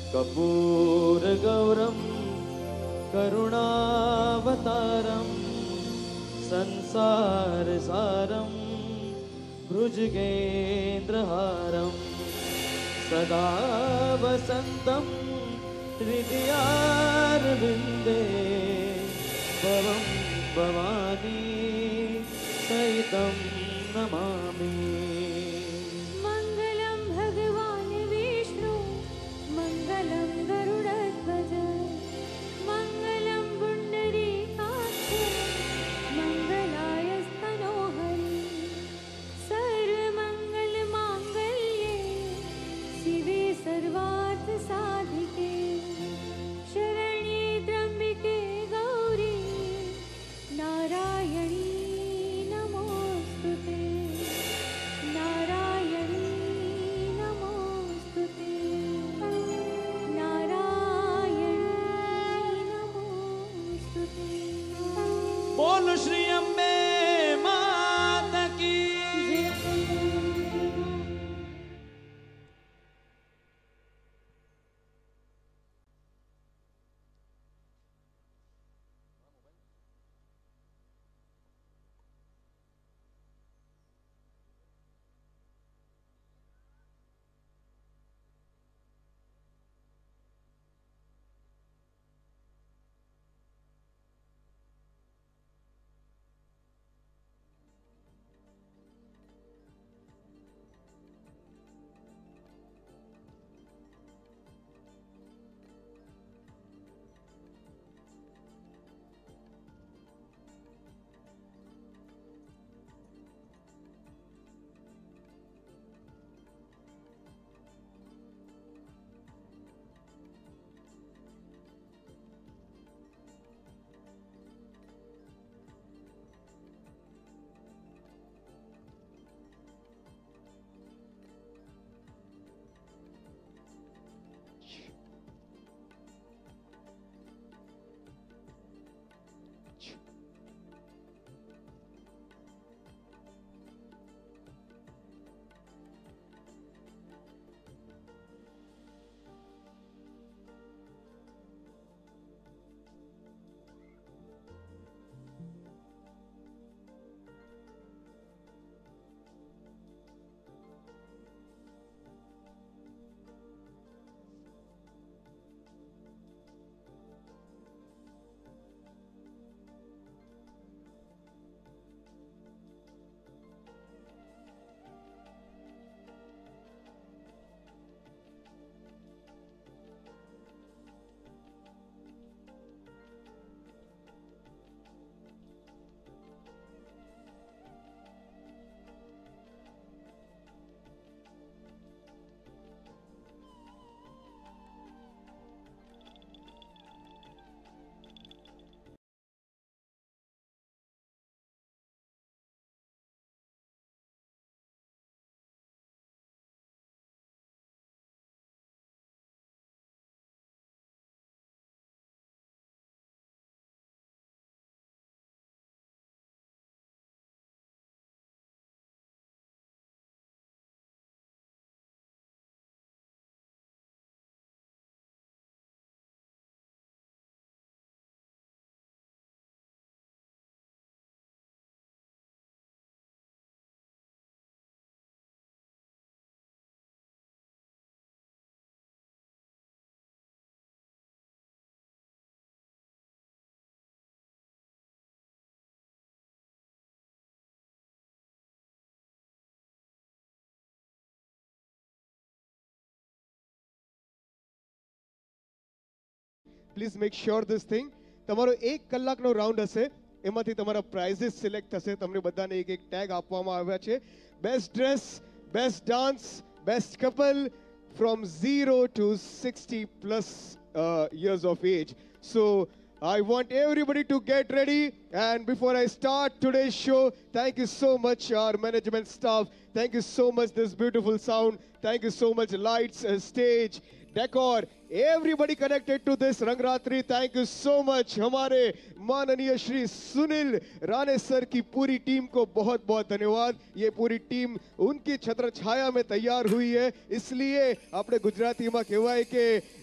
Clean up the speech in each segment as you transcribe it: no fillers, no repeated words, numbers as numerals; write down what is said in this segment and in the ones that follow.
कर्पूरगौरं करुणावतारं संसारसारं भुजगेन्द्रहारं सदा वसन्तं हृदयारविन्दे भवं भवानी सहितं नमामि। मंगलम भगवान विष्णु मंगलम गरुड़ध्वज मंगलम पुंडरीकाक्ष मंगलायस्तनोहरि सर्वमंगल मांगल्ये शिवे सर्वार्थ साधिके शरण्ये त्र्यंबिके गौरी नारायणी नमोस्तुते नारायणी नमोस्तुते नारायणी नमोस्तुते। बोलो श्री अम्बे माता की। Please make sure this thing તમારો 1 કલાકનો રાઉન્ડ હશે, એમાંથી તમારા પ્રાઇઝીસ સિલેક્ટ થશે. તમને બધાને એક એક ટેગ આપવામાં આવ્યા છે. Best dress, best dance, best couple from 0 to 60 plus years of age. So I want everybody to get ready. And before I start today's show, thank you so much, our management staff. Thank you so much, this beautiful sound. Thank you so much, lights, stage, decor. Everybody connected to this Rangratri, thank you so much. हमारे माननीय Shri Sunil Rane sir की पूरी team को बहुत बहुत धन्यवाद. ये पूरी टीम उनकी छत्र छाया में तैयार हुई है, इसलिए આપણે ગુજરાતીમાં કહેવાય કે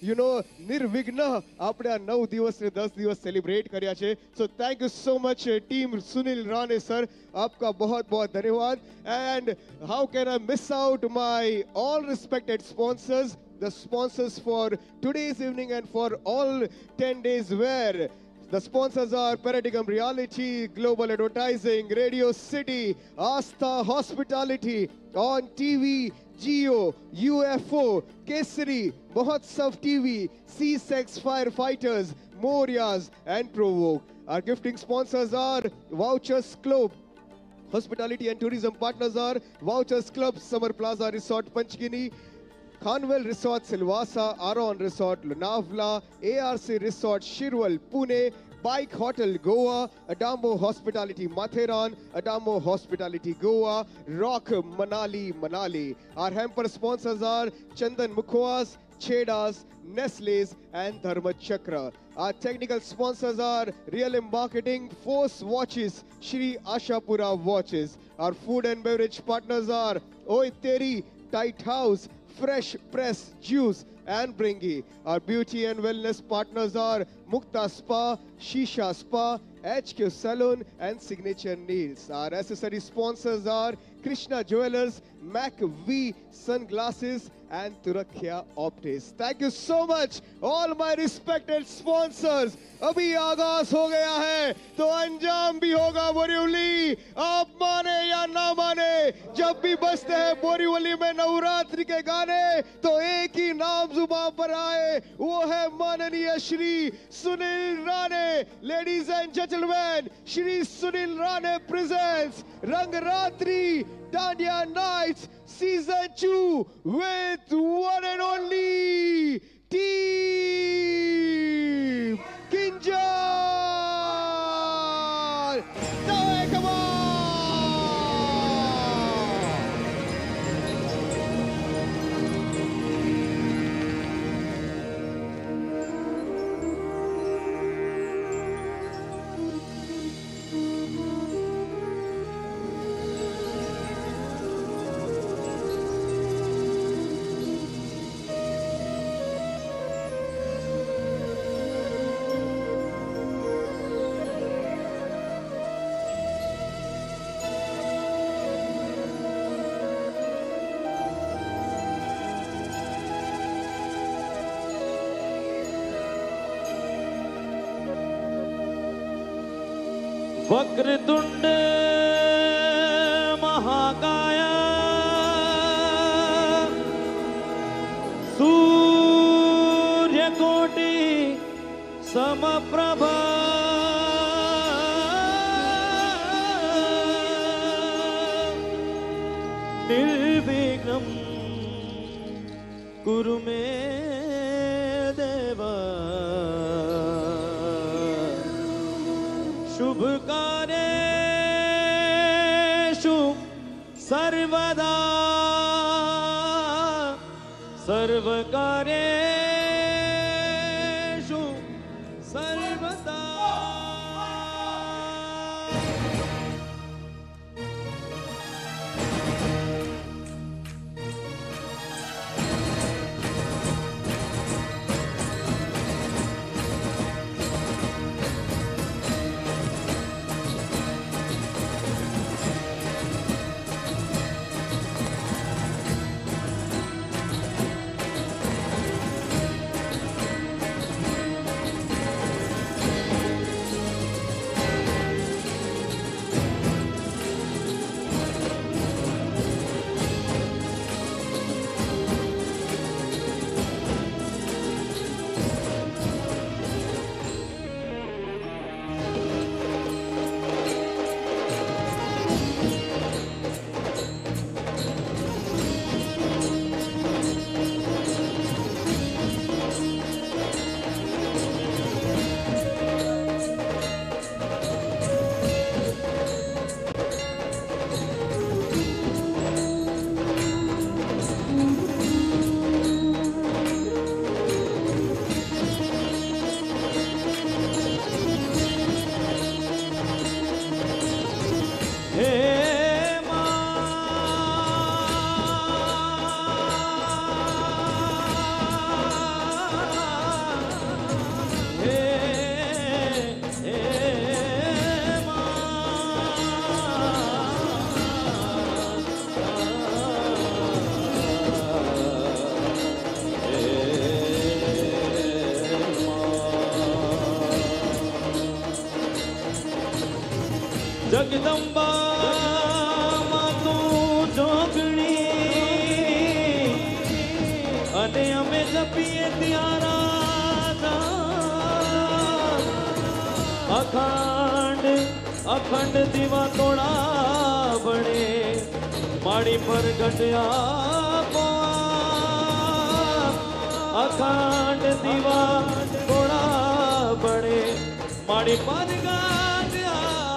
નિર્વિઘ્ન આપણે આ 9 દિવસ ને 10 દિવસ સેલિબ્રેટ કર્યા છે. So thank you so much team Sunil Rane sir, आपका बहुत बहुत धन्यवाद. And how can I miss out my all respected sponsors, the sponsors for today's evening and for all 10 days, where the sponsors are Paradigm Reality, Global Advertising, Radio City, Astha Hospitality, On TV, Geo, UFO, Kesari, Mahotsav TV, C-Sex Firefighters, Morias and Provoke. Our gifting sponsors are Vouchers Club. Hospitality and tourism partners are Vouchers Club, Summer Plaza Resort, Panchgini, Khanwell Resort, Silvassa, Aron Resort, Lonavala, ARC Resort, Shirwal, Pune, Bike Hotel, Goa, Adamo Hospitality, Matheran, Adamo Hospitality, Goa, Rock, Manali, Manali. Our hamper sponsors are Chandan Mukhwas, Chedas, Nestle's and Dharma Chakra. Our technical sponsors are Real M Marketing, Force Watches, Shri Ashapura Watches. Our food and beverage partners are Oi Teri, Tight House, Fresh Press Juice and Bringi. Our beauty and wellness partners are Mukta Spa, Shisha Spa, HQ Salon and Signature Nails. Our accessory sponsors are Krishna Jewelers, Mac V Sunglasses and Turakya Optics. Thank you so much, all my respected sponsors. अभी आगाज हो गया है तो अंजाम भी होगा बोरीवली. आप माने या ना माने, जब भी बजते हैं बोरीवली में नवरात्रि के गाने तो एक ही नाम जुबान पर आए, वो है माननीय Shri Sunil Rane. Ladies and gentlemen, Shri Sunil Rane presents Rangratri Dandiya Nights Season 2 with one and only Team Kinjal. Now, come on! Vakratunda महाकाय सूर्यकोटि समप्रभ निर्विघ्नं कुरु मे देव. शुभ कार्येषु सर्वदा सर्व कार्येषु सर्वदा. जगदंबा मातू जोगणी अने अमे जपीए त्यारा अखंड अखंड दीवा तोड़ा बने माड़ी पर घटिया अखंड दीवा तोड़ा बने माड़ी पर घटिया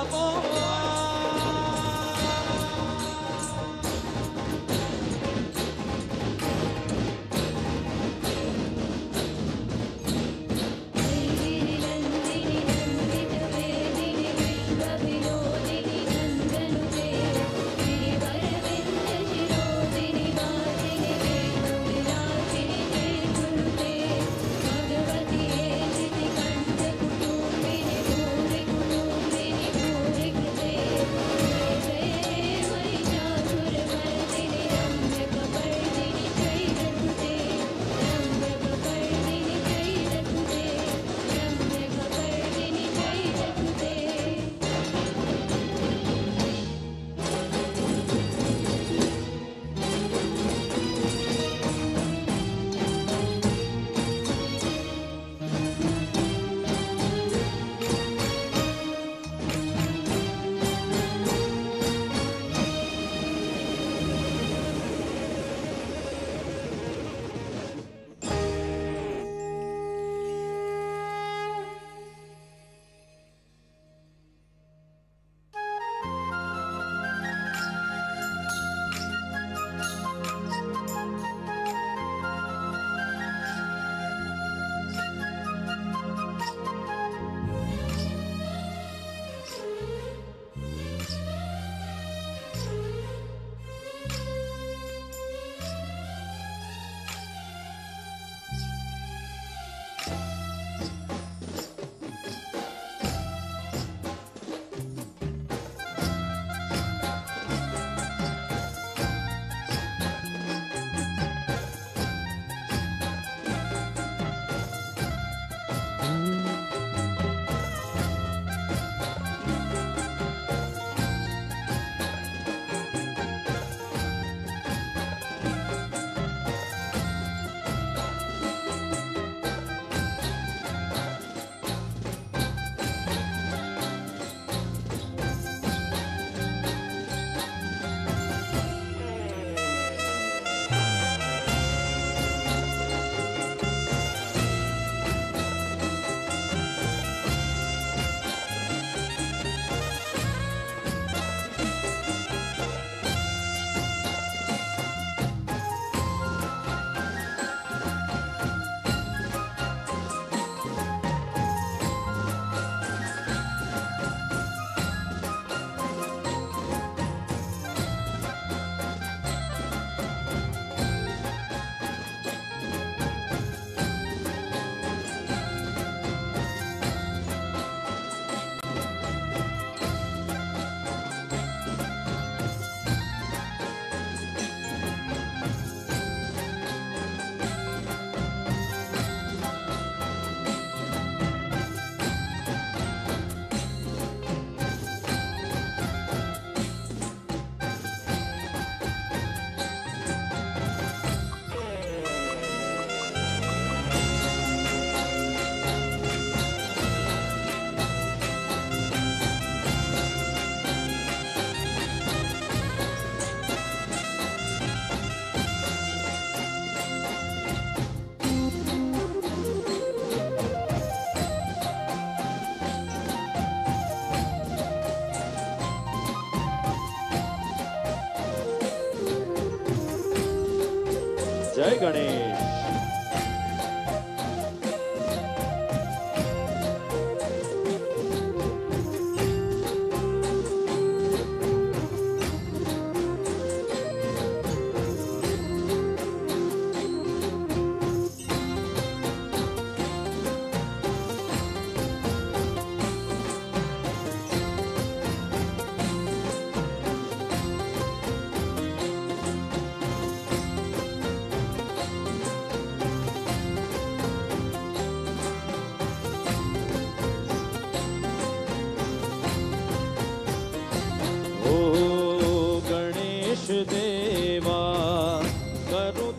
जय गणेश।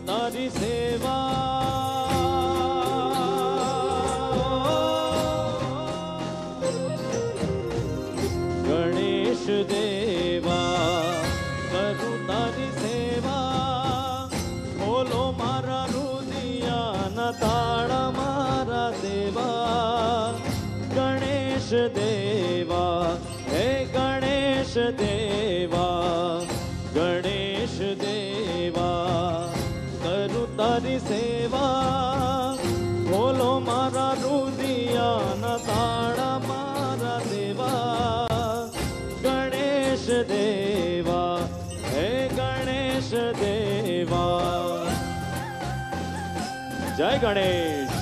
તારી સેવા ગણેશ દેવા કરું તારી સેવા બોલો મારા રુદિયાના તાળા મારા દેવા ગણેશ દેવા હે ગણેશ દેવા ગણેશ દેવા કરું તારી સેવા બોલો મારા રુદિયાના તાળા મારા દેવા ગણેશ દેવા હે ગણેશ દેવા જય ગણેશ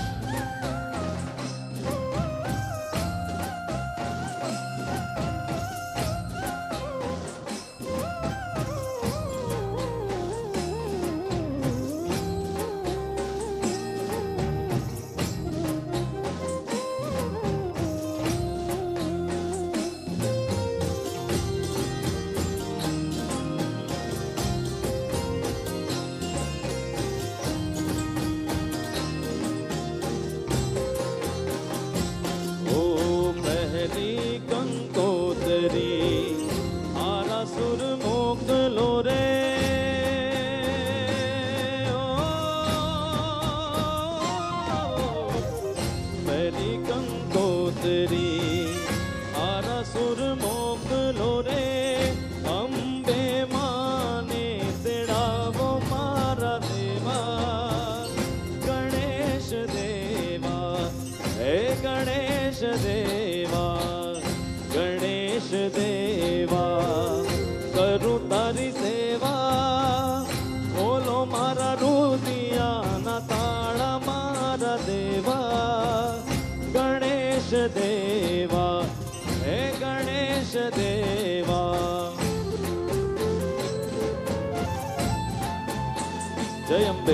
દેવા હે ગણેશ દેવા જય અંબે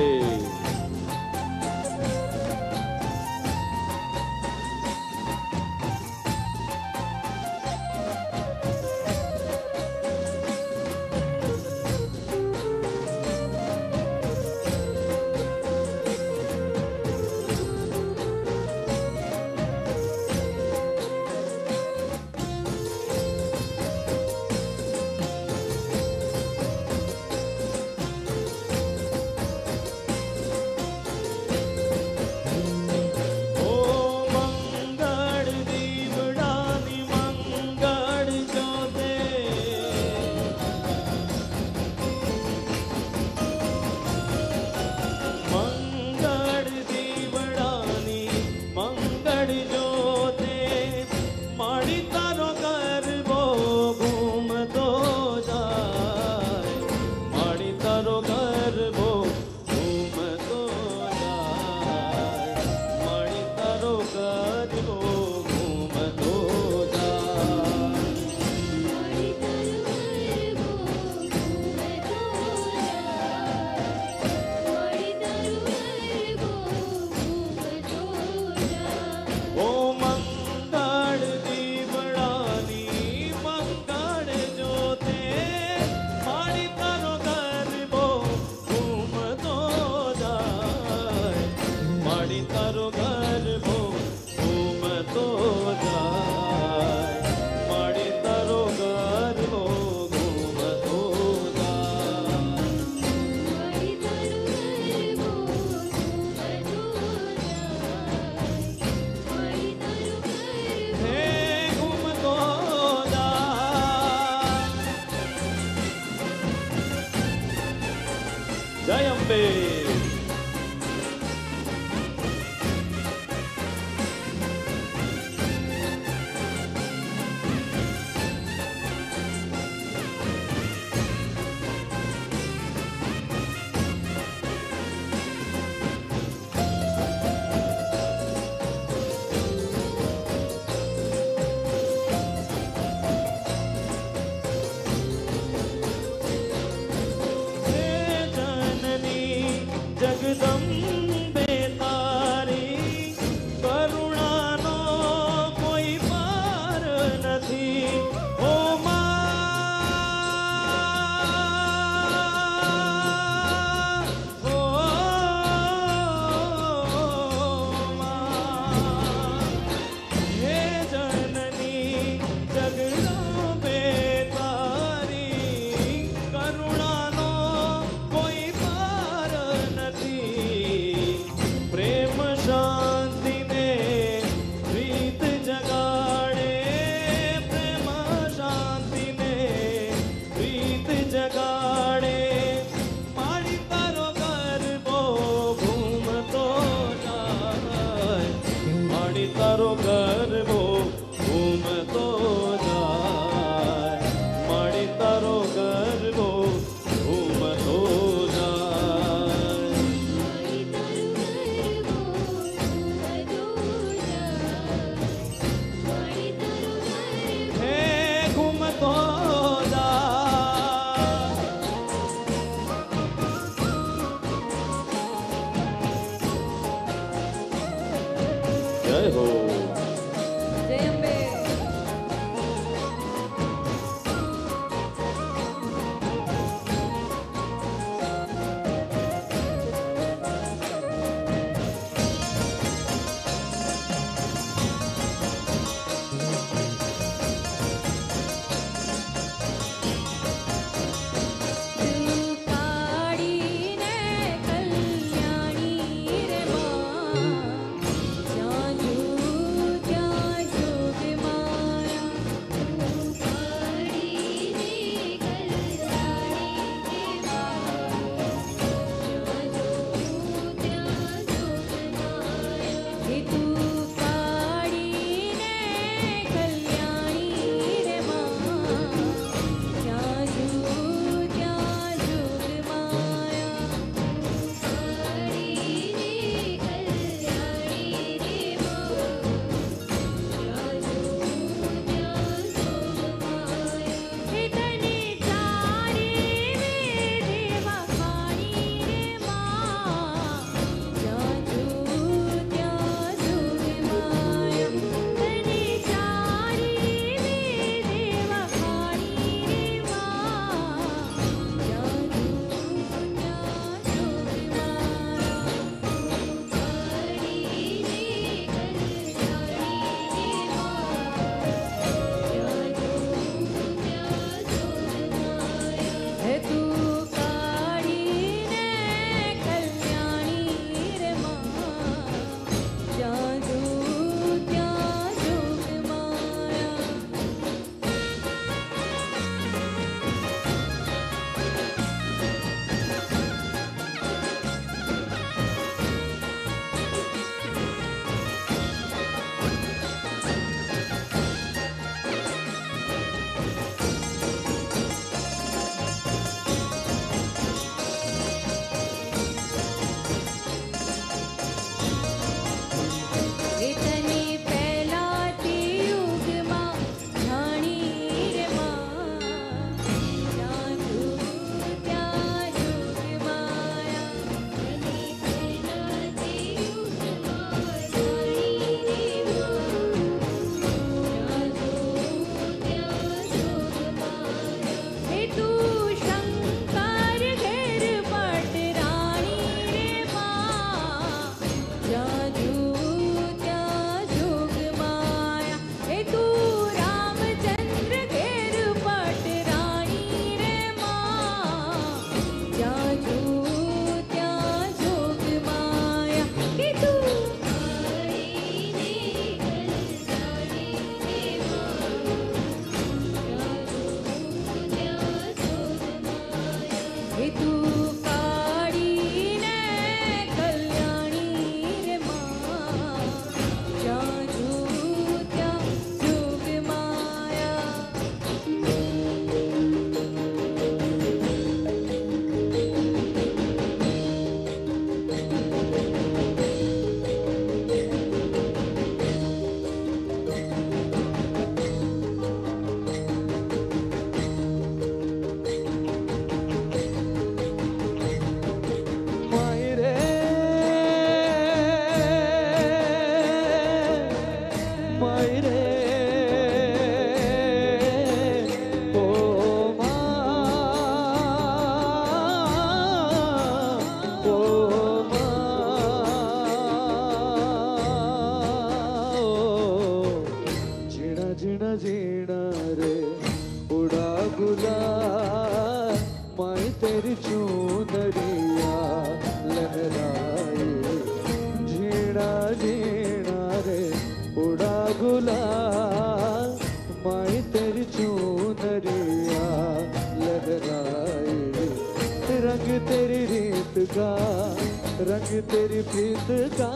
જય અંબે જગદંબે તારી કરુણાનો કોઈ પાર નથી ઓ મા ઓ जय हो। जय अम्बे। रंग तेरी प्रीत का,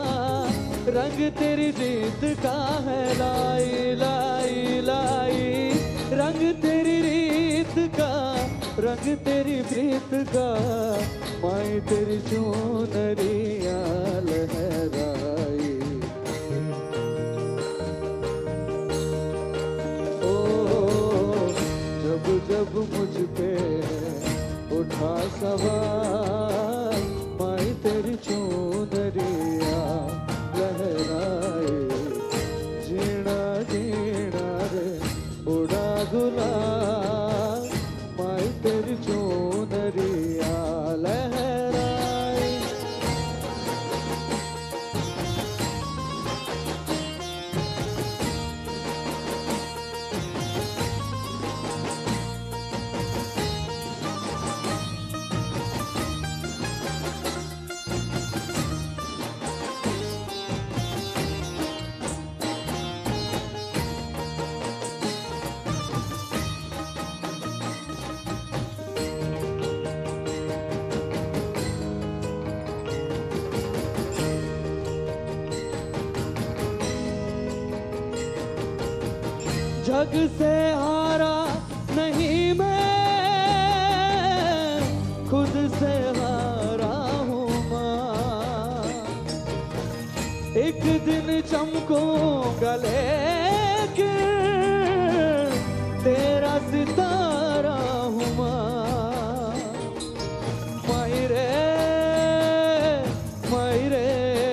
रंग तेरी रीत का है लाई लाई लाई। रंग तेरी रीत का, रंग तेरी प्रीत का, माई तेरी चुनरिया लहराई। ओ जब जब मुझ पे उठा सवार, माई तेरी चुनरिया लहराए। जग से हारा नहीं मैं, खुद से हारा हूँ माँ। एक दिन चमकूंगा लेके तेरा सितारा हूँ माँ। मायरे मायरे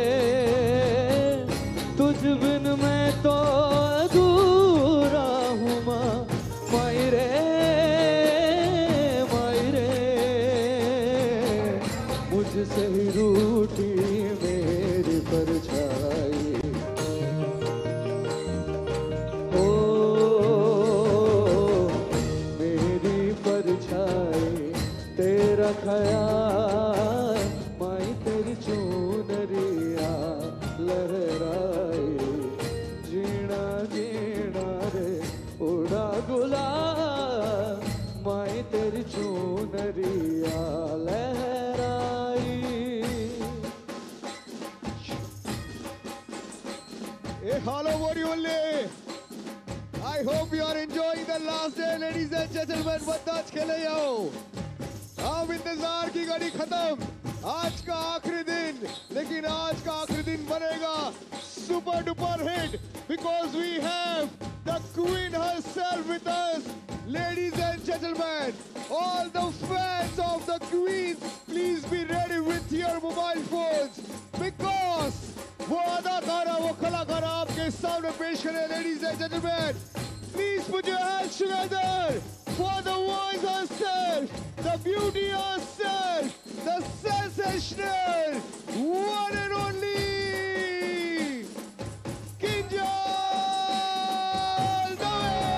तुझ बिन मैं तो अधूरा हूँ माँ। मायरे मायरे मुझसे ही रूठी मेरी परछाई। ओ मेरी परछाई तेरा ख्याल, माई तेरी चुनरिया लहराई। जीना जीना रे उड़ा गुलाल, माई तेरी चुनरिया लहराई। Hey, hello, what you only? I hope you are enjoying the last day, ladies and gentlemen. बंदाज खेले जाओ। अब इंतजार की घड़ी खत्म, आज का आखिरी दिन, लेकिन आज का आखिरी दिन बनेगा super duper hit, because we have the queen herself with us. Ladies and gentlemen, all the fans of the queen, please be ready with your mobile phones, because वो अदाकारा, वो कलाकारा आपके सामने पेश करें। Ladies and gentlemen, please put your hands together for the voice herself, the beauty herself, the sensational, one and only Kinjal Dave.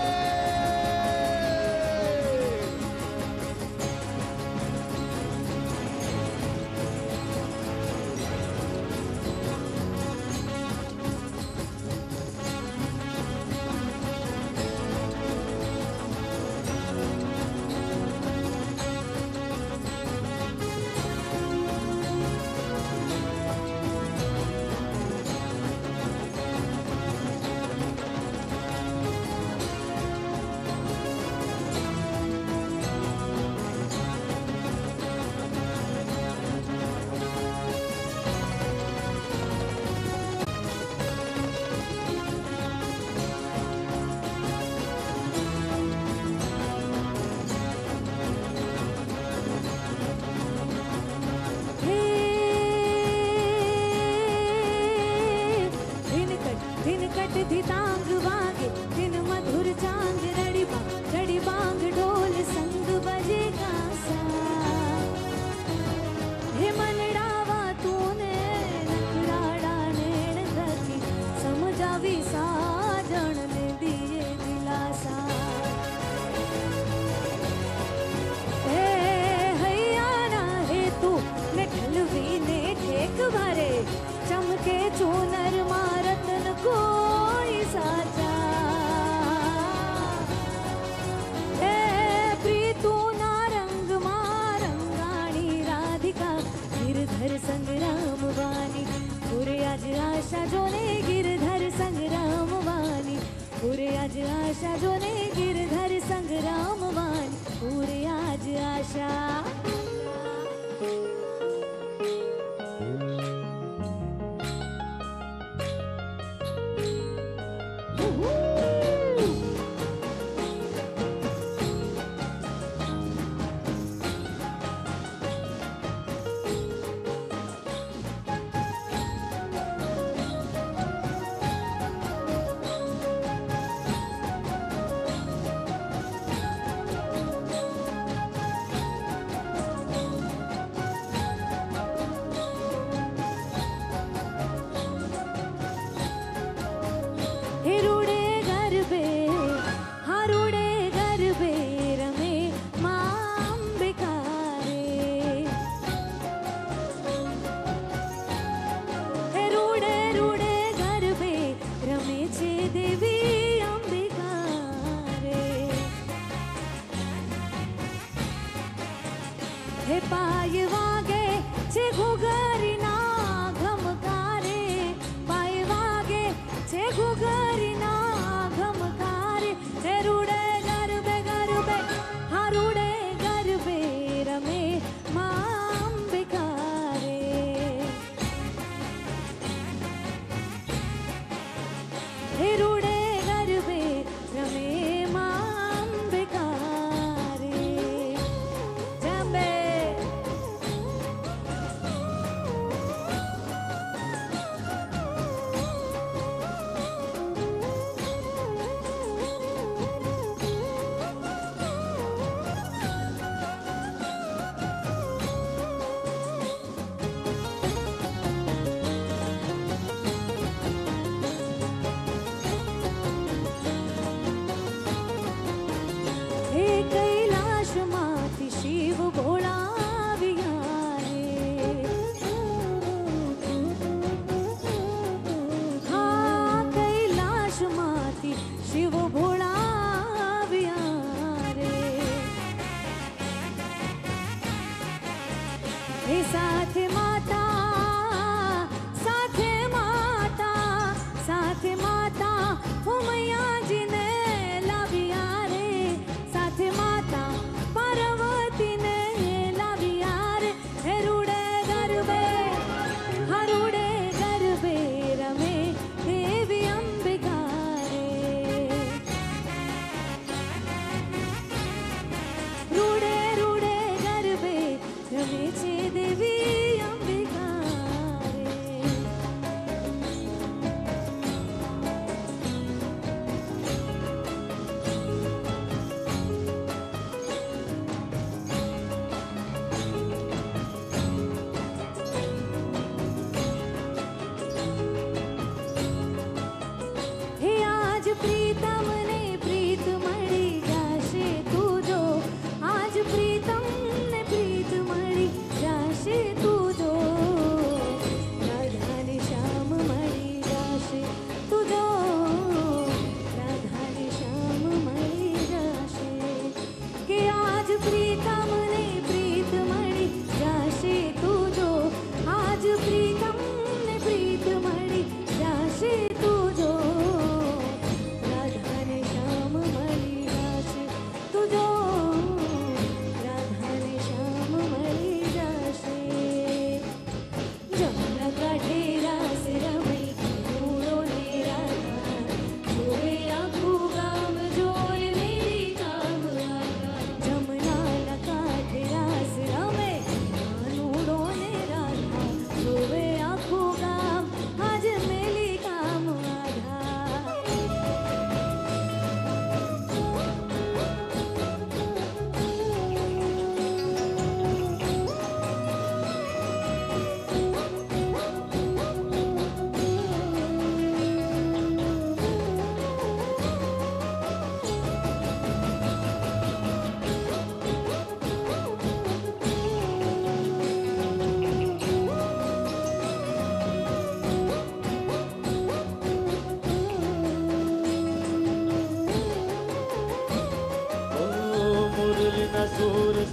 धी तांग वागे दिन मधुर चांग रड़ी बांग ढोल संग बजेगा सा। हे मनडावा तूने नखराड़ा नैन गति समझावी साजन ने दिए दिलासा। हे हैयाना हे तू ने ढलवी ने ठेक भरे चमके चूनर मारतन कोई साचा। ए प्रीतू नारंग मारंगाणी राधिका गिरधर संग्राम वानी पूरे आज आशा जोने गिरधर संग्राम वानी पूरे आज आशा जोने गिरधर संग्राम वानी पूरे आज आशा।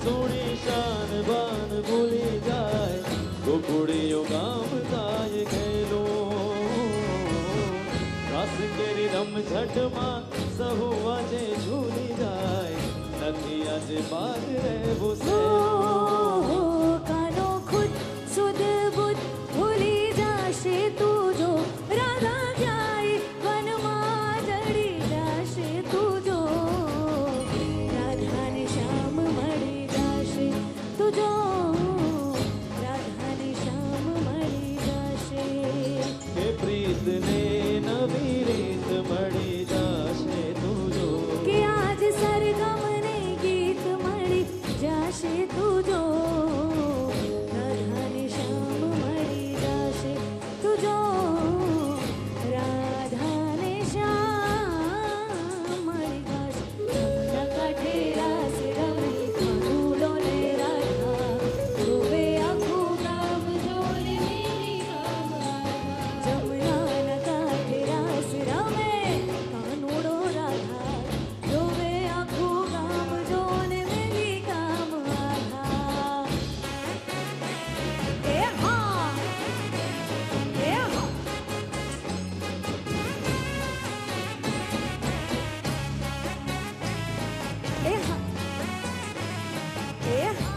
सोनी शान बान भूली जाए गोकुड़ियों गाम जाए खेलो रास केरी रम झट मां सहु वाजे झूली जाए नथी आज बात रे वो से कानो खुद सुध बुध भूली जाशे तू जो राधा जाए वन मां जड़ी जाशे तू जो राधा ने श्याम मળી जाशे तू जो राधा ने श्याम मળી जाशे के प्रीत ने नवी रीत मળી जाशे तू जो कि आज सरगम ने गीत मળી जाशे तू जो राधा ने श्याम मળી जाशे तू जो राधा ने श्याम मળી जाशे जमुना कांठे रास रमणी कानूड़ो ने राधा रोवे आखું ગામ જોને મેરી ગામ જમુના ના કાંઠે રાસ રમે કાનૂડો રાધા રોવે આખું ગામ જોને મેરી ગામ આધા એ હા એ હા એ હા એ હા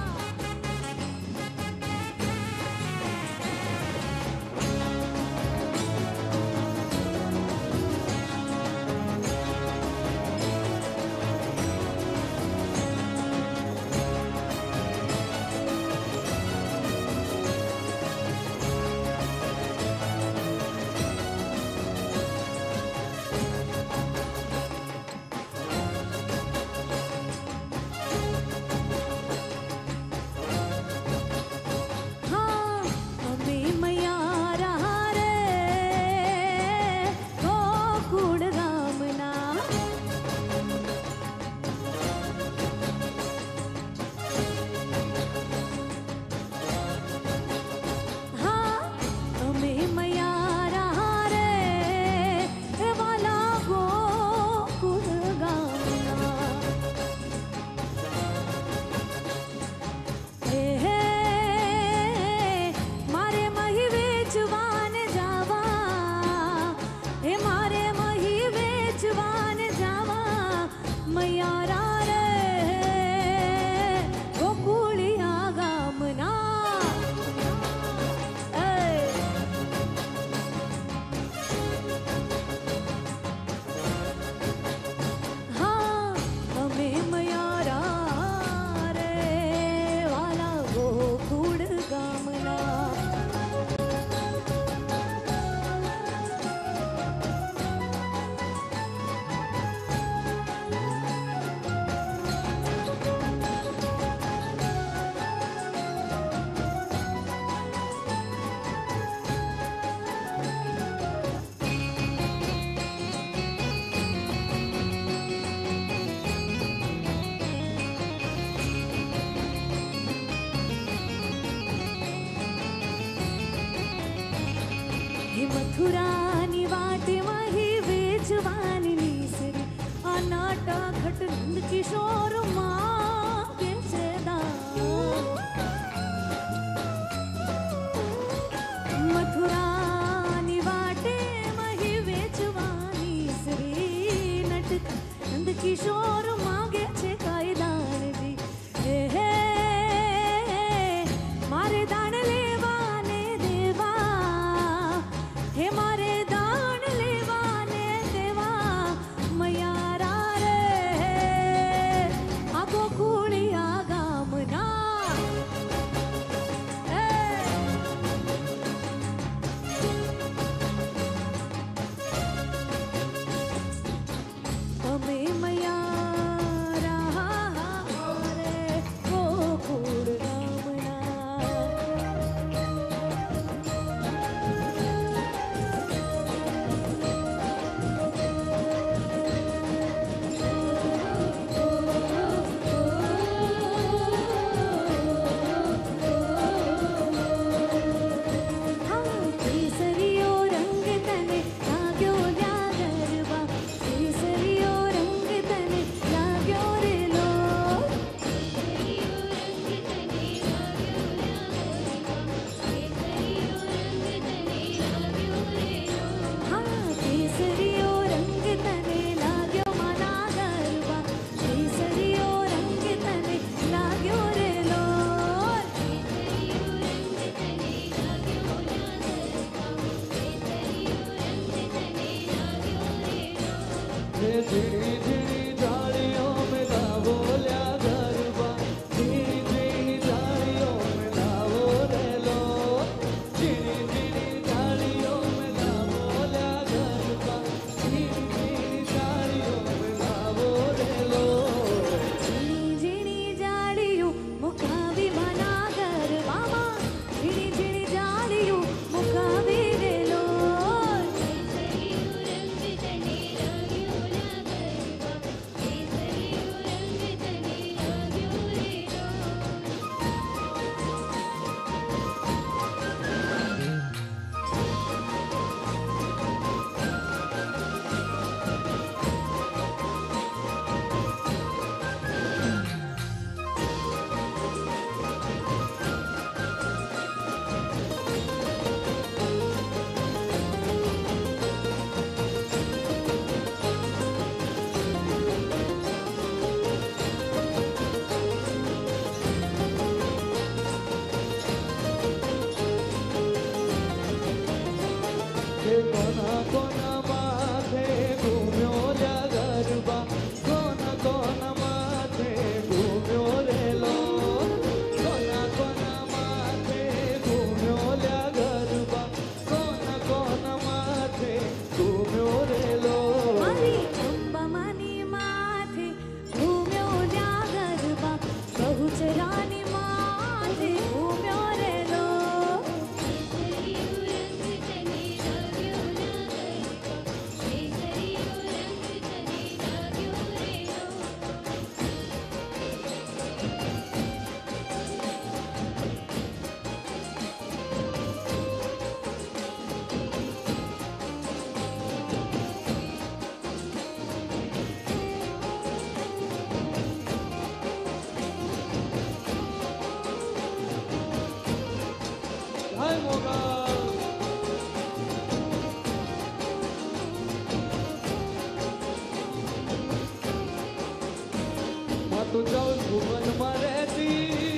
हाँ हमें मैयारा रे गोकुळ गामना हाँ हमें मैयारा रे वाला गोकुळ गामना हे मारे मही वेचवान जावा हे मारे मही वेचवान जावा मैयारा रे गोकुळिया गामना हाँ हमें मैयारा रे वाला गोकुळ गामना हे मथुरानी वाटे माही वेचवानी निसरी अनाटा खट नंद किशोर मागे छेदा मथुरानी वाटे माही वेचवानी निसरी नटक नंद किशोर मागे छे काई दान जी हे मारे दान लेवाने देवा हे मारे दान लेवाने देवा मैयारा रे आगो झीणी झीणी झाड़ियों में लावो ल्या गरबा, झीणी झीणी झाड़ियों में लावो रे लो, झीणी झीणी झाड़ियों में लावो ल्या गरबा, झीणी झीणी झाड़ियों में लावो रे लो। झीणी झीणी झाड़ियों मुकावी मना गरबामा, झीणी झीणी झाड़ियों मुकावी रे लो। कोना कोना माथे घूम्यो ल्या गरबा, कोना कोना माथे घूम्यो रे लो, कोना कोना माथे घूम्यो ल्या गरबा, कोना कोना माथे घूम्यो रे लो। मारी अंबा मानी माथे घूम्यो ल्या गरबा, बहुचरानी माथे घूम्यो रे लो। हाय मोगा मातु चौद भुवन में रहती,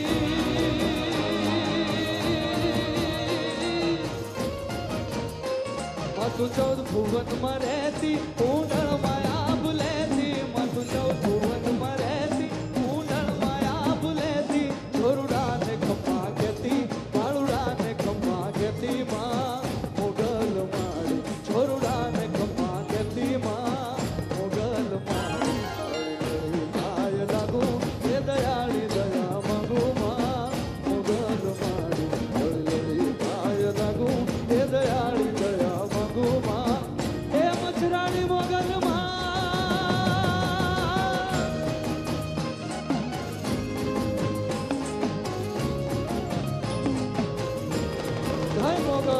मातु चौद भुवन में रहती, पूनर माया बुलेती, मातु चौद भुवन में रहती, पूनर माया बुलेती, छोरुड़ा ने खपा घेती, बाळुड़ा ने खपा घेती मां मोगल मारी, छोरुड़ा ने खपा घेती मां मोगल मारी। आय लागू ये दयाली दया मांगू मां मोगल मारी, आय लागू ये दयाली दया मांगू मां, ए मछरानी मोगल मां। हाय मोगल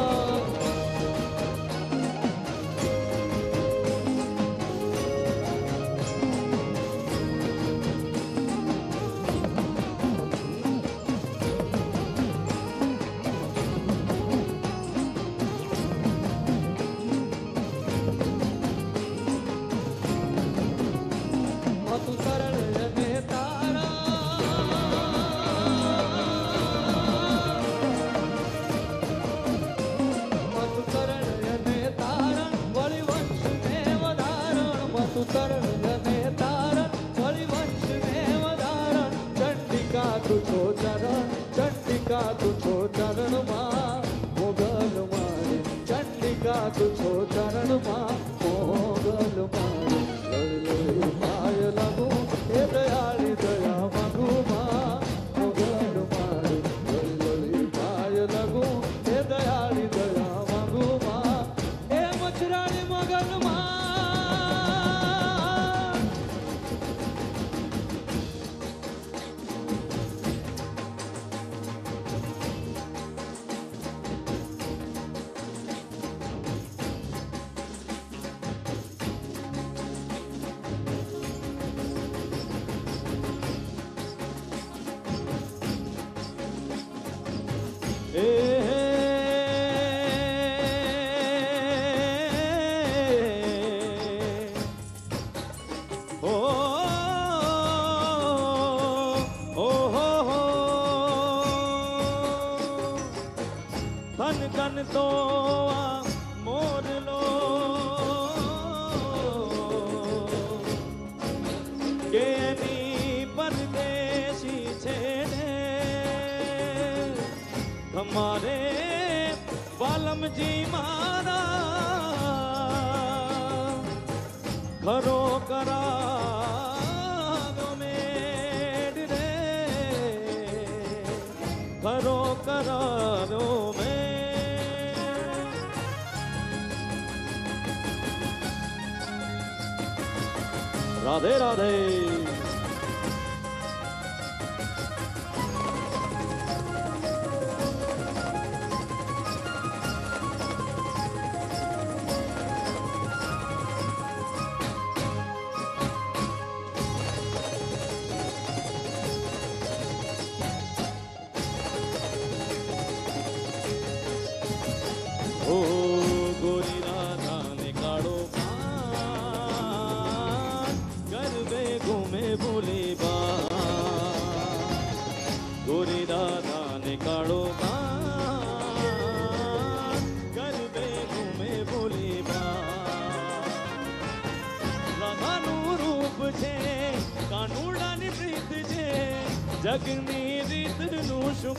मातु शरण में तारा, मातु शरण में तारण वळी वंश ने वधारण, मातु शरण में तारण वळी वंश ने वधारण, चंडिका तुझो चरण, चंडिका तुझो चरण मां मोगल मारे, चंडिका तुझो चरण मां मोगल मारे। आय लागू हे दयाली दया मांगू मां मोगल मारे, आय लागू हे दयाली दया मांगू मां, ए मछरानी मोगल मां। कन तो मोर लो हमारे वालम जी मारा खरो करा दो मेड रे खरो करा दो मेड राधे राधे ओ गोरी राधा ने काड़ो गरबे घूमे भूली बा गोरी राधा ने काड़ो गरबे घूमे भूली बा રાધાનું રૂપ છે કાનુડાની પ્રીત છે જગની રીતનું શું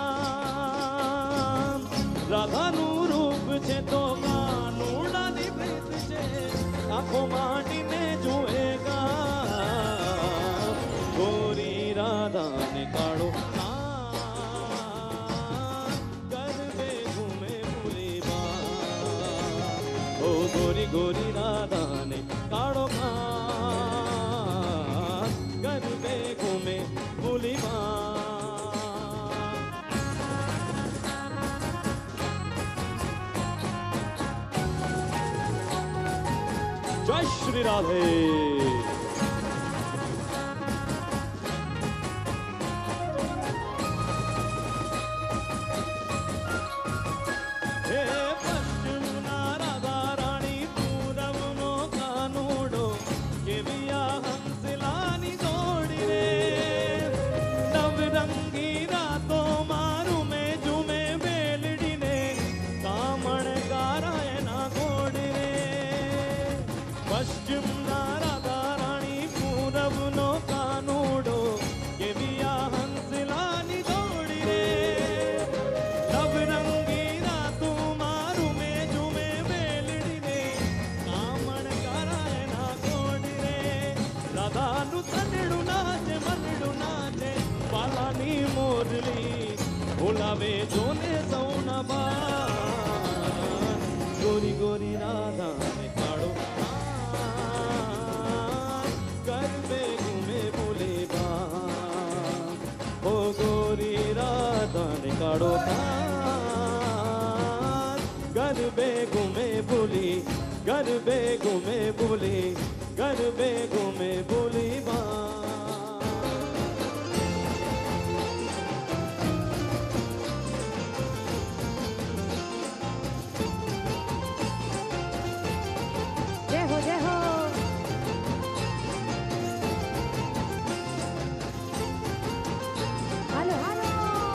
કામ રાધાનું રૂપ છે તો કાનુડાની પ્રીત છે આંખો માંડીને જોએગા ગોરી રાધાને કાળો ગરબે ઘૂમે ભૂલી બા ઓ ગોરી ગોરી રાધાને કાળો ગરબે ઘૂમે ભૂલી બા जय श्री राधे हे पश्चिमना राधा राणी पूरवनो कानूडो केविया हंसलानी जोड़ी रे नवरंगी रातो मारू में जुमे बेलड़ी ने कामण गाराय ना घोड़ी रे पश्चिमना राधा राणी पूरवनो कानूडो केविया हंसलानी जोड़ी रे नवरंगी रातू मारू में जुमे बेलड़ी ने कामण कराय ना कोडी रे राधानु तनडू नाचे मनडू नाचे पालानी मोरली बोलावे जोने सौना बा गोरी गोरी राधा ने काड़ो गरबे घूमे भूले बा ओ गोरी राधा ने काड़ो गरबे घूमे भूली गरबे घूमे भूली गरबे घूमे भूली बा जय हो जय हो હાલો હાલો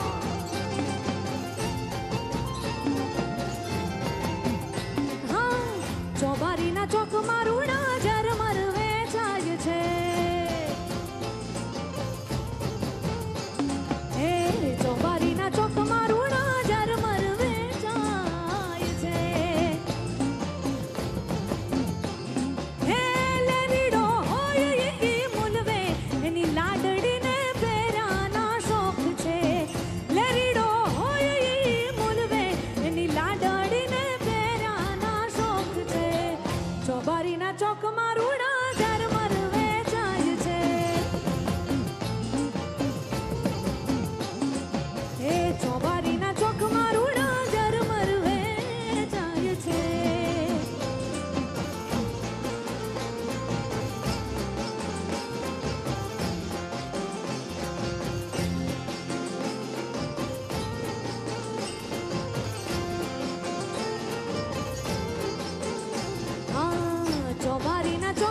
હા ચોબારીના ચોકમાં રૂડા ઝરમર વેચાય છે હે ચોબારીના ચોકમાં રૂડા ઝરમર વેચાય છે હે લેરીડો હોય ઈ મુલવે એની લાડડીને પહેરાના શોખ છે લેરીડો હોય ઈ મુલવે એની લાડડીને પહેરાના શોખ છે ચોબારીના ચોકમાં રૂડા ઝરમર વેચાય છે હે ચોબારીના ચોકમાં રૂડા ઝરમર વેચાય છે હા ચોબારીના ચોક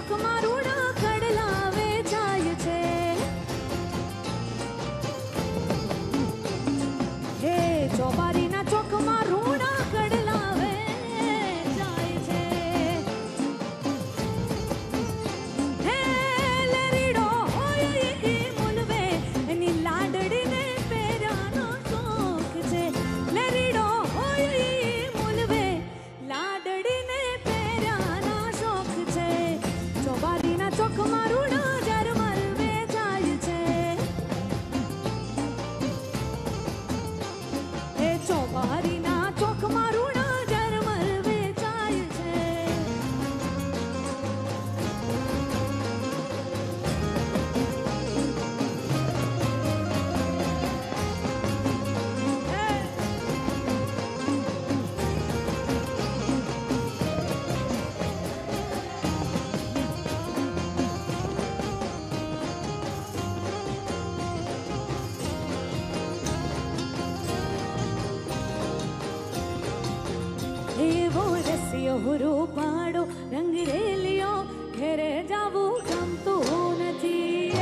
રસિયો રૂપાળો રંગ રેલિયો ઘેરે જાવું ગમતું નથી.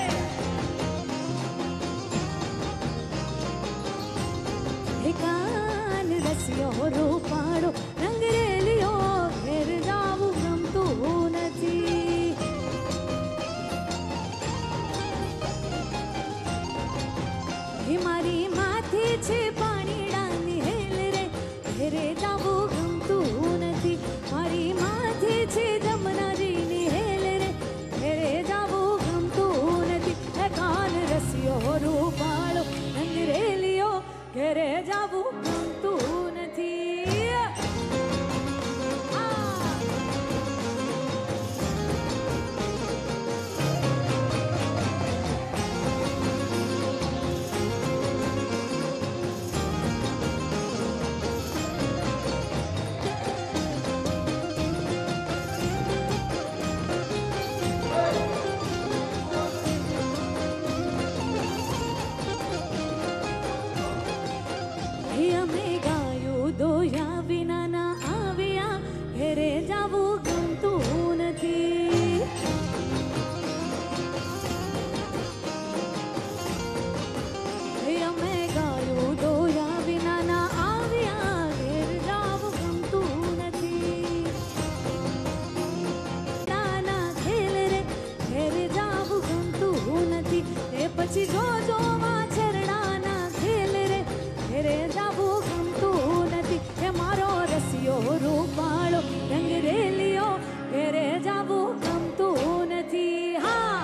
હે કાન રસિયો રૂપાળો રંગ રેલિયો ઘેર જાવું ગમતું નથી. હે મારી માથે છે પાણીડાની હેલ રે ઘેરે જાવું ગમતું નથી. મારી માથે છે જમનાજીની હેલ રે ઘેરે જાવું ગમતું નથી. હે કાન રસિયો રૂપાળો રંગ રેલિયો ઘેરે જાવું ગમતું નથી. અમે ગાયું દોયા વિના ના આવ્યા ઘેરે જાવું ગમતું નથી. અમે ગાયું દોયા વિના ના આવ્યા ઘેર જાવું ગમતું નથી. નાના ખેલ રે ઘેર જાવું ગમતું નથી. એ પછી જોજો વાછરડાના ખેલ રે ઘેરે જાવું ગમતું નથી. હે મારો રસિયો રૂપાળો રંગ રેલિયો ઘેરે જાવું ગમતું નથી. હા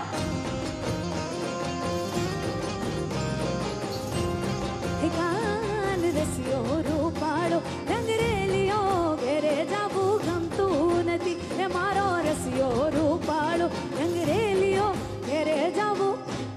હે કાન રસિયો રૂપાળો રંગ રેલિયો ઘેરે જાવું ગમતું નથી. હે મારો રસિયો રૂપાળો રંગ રેલિયો ઘેરે જાવું.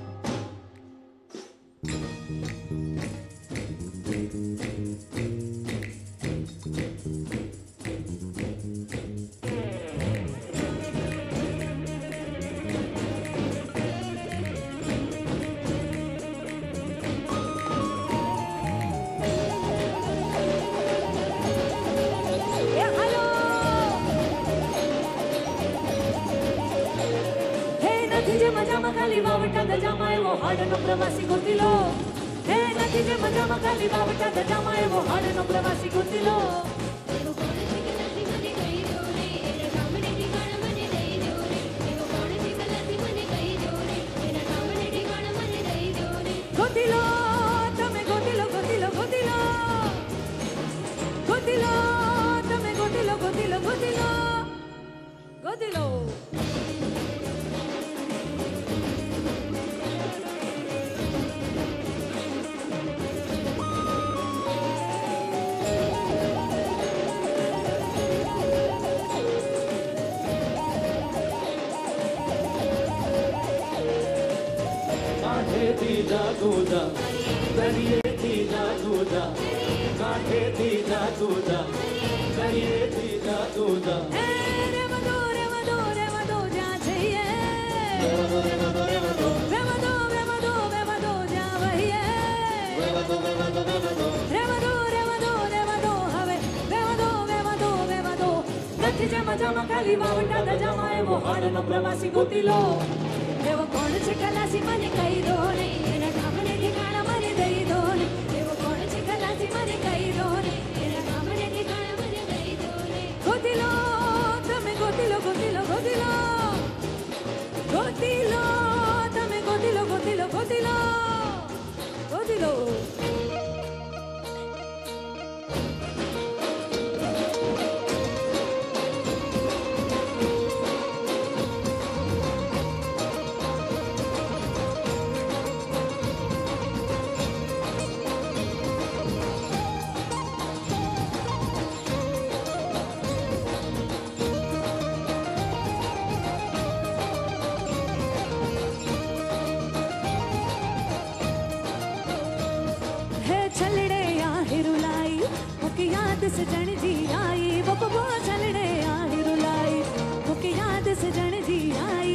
મજામાં ખાલી વાવટા દજામાં એવો હાડનો પ્રવાસી ગોતીલો. હે નથી જે મજામાં ખાલી વાવટા દજામાં એવો હાડનો પ્રવાસી ગોતીલો. ગોતીલો તમે ગોતીલો ગોતીલો ગોતીલો ગોતીલો તમે ગોતીલો ગોતીલો ગોતીલો ગોતીલો. કાંઠેથી જાતું જા દરિયેથી જાતું જા કાંઠેથી જાતું જા દરિયેથી જાતું જા. રેવદો રેવદો રેવદો જ્યાં જઈએ રેવદો રેવદો રેવદો રેવદો રેવદો જ્યાં વહીએ રેવદો રેવદો રેવદો રેવદો રેવદો રેવદો હવે રેવદો રેવદો રેવદો. નથી જે મજામાં ખાલી વાવટા દજામાં એવો હાડનો પ્રવાસી ગોતીલો. એવો કોણ છે ખલાસી મને કહી દો ને એના ગામને ઠેકાણા મને દઈ દો ને. એવો કોણ છે ખલાસી મને કહી દો ને એના ગામને ઠેકાણા મને દઈ દો ને. ગોતીલો તમે ગોતીલો ગોતીલો ગોતીલો ગોતીલો તમે ગોતીલો ગોતીલો ગોતીલો ગોતીલો. सजन जी आई वो बबो चलने आई रुलाई मुके याद सजन जी आई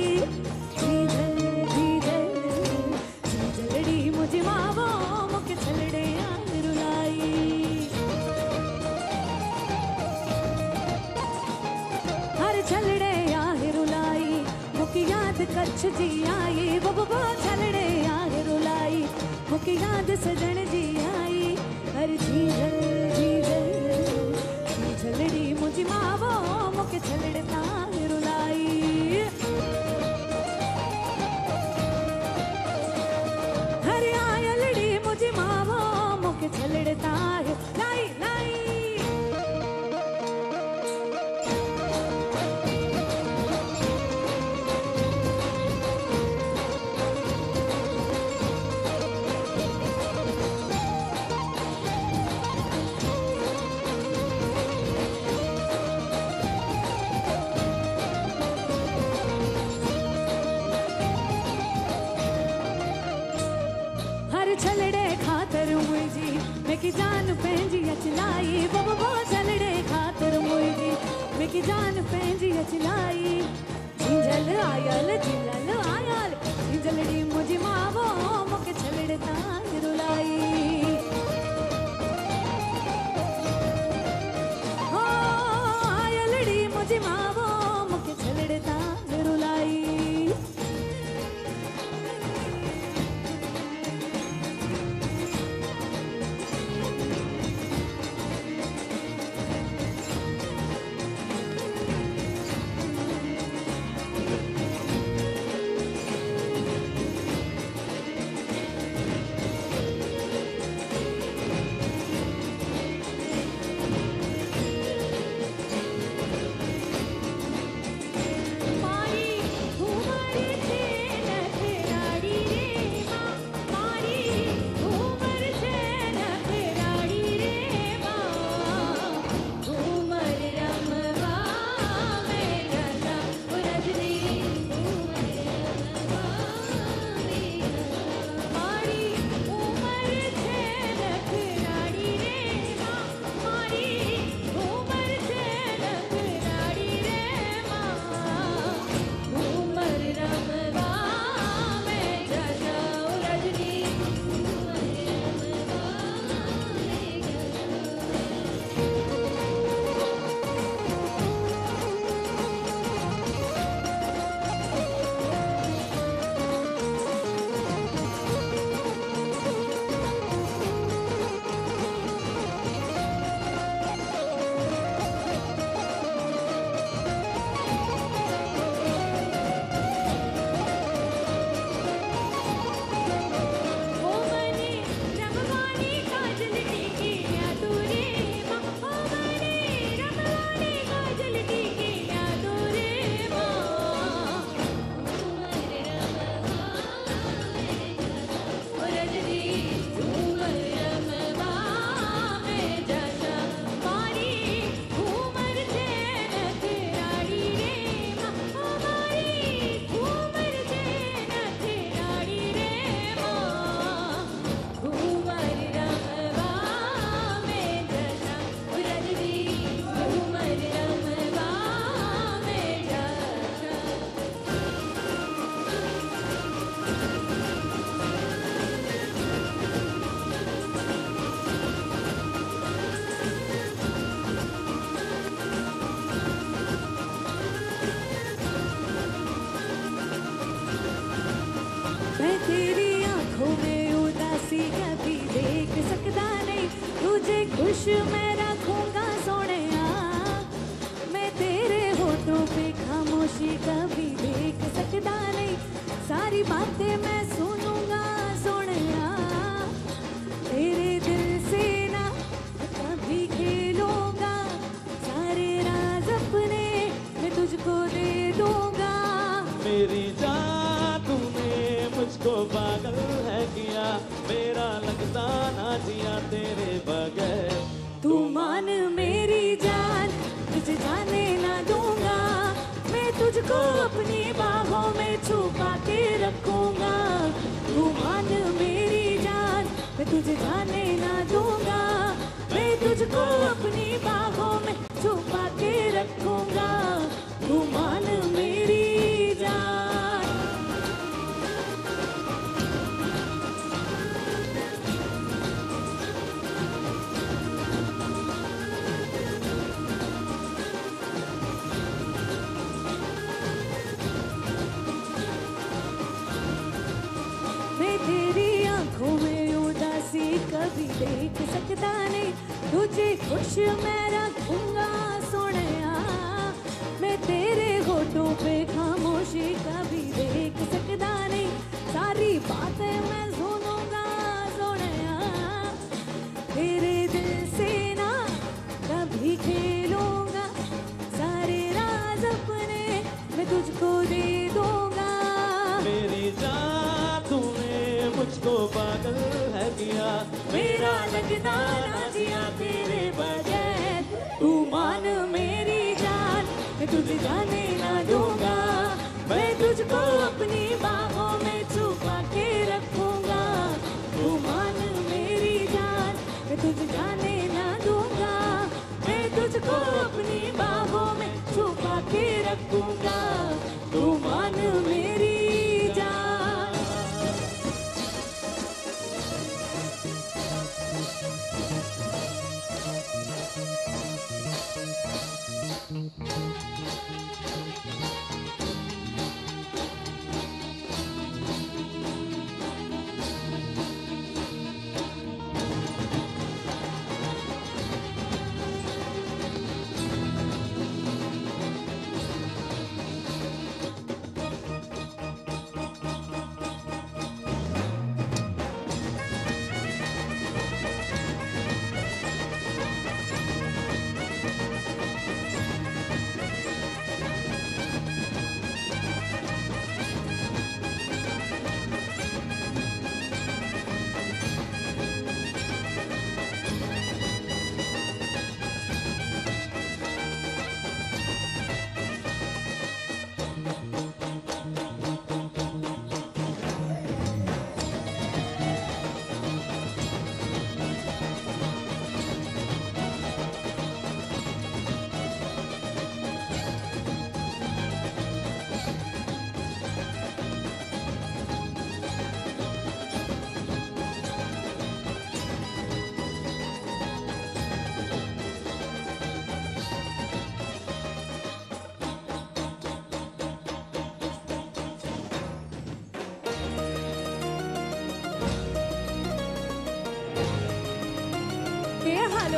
जीजलड़ी मुझे मावो मुके चलने आई रुलाई कच्छ जी आई वो छलड़े यार रुलाई मुके याद सजन जी आई हर झलड़ी मुझी मावो मुके छलड़े तार रुलाई हर आयलड़ी मुझी मावो मुके छलड़े तार लाई लाई छलड़े खातर मुझी मैं की जान पंहिंजी अचलाई वो छलड़े खातर मुझी मैं की जान पंहिंजी अचलाई झिंझल आयल झिंझलड़ी मुझी मावो मुके छलड़े तार रुलाई हो आयलड़ी मुझी मावो मुके छलड़े तार रुलाई मैं तेरी आंखों में उदासी कभी देख सकता नहीं तुझे खुश मैं रखूंगा सोनिया मैं तेरे होठों पे खामोशी कभी देख सकता नहीं सारी बातें मैं सुनूंगा सोनिया तेरे दिल से ना कभी खेलूंगा सारे राज अपने मैं तुझको दे दूंगा मेरी जान तूने मुझको पागल है किया मेरा लगता ना जिया तेरे बगैर तू मान मेरी जान तुझे जाने ना दूंगा मैं तुझको अपनी बाहों में छुपा के रखूंगा तू मान मेरी जान मैं तुझे जाने ना दूंगा मैं तुझको अपनी बाहों में छुपा के रखूंगा तू मान मेरी जान देख सकता नहीं, तुझे खुश मैं रखूंगा सोनिया। मैं तेरे होठों पे खामोशी कभी देख सकता नहीं, सारी बातें मैं सुनूंगा सोनिया। तेरे दिल से ना कभी खेलूंगा, सारे राज अपने मैं तुझको दे दूंगा। मेरी जान तूने मुझको पागल है किया, मेरा लगना ना जिया तेरे बगैर। तू मान मेरी जान, मैं तुझे जाने ना दूंगा। मैं तुझको अपनी बाहों में छुपा के रखूंगा। तू मान मेरी जान, मैं तुझे जाने ना दूंगा। मैं तुझको अपनी बाहों में छुपा के रखूंगा। तू मान मेरी जान। हेलो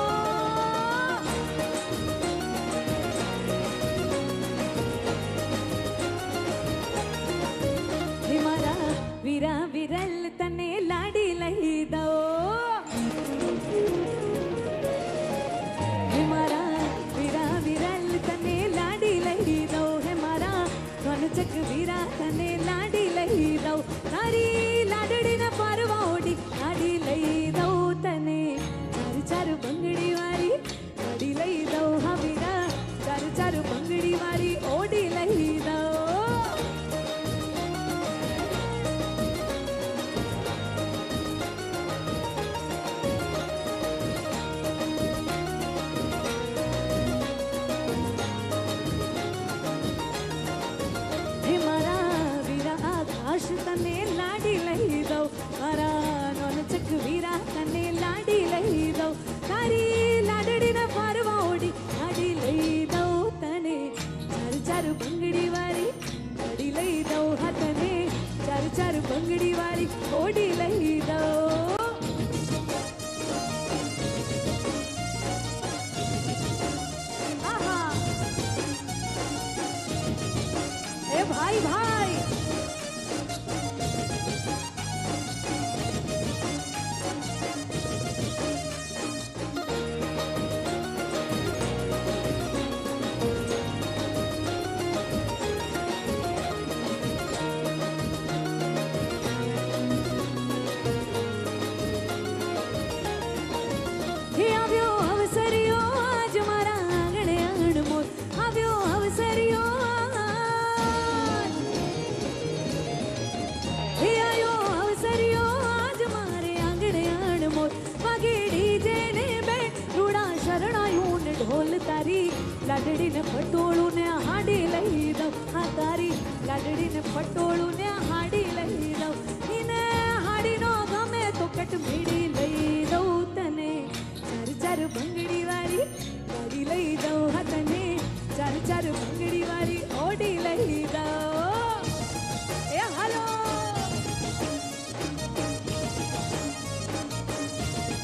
हिमारा वीरा विरल तने लाडी लही दो। हिमारा वीरा विरल तने लाडी लही दो। हिमारा कौन चक वीरा तने लाडी लही दो। तारी लाडड़ी न पारवाओडी लाडी लही दो तने। चार बंगड़ी वाली ओडी लई दो। हाँ वीरा चार बंगड़ी वाली ओडी लई दो। हिमारा वीरा आकाश तने लाडी लई दो। मारा नौन चक वीरा तने लाडी लई दो। तारी लाडड़ी न पारवाओडी लाडी लई दो तने। चार बंगड़ी वाली ओडी लई दो। हाँ तने चार बंगड़ी वाली ओडी लई दो। आहा ए भाई भाई लाडड़ी ने पटोळू ने हाडी लई दो। हाँ तारी लाडड़ी ने पटोळू ने हाडी लई दो। इने हाडी नो गमे तो कट मीड़ी लई दो तने। चार बंगड़ी वाली ओडी लई दो। हाँ तने चार बंगड़ी वाली ओडी लई दो। ए हेलो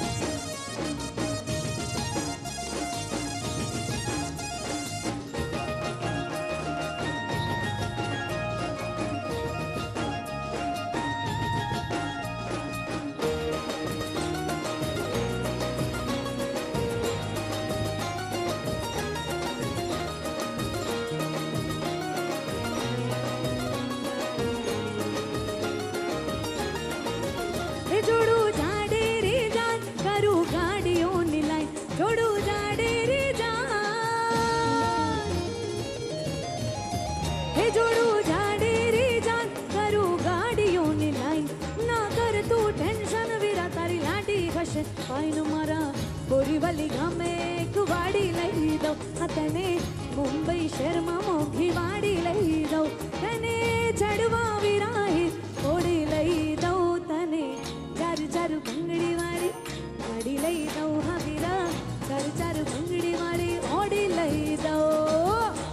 દઉં હા તને મુંબઈ શહેરમાં મોંઘી વાડી લઈ દઉં તને ચડવા વિરાહી થોડી લઈ દઉં તને ચાર ચાર ભંગડી વાળી ગાડી લઈ દઉં હા વીરા ચાર ચાર ભંગડી વાળી ઓડી લઈ દઉં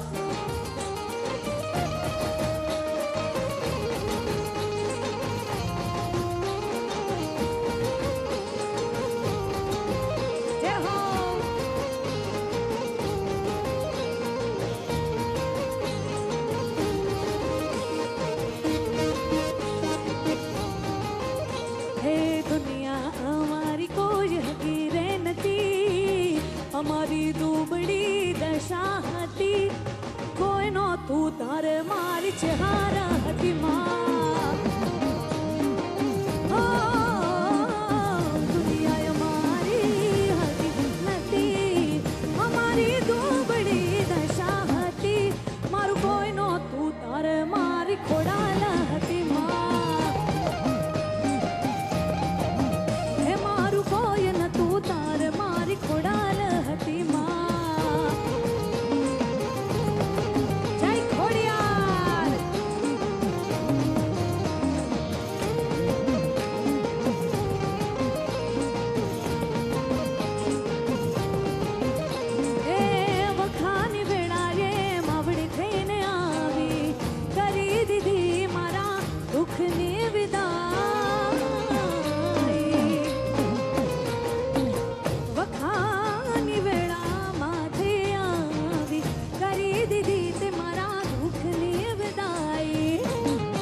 અમારી દુબળી દશા હતી કોઈનો તું તારે મારી ચહેરા હતી માં દુનિયા અમારી હતી નથી અમારી દુબળી દશા હતી મારું કોઈનો તું તારે મારી ખોડાલ હતી માં હે મારું કોઈ ન તું તારે મારી ખોડાલ હતી માં જય ખોડિયાર એ વખાની વેળાએ માવડી થઈને આવી કરી દીધી મારા દુઃખની વિદાય વખાની વેળામાંથી આવી કરી દીધી તે મારા દુઃખની વિદાય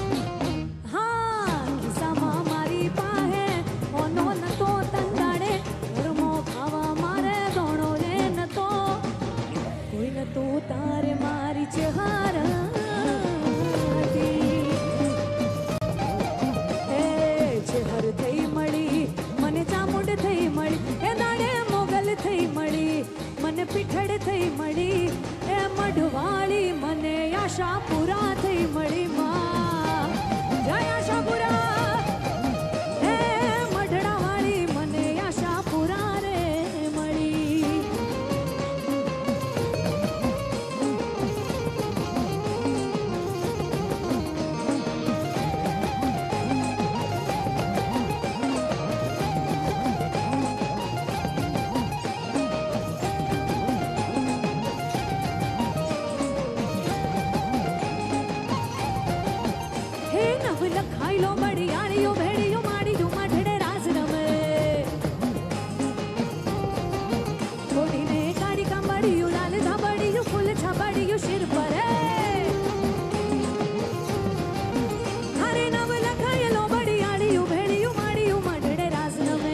હા ખિસ્સામાં મારી પાસે ઓનો નતો તંગાડે ઘરમો ખાવા મારે દોણો રે નતો કોઈ નતો તારે મારી ચહેરા હતી એ ચહેર થઈ મળી મને ચામુંડ થઈ મળી એ દાડે મોગલ થઈ મળી મને પીઠડ થઈ મળી એ મઢવાળી મને આશાપુરા થઈ મળી માં જય આશાપુરા એ મઢડાવાળી મને આશાપુરા રે મળી હે નવ લખાઈ લો બડિયાળીઓ ભેડીઓ માડીઓ માઢડે રાસ રમે છોડીને કાળી કાંબાડીઓ લાલ ધાબાડીઓ ફૂલ છાબાડીઓ શિર પર અરે નવ લખાઈ લો બડિયાળીઓ ભેડીઓ માડીઓ માઢડે રાસ રમે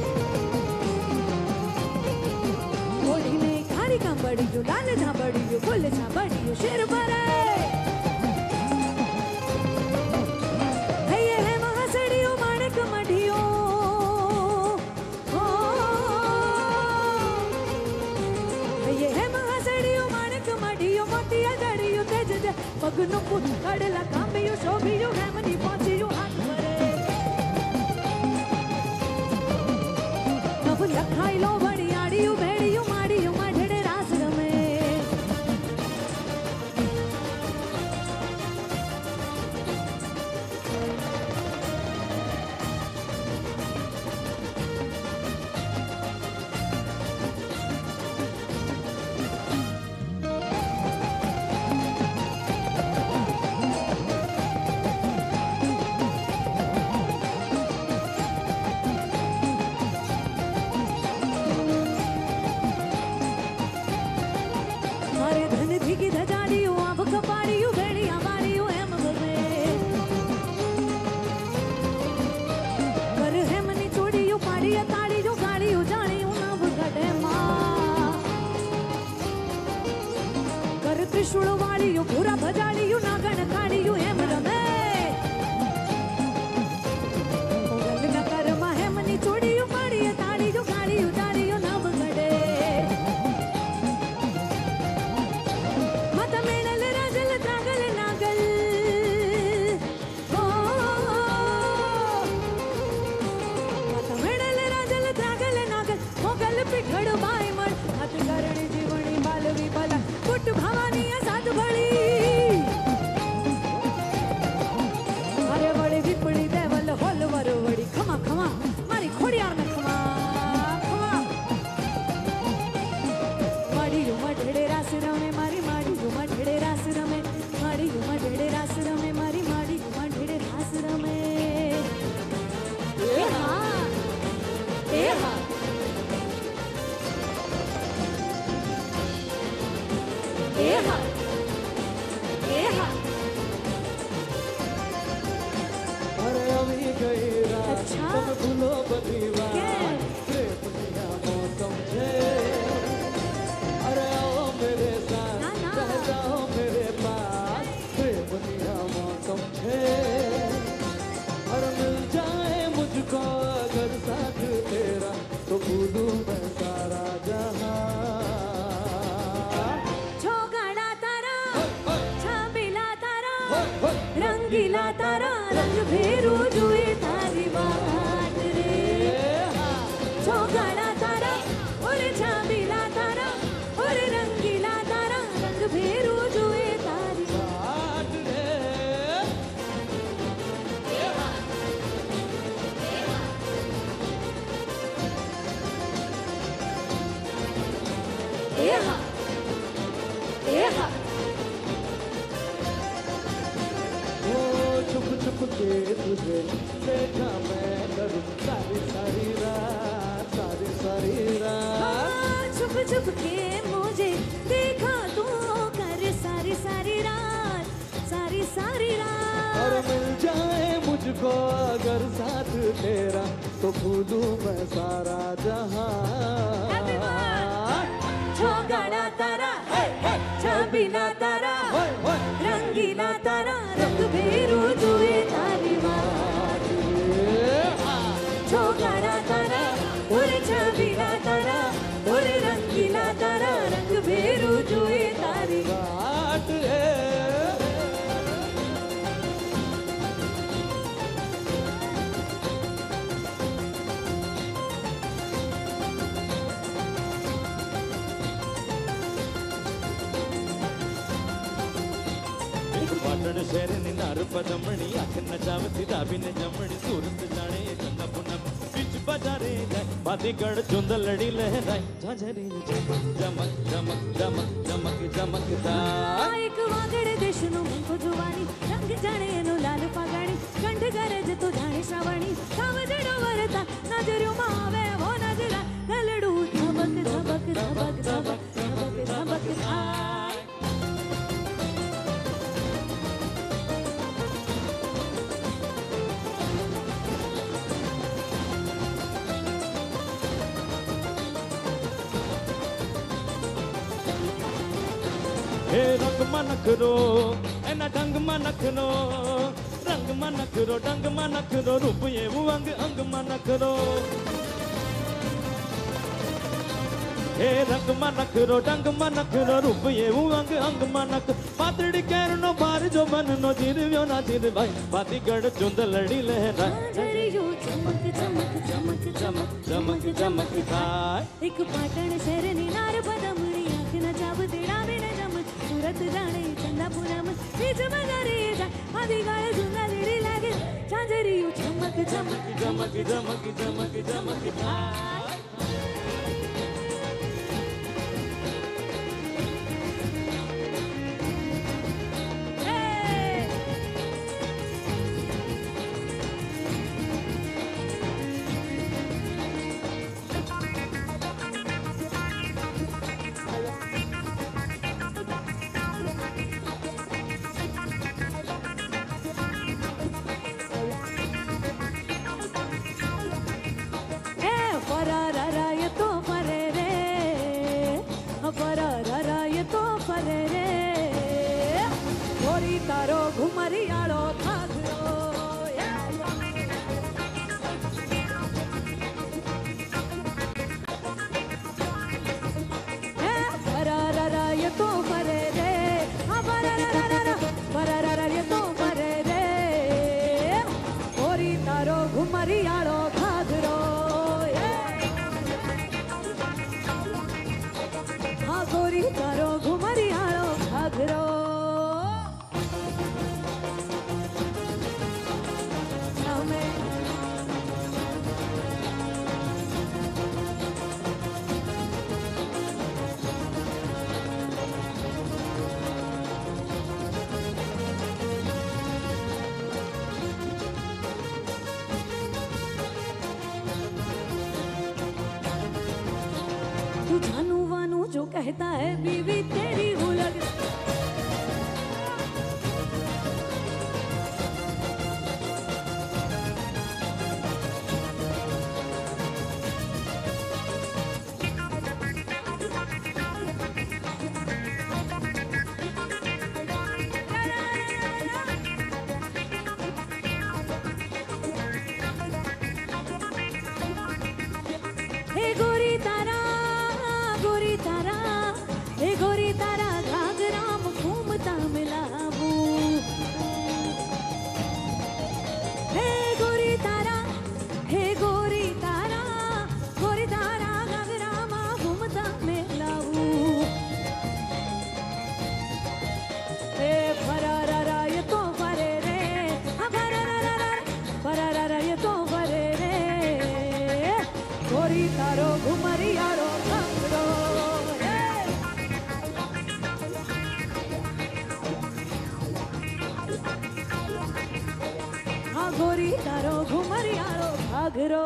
છોડીને કાળી કાંબાડીઓ લાલ ધાબાડીઓ ફૂલ છાબાડીઓ શિર પર પગનું પુત કડલા કાંબિયું શોભિયું હેમની પહોંચ્યું હાથ ભરે નવ લખાઈ લો વડિયાળિયું ભેડિયું માડિયું માઢડે રાસ રમે મારે ધન ભીગી ધજાડીયું આભ કપાડીયું ભેડિયા માડીયું એમ ગમે કર હેમની ચોડીયું પાડીએ તાળીયું ગાડીયું જાણીયું નવ ગઢે માં કર ત્રિશુળ વાળીયું પૂરા ભજાડીયું નાગણ કાઢીયું એમ રમે મોગલના કરમાં હેમની ચોડીયું પાડીએ તાળીયું ગાડીયું જાણીયું નવ ગઢે માતા મેણલ રાજલ ત્રાગલ નાગલ માતા મેણલ રાજલ ત્રાગલ નાગલ મોગલ પીઠડ બાય મળ હાથ કરણી જીવણી બાલ ए हा ए हा अरे अभी गई रात अच्छा। तुम भूलो बदी बात કેમ? प्रेम दिया मौसम छे अरे आओ मेरे साथ ना, ना। रह जाओ मेरे पास प्रेम दिया मौसम छे और मिल जाए मुझको अगर साथ तेरा तो भूलूं मैं सारा जहां છોકરા તારા છબીલા તારા होय, રંગીલા તારા રંગ ભેરું જોએ તારી વાત રે છોકરા તારા ઓરે છબીલા તારા ઓરે રંગીલા તારા રંગ ભેરું જોએ તારી बात रे એ હા એ હા ओ चुप चुप के तुझे देखा मैं करूं सारी सारी रात सारी सारी रात छुप छुप के मुझे देखा तू कर सारी सारी रात सारी सारी और रात मिल जाए मुझको अगर साथ तेरा तो भूलूं मैं सारा जहां છોકરા તારા છબીલા તારા होय, होय, રંગીલા તારા રંગ ભેરું જોએ તારી વાત છોકરા તારા ઓરે છબીલા તારા ઓરે રંગીલા તારા રંગ ભેરું જોએ તારી बात रे એક પાટણ શહેરની નાર પદમણી આંખ નચાવતી દાબીને જમણી સુરત જાણે ચંદા પૂનમ બીચ બજારે જાય બાદીગઢ ચુંદલડી લહેરાય ઝાઝરી ચમક ચમક ચમક ચમક ચમકતા આ એક વાગડ દેશનું મુખ જોવાની રંગ જાણે એનો લાલ પાગાણી કંઠ ગરજ તો જાણે શ્રાવણી કાવજડો વરતા નજરોમાં આવે હો નજરા ગલડું ધબક ધબક ધબક ધબક ધબક ધબક થાય હે રંગમાં નખરો એના ઢંગમાં નખરો રંગમાં નખરો ઢંગમાં નખરો રૂપ એવું અંગ અંગમાં નખરો હે રંગમાં નખરો ઢંગમાં નખરો રૂપ એવું અંગ અંગમાં નખ પાતળી કેરનો બાર જો મનનો જીરવ્યો ના જીરભાઈ બાદીગઢ ચુંદલડી લહેરાય ઝરીયું ચમક ચમક ચમક ચમક ચમક ચમક થાય એક પાટણ શહેરની નાર પદમણી આંખ નચાવતી ડાબીને જમણ સુરત જાણે ચંદાપુરમ બીચ બજારે જાય આદિગાળ જૂના લીડી લાગે ઝાંઝરિયું ચમક ચમક ચમક ચમક ચમક ચમક થાય Hey! ફરારાય તો ફરે રે ફરારાય તો ફરે રે ગોરી તારો ઘુમરિયાળો થાકરો ફરારાય તો ફરે રે ફરારાય તો ફરે રે ગોરી તારો ઘુમરિયાળો થાકરો ગોરી તારો ઘુમરિયાળો ઘાઘરો સામે તું જાનું વાનું જો कहता है बीवी तेरी हूँ लग। हे गोरी तारा, गोरी तारा, हे गोरी तारा घाघराम घूमता मिलाबू। हे गोरी तारा, हे गोरी तारा, गोरी तारा घाघराम घूमता मिलाबू। हे फरारा ये तो फरे रे, फरारा ये तो फरे रे। गोरी तारो घुमरी यारो घाघरो, हाँ गोरी तारो घुमरी यारो घाघरो।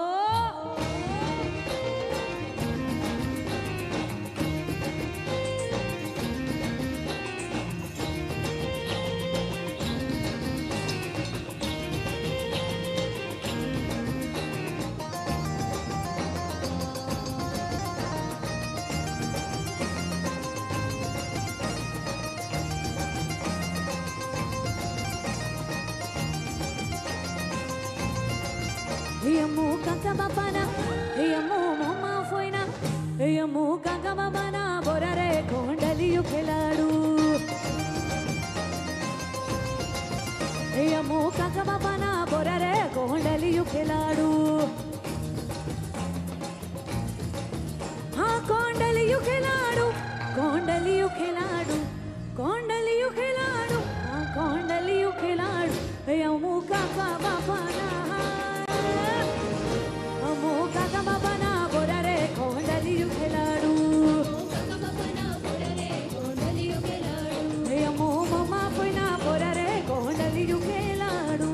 Hiamu kakabapana, hiamu mama foina, hiamu kakabapana, borare kondaliyu khiladu. Hiamu kakabapana, borare kondaliyu khiladu. हाँ kondaliyu khiladu, kondaliyu khiladu, kondaliyu khiladu, हाँ kondaliyu khiladu. Hiamu kakabapana. Kakabapana borare kondaliyu khiladu. Hiamu mama foina borare kondaliyu khiladu.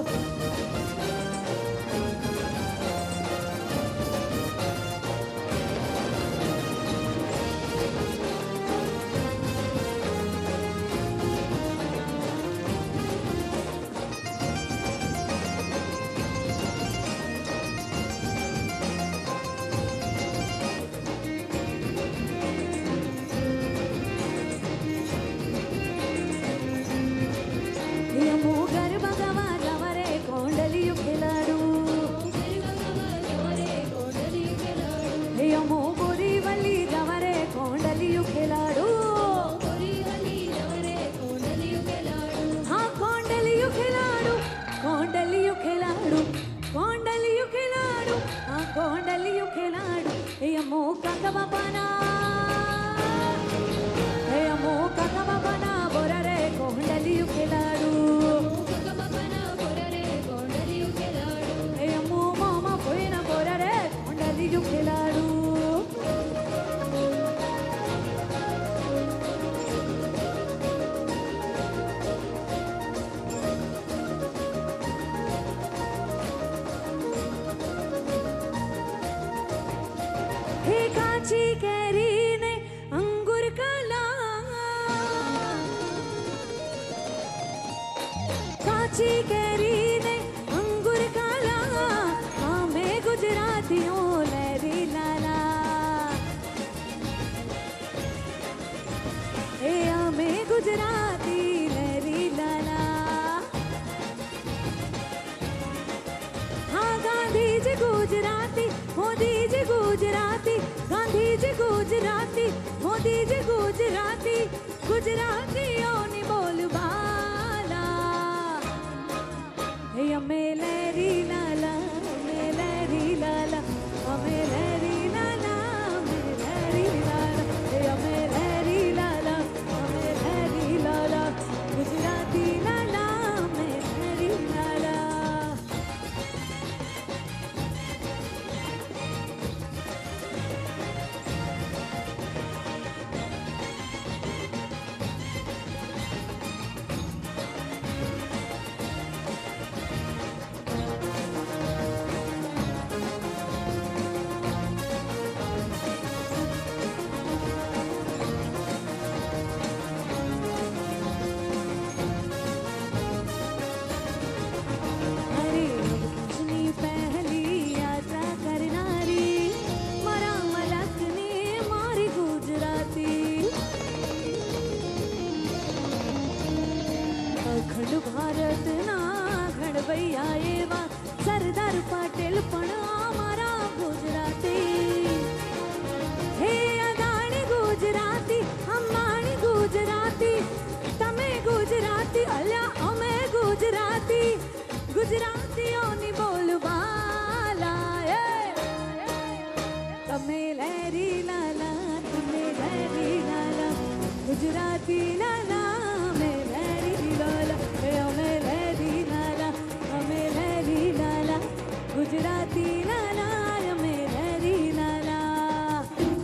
Kondaliyu khiladu, hiamu kakabapana, hiamu kakabapana, borare kondaliyu khiladu. Hiamu mama foina borare kondaliyu khiladu. हे काची carry ने अंगूर काला, काची carry ने अंगूर काला, हमें गुजरातियों लहरी लाला। हे हमें गुजराती लहरी लाला। हाँ गांधी जी गुजराती, मोदी जी गुजराती, गांधी जी गुजराती, मोदी जी गुजराती, गुजरातियों ने बोलबाला। हे हमें लहरी लाला, हमें लहरी लाला, हमें लहरी लाला, हमें लहरी लाला, हे हमें लहरी लाला, हमें लहरी लाला, गुजराती लाला, हमें लहरी लाला। ભારતના ઘડવૈયા એવા સરદાર પટેલ પણ અમારા ગુજરાતી. હે અદાણી ગુજરાતી, અંબાણી ગુજરાતી, તમે ગુજરાતી, અલ્યા અમે ગુજરાતી, ગુજરાતીઓની બોલબાલા. તમે લહેરી લાલા, તમે લહેરી લાલા, ગુજરાતી લાલા, અમે લહેરી લાલા, અમે લહેરી લાલા, અમે લહેરી લાલા, ગુજરાતી લાલા, અમે લહેરી લાલા.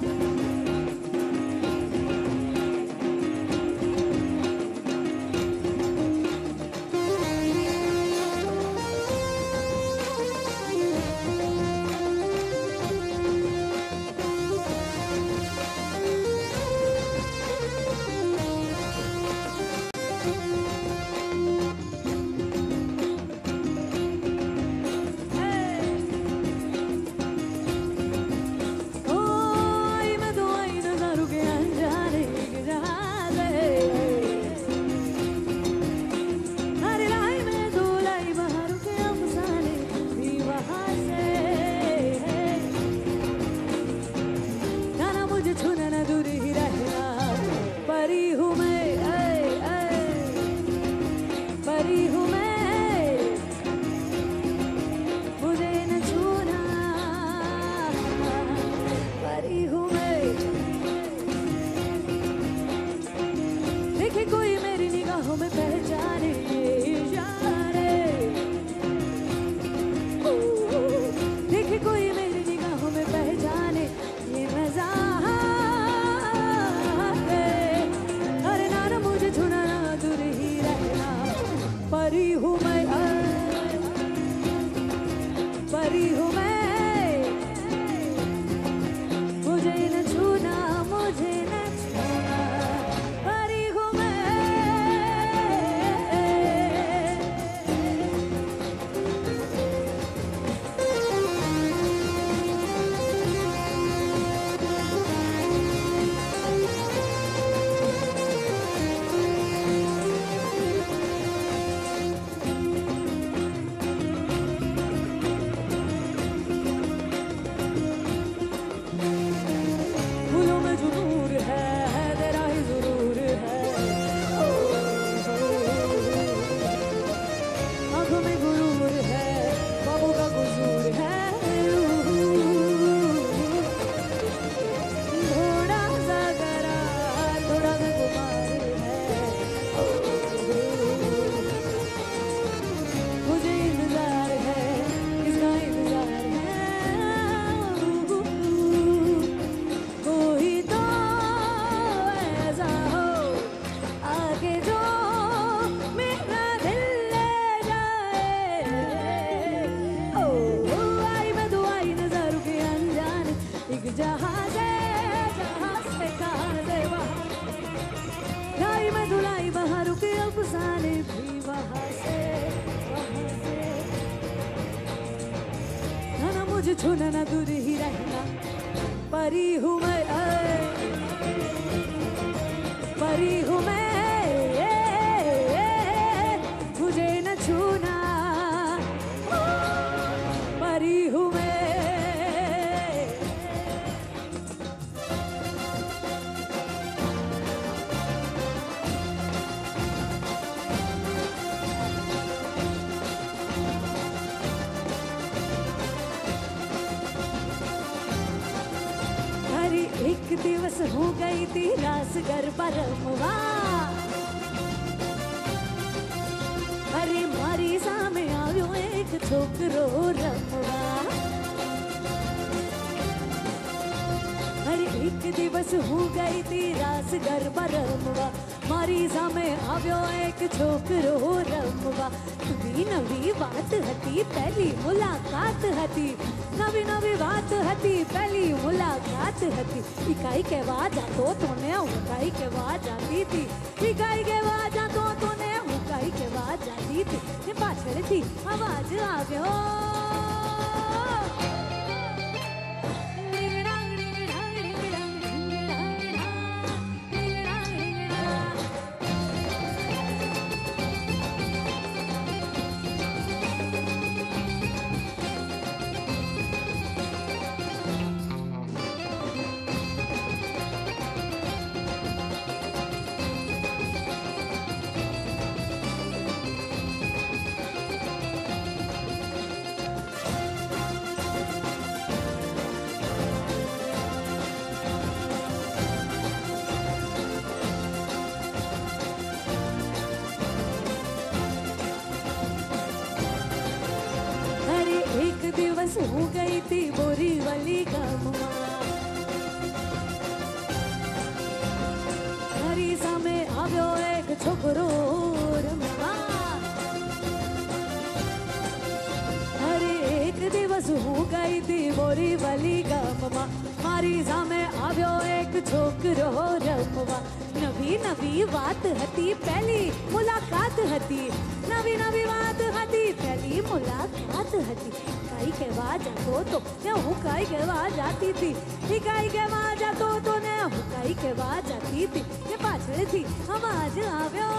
छूना ना दूर ही रहना, परी हूँ मैं, परी हूँ मैं, मुझे न छूना, परी हूँ मैं. एक दिवस हो गई थी रास गरबा रमवा, अरे मारी सामे आयो एक छोकरो रमवा. अरे एक दिवस हो गई थी रास गरबा रमवा, मारी सामे आयो एक छोकरो रमवा. नवी नवी बात हती, पहली मुलाकात हती, नवी नवी बात हती, पहली मुलाकात हती. इकाई के बाद जातो तूने उकाई के बाद जाती थी, इकाई के बाद जातो तूने उकाई के बाद जाती थी. ने पाछड़ थी आवाज आ गयो, दिवस हो गई थी बोरी वाली गाममा घरी सामे આવ્યો એક છોકરો રમવા અરે એક દિવસ હું ગઈ હતી બોરી વાલી ગામમાં મારી સામે આવ્યો એક છોકરો રમવા નવી નવી વાત હતી પહેલી મુલાકાત હતી નવી નવી વાત હતી પહેલી મુલાકાત હતી કાઈ કહેવા જતો તો ને હું કાઈ કહેવા જાતી હતી એ કાઈ કહેવા જતો તો ને હું કાઈ કહેવા જાતી હતી કે પાછળથી અવાજ આવ્યો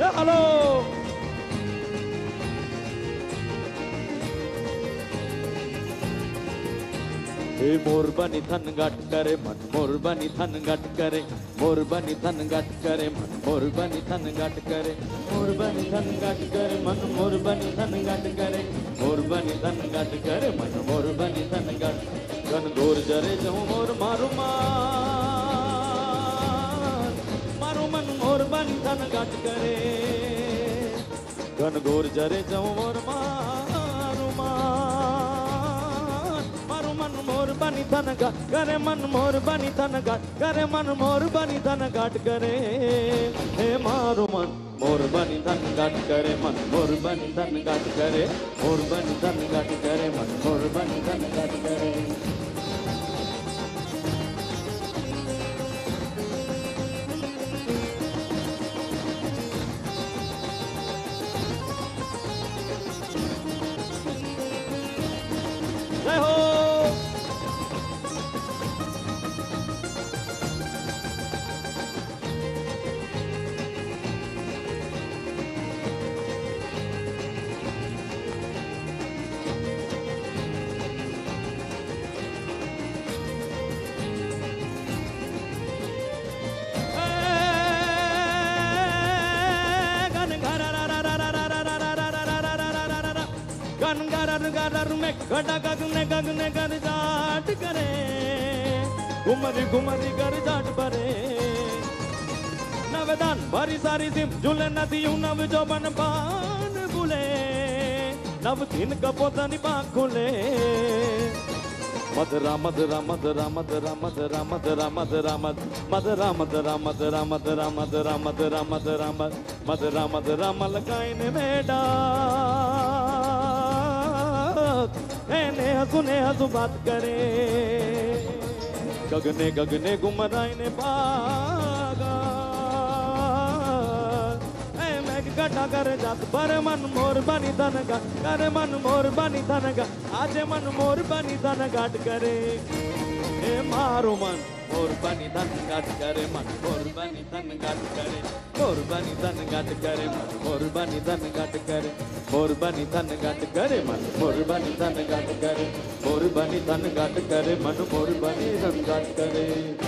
હાલો એ મોરબાની થન ગાટ કરે મન મોરબાની થન ગાટ કરે મોરબાની થન ગાટ કરે મન મોરબાની થન ગાટ કરે મોરબાની થન ગાટ કરે મન મોરબાની થન ગાટ કરે મોરબાની થન ગાટ કરે મન મોરબાની થન ગાટ ઘન ઘોર જરે જઉં મોર મારું મારું મન મોરબાની થન ગાટ કરે ઘન ઘોર જરે જઉં મોર મોરબાની થન ગાટ કરે મન મોરબાની થન ગાટ કરે મન મોરબાની થન ગાટ કરે હે મારું મન મોરબાની થન ગાટ કરે મન મોરબાની થન ગાટ કરે મોરબાની થન ગાટ કરે મન મોરબાની થન ગાટ કરે જય હો गड़ा गगने गगने कर जाट करे घुमरी घुमरी कर जाट भरे नवदान भरी सारी सिम झूले नदियों नव जो बन पान बुले नव दिन कपोतनी पाक खुले मधुरा मधुरा मधुरा मधुरा मधुरा मधुरा मधुरा मधुरा मधुरा मधुरा मधुरा मधुरा मधुरा मधुरा मधुरा मधुरा मलकाइन मेडा ने हसू बात करे गगने गगने गुमराई ने पागा मैं गड्ढा कर जात पर मन मोर बनी धन गाट करे मन मोर बनी धन गाट आज मन मोर बनी धन गाट करे ए मारो मन मोर बनी धन गाट करे मन मोर बनी धन गाट करे मोर बनी धन गाट करे मन मोर बनी धन गाट करे मोर बनी धन गाट करे मन मोर बनी धन गाट करे मोर बनी धन गाट करे मन मोर बनी धन गाट करे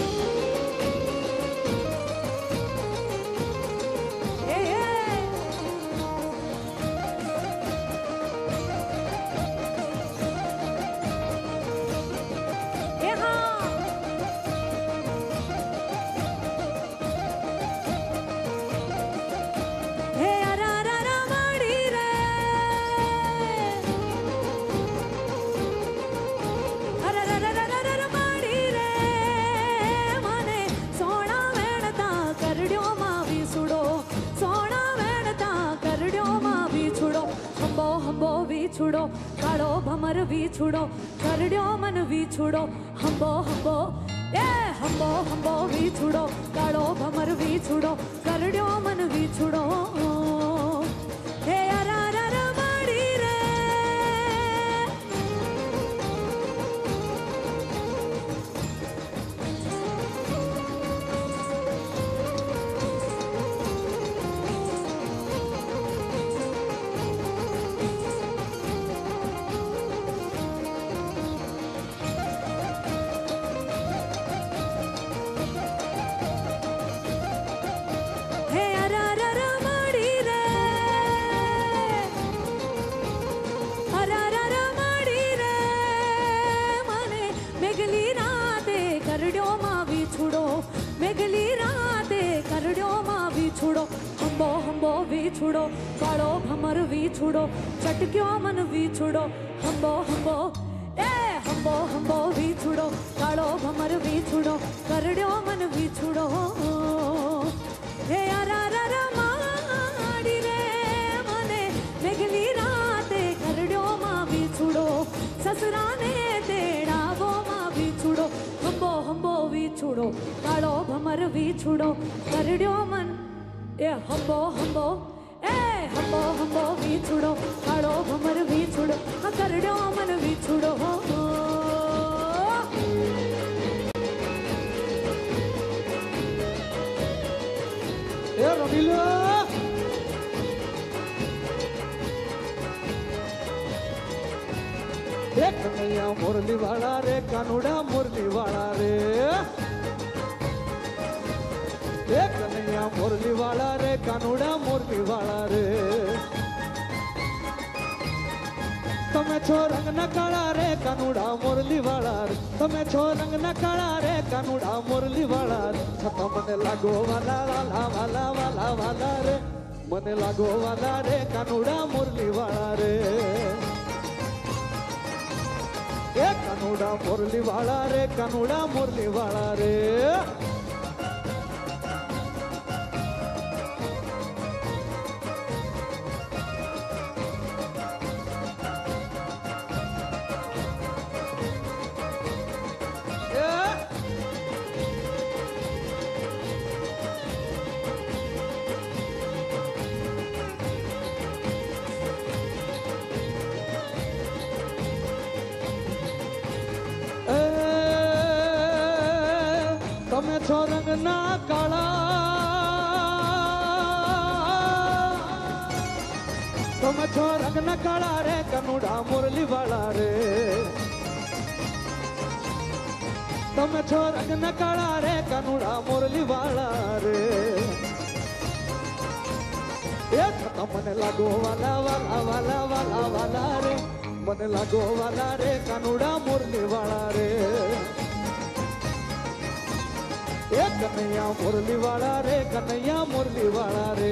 छुड़ो कालो भमर भी छुड़ो करड्यो मन भी छुड़ो हंबो हंबो ए हंबो हंबो भी छुड़ो कालो भमर भी छुड़ो करड्यो मन भी छुड़ो हे अरारर माड़ी रे हंबो हंबो भी छुड़ो कालो भमर भी छुड़ो चटक्यो मन भी छुड़ो हंबो हंबो ए हंबो हंबो भी छुड़ो कालो भमर भी छुड़ो करड्यो मन भी छुड़ो हे अरारर माड़ी रे मने मेघली राते करड्यो मां भी छुड़ो ससुराने तेड़ावो मां भी छुड़ो हंबो हंबो भी छुड़ो कालो भमर भी छुड़ो करड्यो मन ए हंबो हंबो ए हंबो हंबो भी छुड़ो कालो भमर भी छुड़ो करड्यो मन भी छुड़ो ए रमीला કનૈયા મુરલી વાળા રે કાનુડા મુરલી વાળા રે એ કનૈયા મુરલી વાળા રે કાનુડા મુરલી વાળા રે તમે છો રંગના કાળા રે કાનુડા મુરલી વાળા રે તમે છો રંગના કાળા રે કાનુડા મુરલી વાળા રે છતાં મને લાગો વાલા વાલા વાલા વાલા વાલા રે મને લાગો વાલા રે કાનુડા મુરલી વાળા રે એ કાનુડા મુરલી વાળા રે કાનુડા મુરલી વાળા રે તમે છો રંગના કાળા તમે છો રંગના કાળા રે કાનુડા મુરલી વાળા રે તમે છો રંગના કાળા રે કાનુડા મુરલી વાળા રે એ છતાં મને લાગો વાલા વાલા વાલા વાલા વાલા રે મને લાગો વાલા રે કાનુડા મુરલી વાળા રે એ કનૈયા મુરલી વાળા રે કનૈયા મુરલી વાળા રે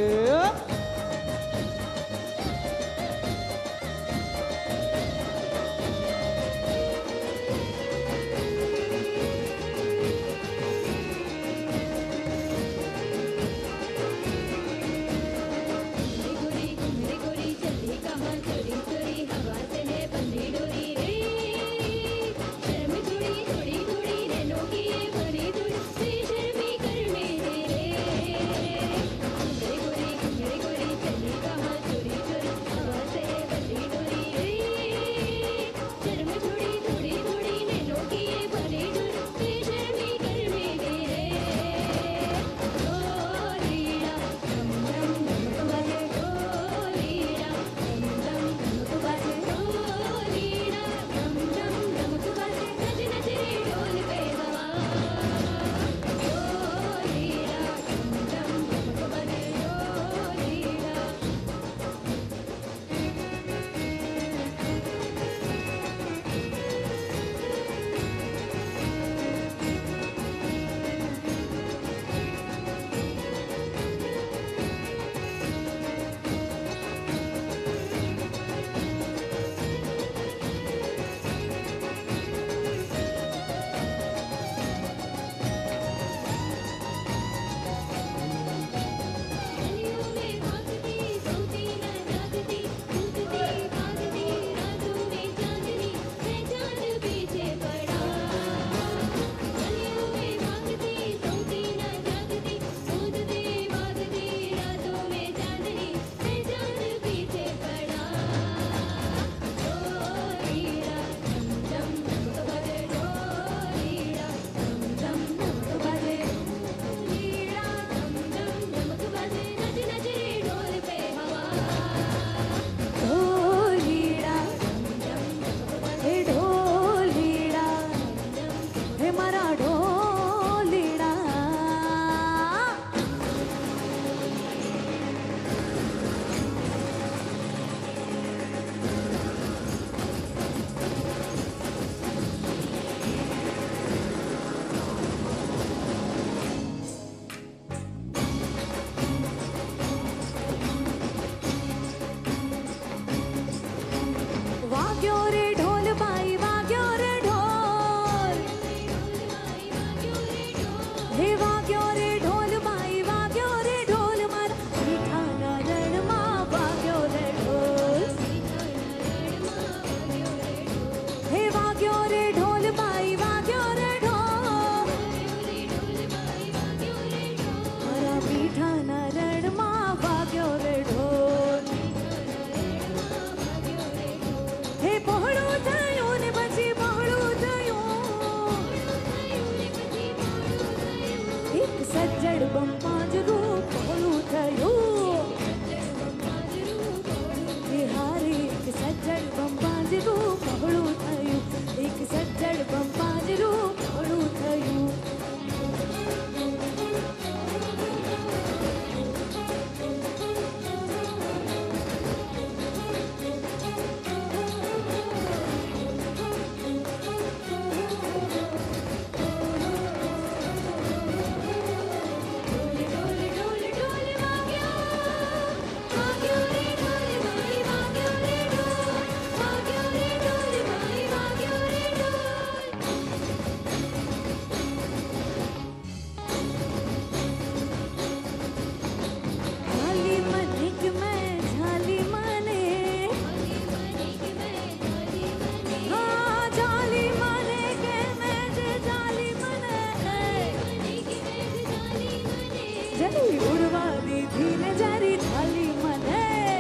जली उड़वा दी धीरे जरी थाली मने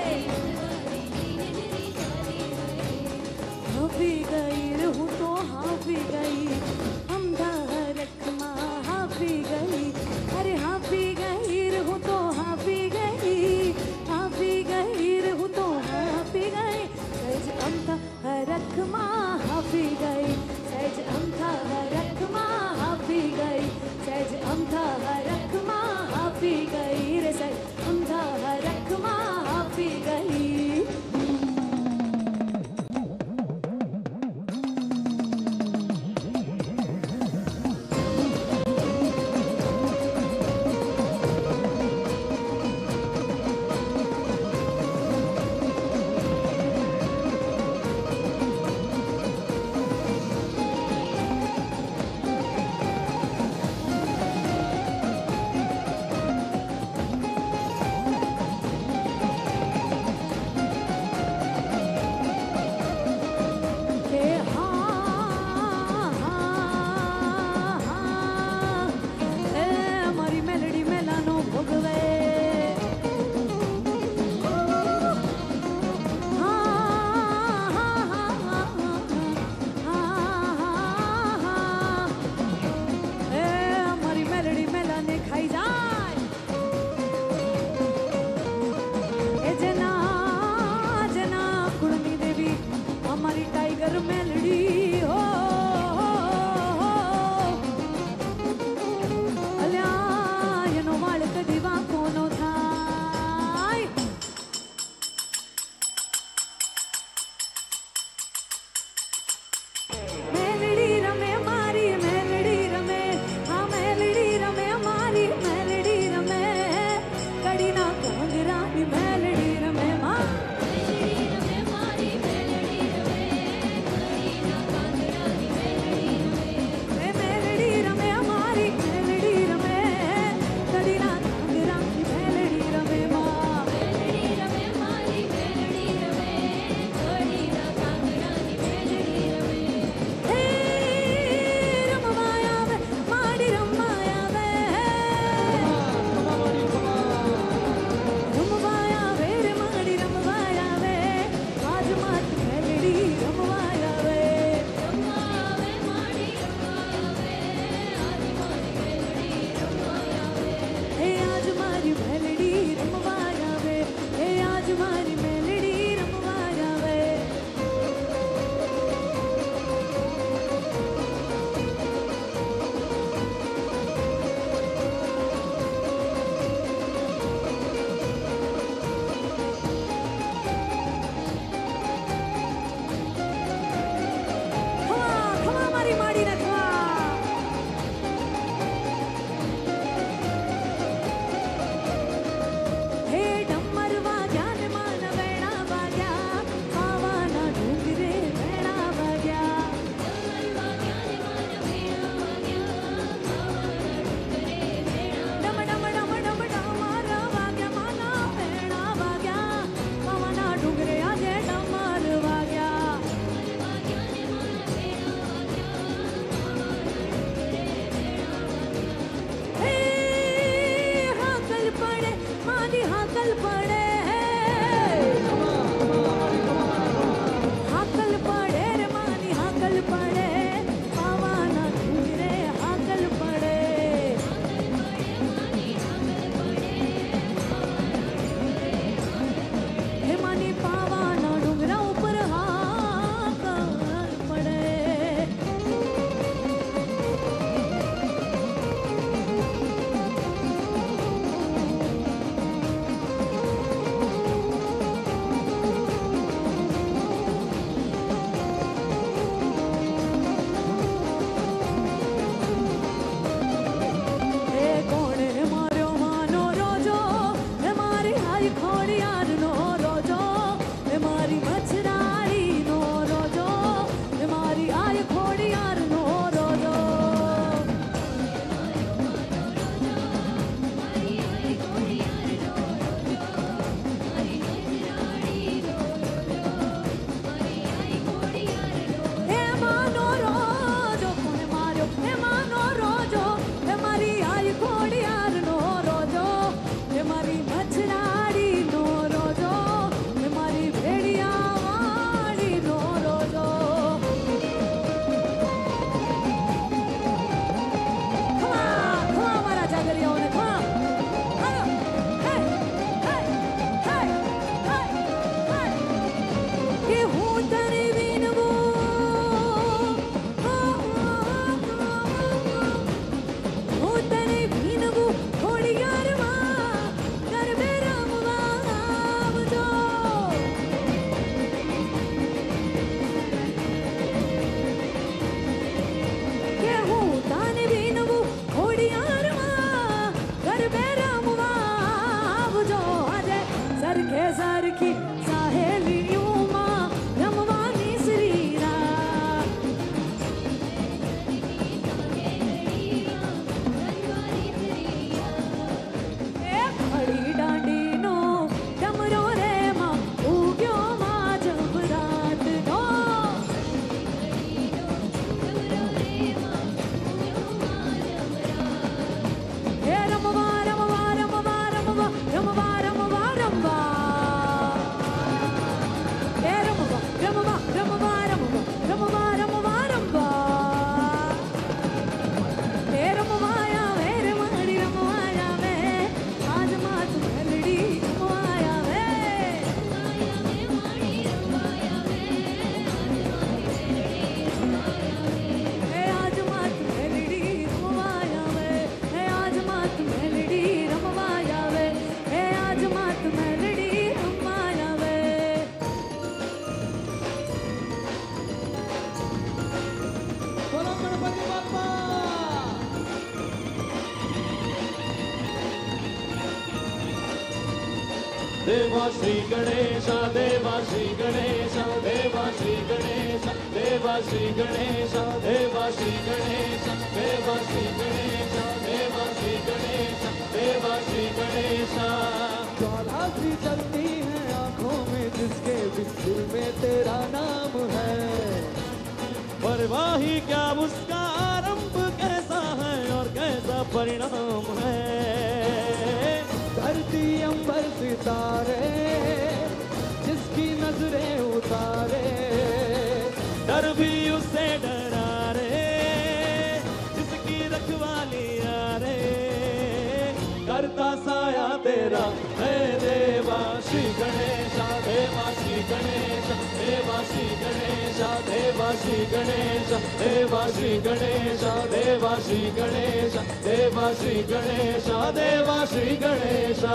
हाफी गई रहूं तो हाफी गई हमदा रखमा हाफी गई अरे हाफी गई रहूं तो हाफी गई रहूं तो हाफी गई सज अमथा रखमा हाफी गई सज अमथा रखमा हाफी गई सज अमथा रखमा हाफी गई देवा श्री गणेश, देवा श्री गणेश, देवा श्री गणेश, देवा श्री गणेश, देवा श्री गणेश, देवा श्री गणेश, देवा श्री गणेश, देवा श्री गणेश। ज्वाला सी जलती है आंखों में जिसके दिल में तेरा नाम है, परवाही क्या उसका आरंभ कैसा है और कैसा परिणाम है। धरती अंबर सितारे जिसकी नजरें उतारे, डर भी उससे डरा रे जिसकी रखवाली रे, करता साया तेरा है देवा श्री गणेश, देवा श्री गणेश, देवा श्री गणेश, देवा श्री गणेश, देवा श्री गणेश, देवा श्री गणेश, देवा श्री गणेश, देवा श्री गणेश।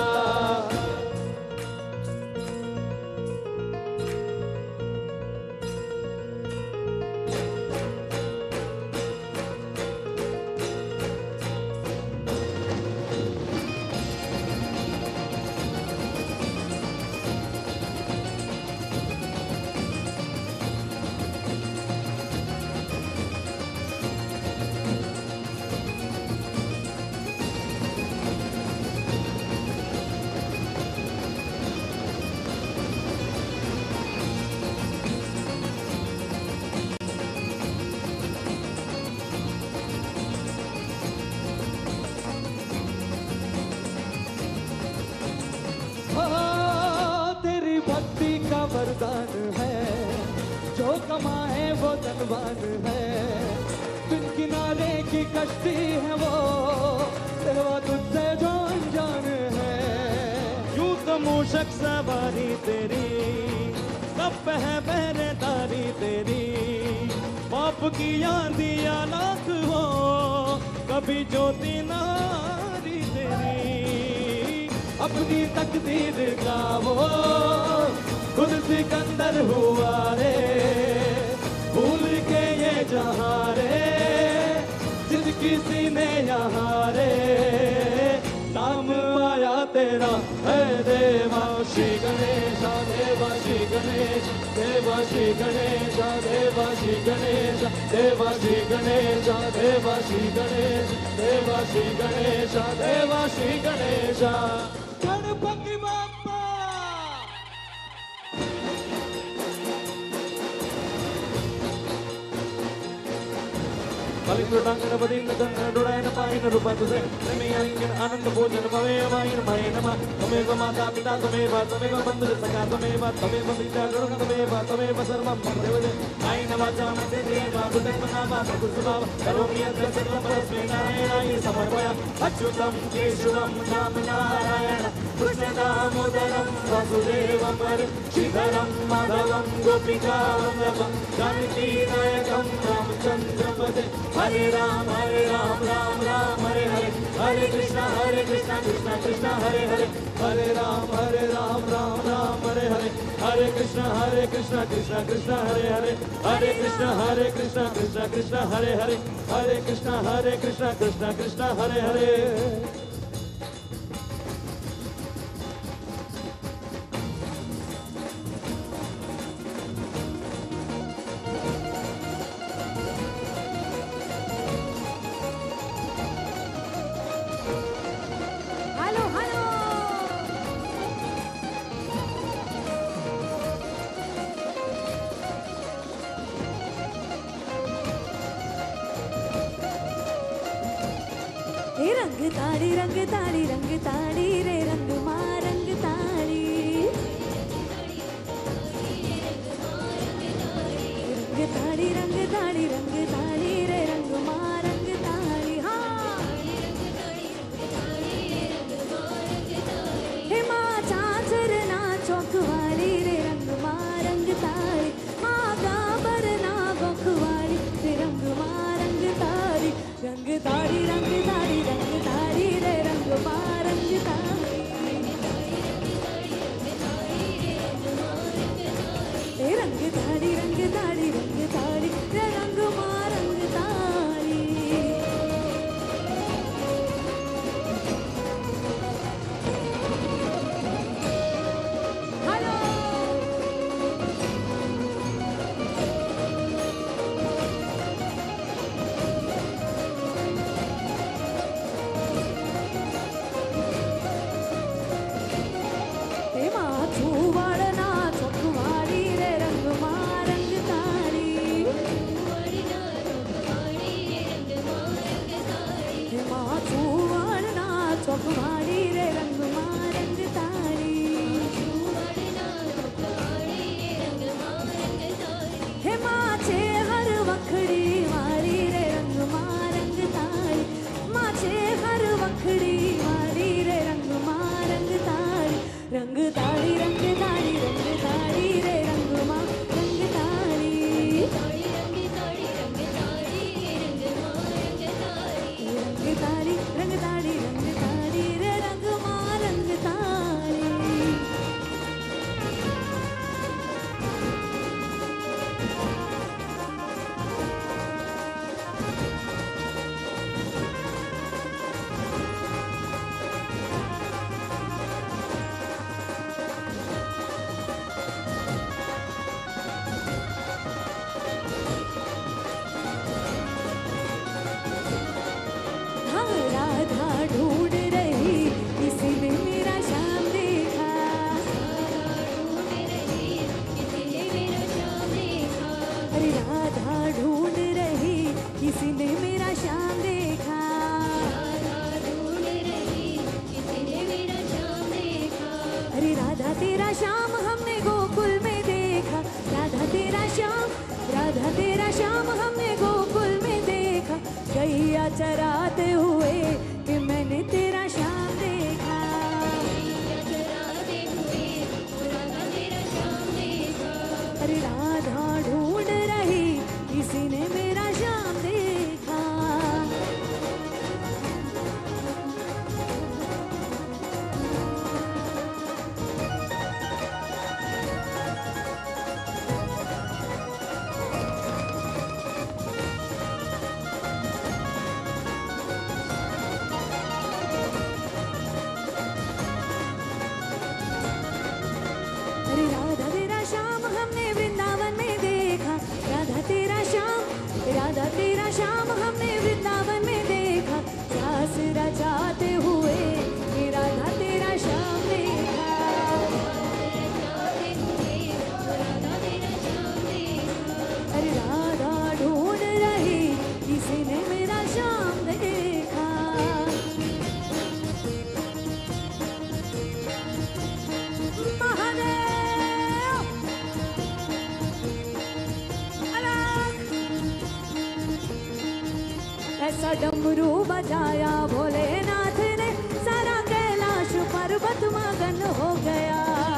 तेरी भक्ति का वरदान है, जो कमाए वो धनवान है। बिन किनारे की कश्ती है वो, तेरा तुझसे जो अनजान है। यूं तो मूषक सवारी तेरी, सब पे है पहरेदारी तेरी। बाप की आंधिया लाख हो, कभी ज्योति नारी तेरी। अपनी तकदीर का वो खुद सिकंदर हुआ रे, भूल के ये जहां रे जिनकी सीने यहाँ रे। नाम आया तेरा है देवा श्री गणेश, देवा श्री गणेश, देवा श्री गणेश, देवा श्री गणेश, देवा श्री गणेश, देवा श्री गणेश, देवा श्री गणेश, देवा श्री गणेश। गणपति बाप्पा आनंद भोजन तमेव माता पिता तमेव तमेव बंधु सखा तमेव तमेव विद्या गुरु तमेव तमेव सर्वं देवते आयन वाचा मते देवा बुद्धनामा कुसुमाव करोमि यत्र सर्वं परस्मै नारायणाय समर्पया। अच्युतं केशवं नाम नारायण कृष्ण दामोदरं वासुदेवं हरे श्रीधरं माधवं गोपिकावल्लभं जानकी नायकं रामचन्द्रं भजे। हरे राम राम राम हरे हरे, हरे कृष्णा कृष्णा कृष्णा हरे हरे, हरे राम राम राम हरे हरे, हरे कृष्णा कृष्णा कृष्णा हरे हरे, हरे कृष्णा कृष्णा कृष्णा हरे हरे, हरे कृष्णा कृष्णा कृष्णा हरे हरे। रंग ताड़ी रे रंग माँ रंग ताड़ी, रंग ताड़ी रे रंग माँ रंग ताड़ी। हाँ हे माँ चाचर ना चौकवाली रे रंग माँ रंग ताड़ी, माँ गाबर ना गोखवाली रे रंग माँ रंग ताड़ी। रंग ताड़ी रे रंग माँ रंग ताड़ी, रंग ताड़ी रे रंग माँ रंग कोकवाड़ी रे रंग मारंग तारी हे माचे हर वखड़ी वारी रे रंग मारंग तारी माचे हर वखड़ी वारी रे रंग मारंग तारी रंग तारी रंग तारी रंग तारी रे रंग मा रंग तारी रंग तारी रंग तारी रे रंग मा रंग तारी राधा ढूंढ रही किसी ने मेरा शाम देखा अरे राधा ढूंढ रही किसी ने मेरा शाम देखा अरे राधा तेरा शाम हमने गोकुल में देखा राधा तेरा शाम हमने गोकुल में देखा गैया चराते हुए कि मैंने तेरा शाम देखा अरे राधा ढूंढ रही किसी ने मेरा शाम देखा अरे राधा तेरा शाम हमने वृंदावन में देखा राधा तेरा शाम हमने वृंदावन में देखा रास रचाते हुए कि राधा तेरा शाम देखा अरे राधा ढूंढ रही किसी ने मेरा शाम देखा महादेव ऐसा डमरू बजाया भोलेनाथ ने सारा कैलाश पर्वत मगन हो गया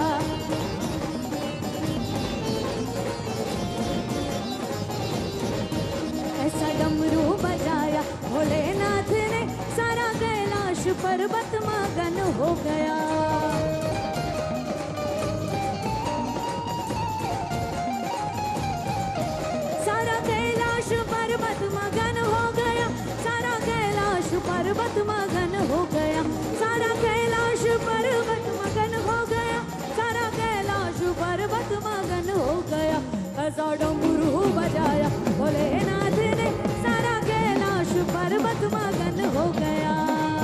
ऐसा डमरू बजाया भोलेनाथ ने सारा कैलाश पर्वत मगन हो गया सारा कैलाश पर्वत मगन हो गया सारा कैलाश पर्वत मगन हो गया सारा कैलाश पर्वत मगन हो गया सारा कैलाश पर्वत मगन हो गया ऐसा डमरू बजाया भोलेनाथ ने सारा कैलाश पर्वत मगन हो गया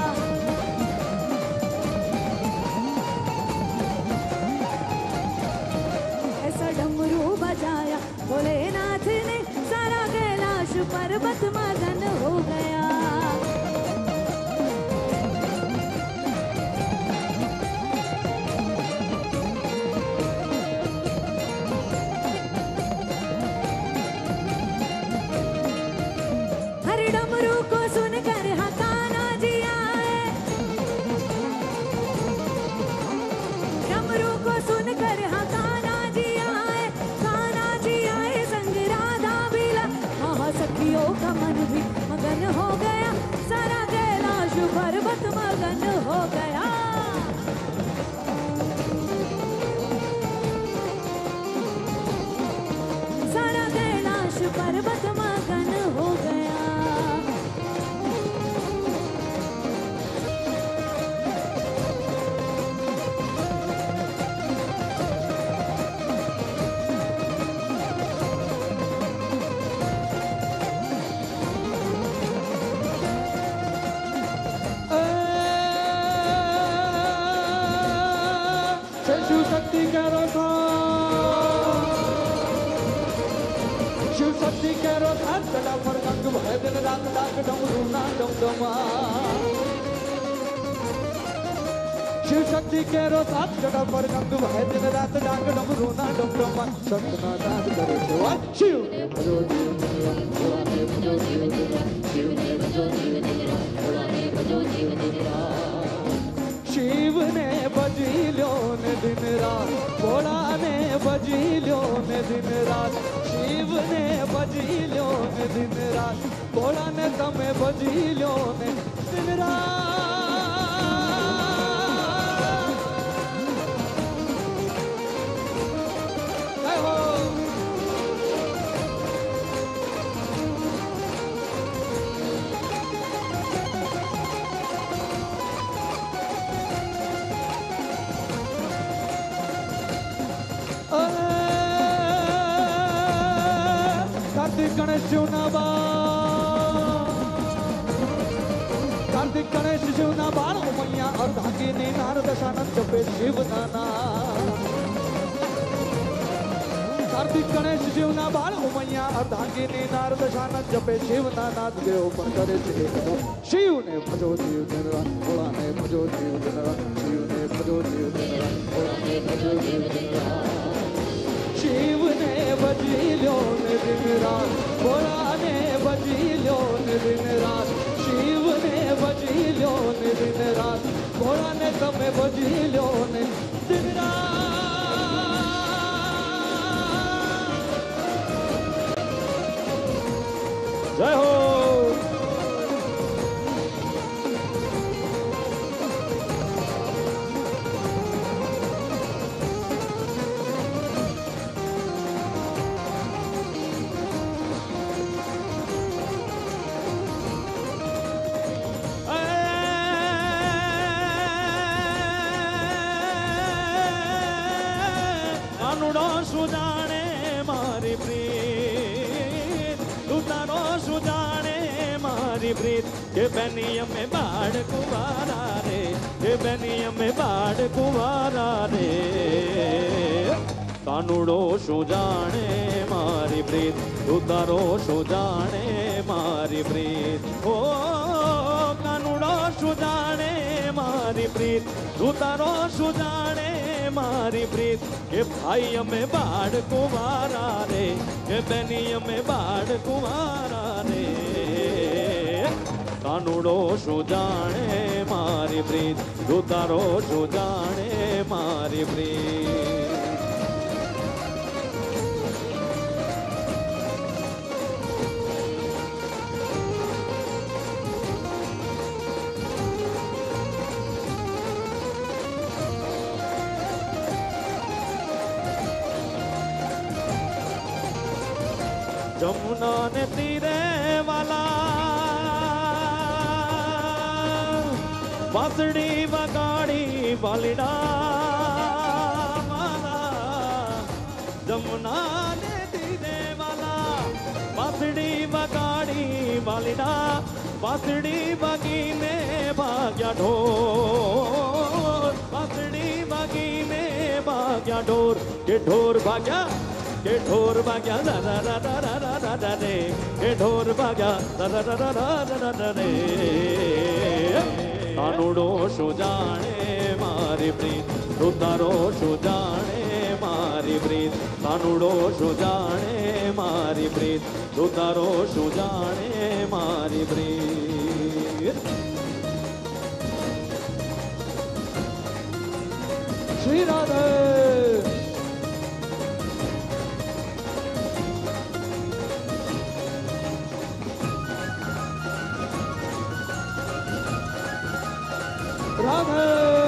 ऐसा डमरू बजाया भोलेनाथ ने सारा कैलाश पर्वत मगन हो गया हर डमरू को सुनकर हकाना जी आए डमरू को सुनकर हकाना जी आए काना जी आए संग राधा बिला सखियों का मन भी मगन हो गया सारा कैलाश पर्वत मगन हो गया सारा कैलाश पर्वत मगन हो गया शिव शक्ति करो था शिव शक्ति करो था कला पर गंग भय दिन रात डाक डमरू ना डमडमा शिव शक्ति के रो साथ जटा पर गंग बहे दिन रात डांग डमरू ना डम डम संत ना दाद करे शिवा शिव ने भजो जीव दिन रात भोला ने भजो जीव दिन रात शिव ने भजो जीव दिन रात भोला ने भजो जीव दिन रात शिव ने भजी लो ने दिन रात भोला ने भजी लो ने दिन रात शिव ने भजी लो ने दिन रात भोला ने तमे भजी लो ने दिन रात जय हो कार्तिक गणेश शिवना कार्तिक गणेश शिवना बाल मैया अर्धांगिनी नारद शानंद जपे शिव नाना कार्तिक गणेश शिवना बाल मैया अर्धांगिनी नारद शानंद जपे शिव नाना देव पर करे शिव ने भजो जीव दिन रात भोला ने भजो जीव दिन रात शिव ने भजो जीव दिन रात भोला ने भजो जीव दिन रात शिव ने भजी लो ने दिन रात भोला ने भजी लो ने दिन रात शिव ने भजी लो ने दिन रात भोला ने तमे भजी लो ने दिन रात जय हो सुजाने मारी प्रीत तू तारो सुजाने मारी प्रीत के बेनिया में बाढ़ कुवारा रे के बेनिया में बाढ़ कुवारा रे कानूड़ो सुजाने मारी प्रीत तू तारो सुजाने मारी प्रीत ओ कानूड़ो सुजाने मारी प्रीत तू तारो सुजाने मारी प्रीत के भाई में बाढ़ कुमारा रे के बहनी में बाढ़ कुमारा रे कानूड़ो सुजाने मारी प्रीत दूतारो सुजाने मारी प्रीत जमुना ने तीरे वाला बांसुरी बगाड़ी बालिडा वाला जमुना ने तीरे वाला बांसुरी बगाड़ी बालिडा बांसुरी बगी ने भाग्या ढोर बांसुरी बगी ने भाग्या ढोर के ढोर भाग्या के ढोर भाग्या रा रा रा रा रा रा रा रे के ढोर भाग्या रा रा रा रा रा रा रा रे कानूड़ो सुजाने मारी प्रीत दूतारो सुजाने मारी प्रीत कानूड़ो सुजाने मारी प्रीत दूतारो सुजाने मारी प्रीत श्री राधे राधे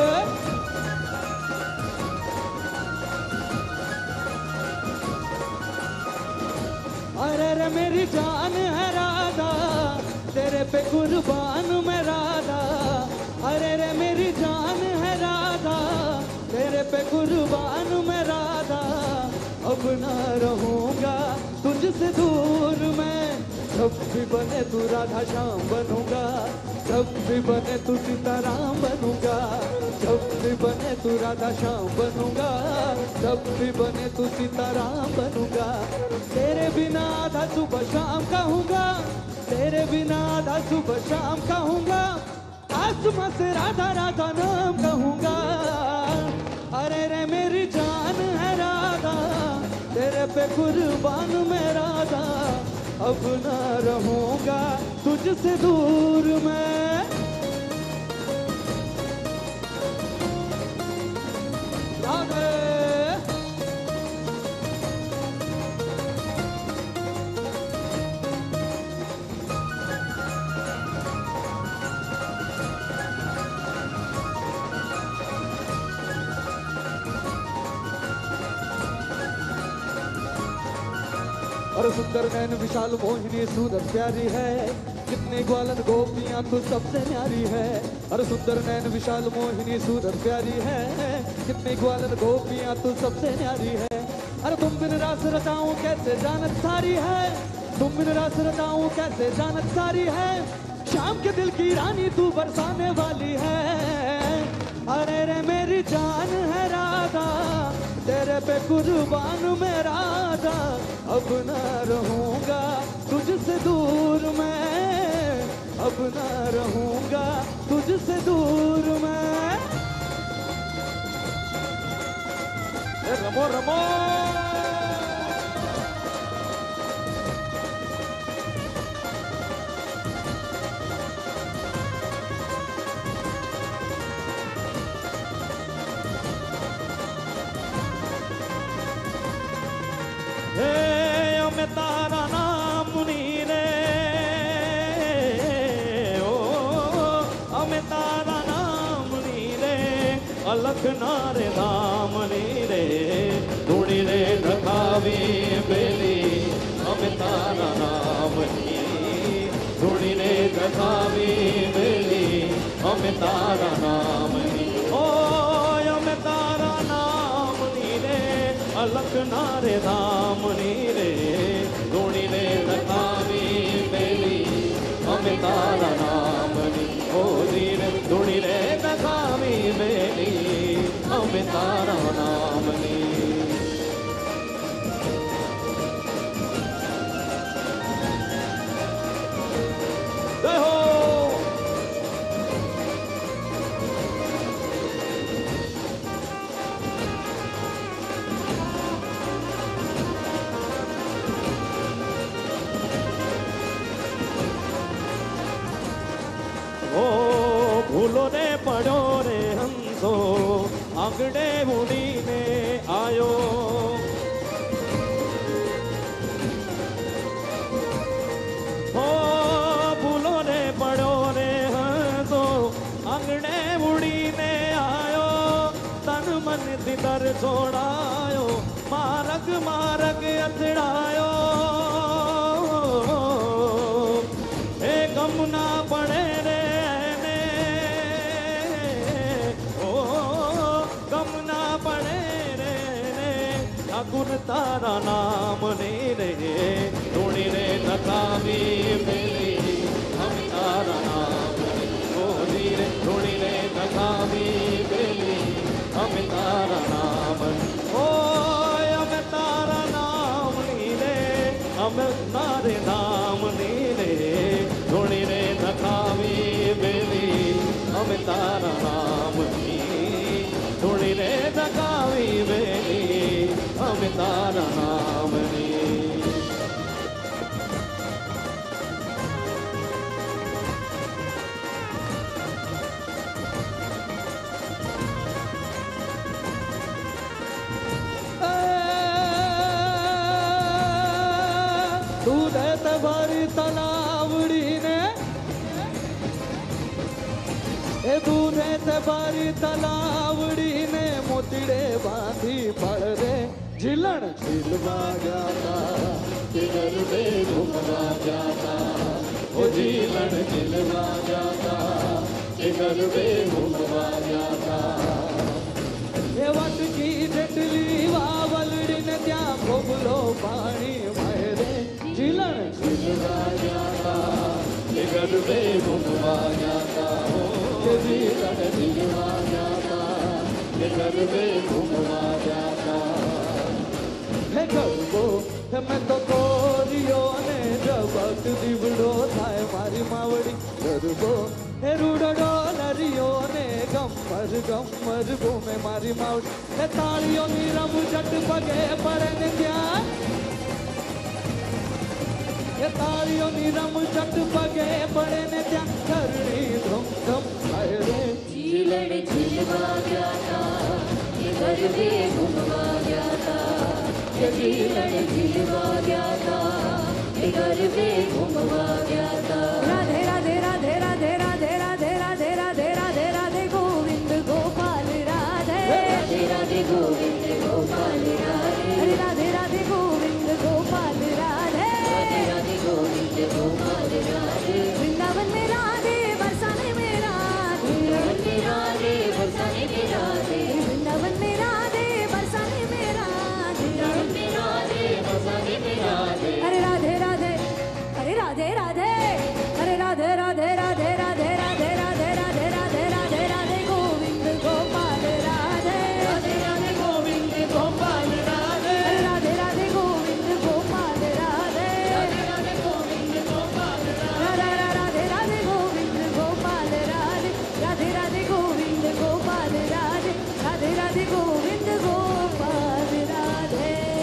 अरे रे मेरी जान है राधा तेरे पे कुर्बान मैं राधा अरे रे मेरी जान है राधा तेरे पे कुर्बान मैं राधा अब ना रहूंगा तुझसे दूर मैं जब भी बने तू राधा श्याम बनूंगा जब भी बने तू सीताराम बनूंगा जब भी बने तू राधा श्याम बनूंगा जब भी बने तू सीताराम बनूंगा तेरे बिना आधा सुबह शाम कहूंगा तेरे बिना आधा सुबह शाम कहूंगा आसमां से राधा राधा नाम कहूंगा। अरे रे मेरी जान है राधा, तेरे पे कुर्बान मैं राधा, अब ना रहूंगा तुझसे दूर मैं। राधे और सुंदर नैन विशाल मोहिनी सूरत प्यारी है, कितने ग्वालन गोपियां तू सबसे न्यारी है। और सुंदर नैन विशाल मोहिनी सूरत प्यारी है, कितने ग्वालन गोपियां तू सबसे न्यारी है। अरे तुम बिन रास रचाऊं कैसे जानत सारी है, तुम बिन रास रचाऊं कैसे जानत सारी है। शाम के दिल की रानी तू बरसाने वाली है। अरे रे मेरी जान है राधा, तेरे पे कुर्बान मैं राधा, अब ना रहूंगा तुझसे दूर मैं, अब ना रहूंगा तुझसे दूर मैं। रमो रमो मैं तारा नाम मुनी रे, ओ मैं तारा नाम मुनी रे, अलख नारे धाम नी रे, धूड़ी रे रखावी बेली, मैं तारा नाम नी, धूड़ी रे रखावी बेली, मैं तारा नाम नी। ओ मैं तारा नाम नी रे, अलख नारे धाम नी रे, धूड़ी रे रखावी बेली, मैं तारा नाम नी। ओ रे धूड़ी रे रखावी बेली, मैं तारा नाम नी। भूलो ने पड़ो रे हंसो, आंगड़े मुड़ी में आयो। हो भूलो ने पड़ो रे हंसो, आंगड़े मुड़ी में आयो। तन मन दिदर छोड़ायो, मारग मारग अथड़ायो। हे गम ना पड़े रे ठाकुर तारा नाम ने रे, धूड़ी रे नकामी बेली, हम तारा नाम रे, धूड़ी रे नकामी बेली, हम तारा नाम। ओ हम तारा नाम नी रे, हम तारे नाम नी रे, धूड़ी रे नकामी बेली, हम तारा नाम नी, धूड़ी रे नकामी बेली, हम तारा नाम नी। दूधे तबारी तलावड़ी ने, दूधे तबारी तलावड़ी ने, मोतीड़े बांधी पड़ रे, झिलण झिलवा जाता, किधर रे घूमवा जाता। ओ झिलण झिलवा जाता, किधर रे घूमवा जाता। ये वट की जटली वावलड़ी ने त्या खोबलो पानी भरे, झिलण झिलवा जाता, किधर रे घूमवा जाता। ओ झिलण झिलवा जाता, किधर रे घूमवा जाता। हे गरबो हे मैं तो कोरियो ने जबक दीवड़ो थाय मारी मावड़ी। गरबो हे रूडो डोले ગમર ગોમે મારી માવડી એ તાળીઓની રમઝટ પગે પડે ને ત્યાં એ તાળીઓની રમઝટ પગે પડે ને ત્યાં ઘરની ધમ ધમ થાય રે જીલડ ઝીલવા ગયા તા એ ગરબે ઘૂમવા ગયા તા એ જીલડ ઝીલવા ગયા તા એ ગરબે ઘૂમવા ગયા તા રાધે રાધે રાધે રાધે રાધે રાધે રાધે રાધે રાધે રાધે ગોવિંદ ગોપાલ રાધે રાધે રાધે ગોવિંદ ગોપાલ રાધે હરે રાધે રાધે ગોવિંદ ગોપાલ રાધે રાધે રાધે ગોવિંદ ગોપાલ રાધે वृंदावन में राधे बरसाने में राधे बरसाने में राधे वृंदावन में राधे बरसाने में राधे बरसाने में राधे हरे राधे राधे हरे राधे राधे हरे राधे राधे राधे राधे राधे राधे राधे राधे राधे राधे गोविंद गोपाल राधे राधे राधे गोविंद गोपाल राधे राधे राधे गोविंद गोपाल राधे राधे राधे गोविंद गोपाल राधे राधे राधे गोविंद गोपाल राधे राधे राधे गोविंद गोपाल राधे राधे राधे गोविंद गोपाल राधे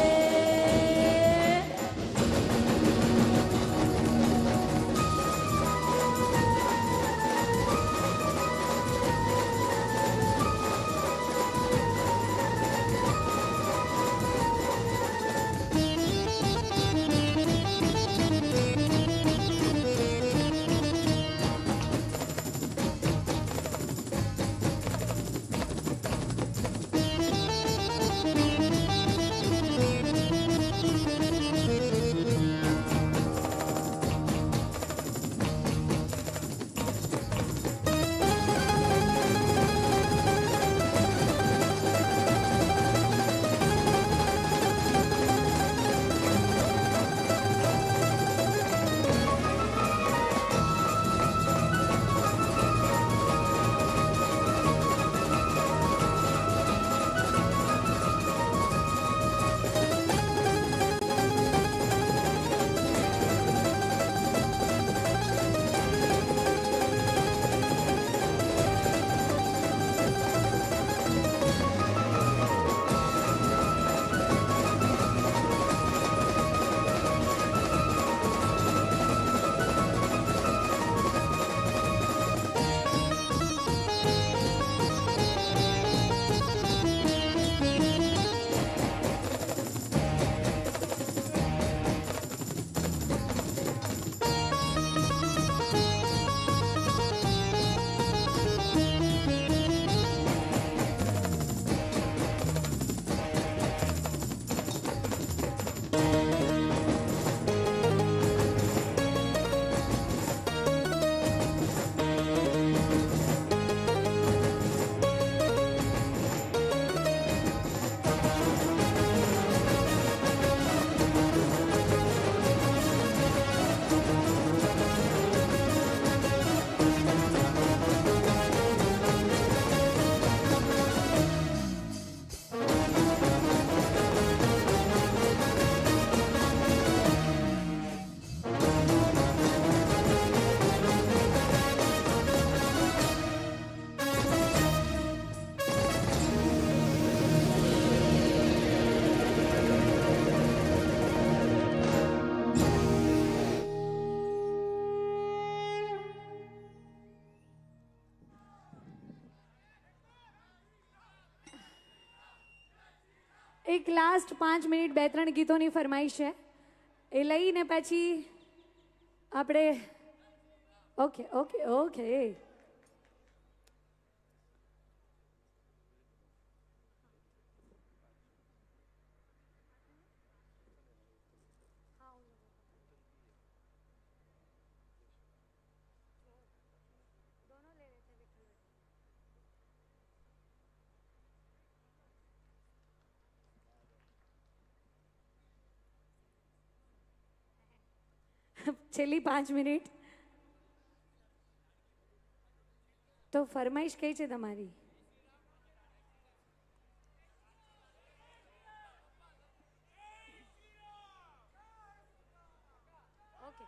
એક લાસ્ટ 5 મિનિટ 2-3 ગીતોની ફરમાઈશ છે એ લઈને પછી આપણે ઓકે ઓકે ઓકે છેલ્લી 5 મિનિટ તો ફરમાઈશ કઈ છે તમારી? ઓકે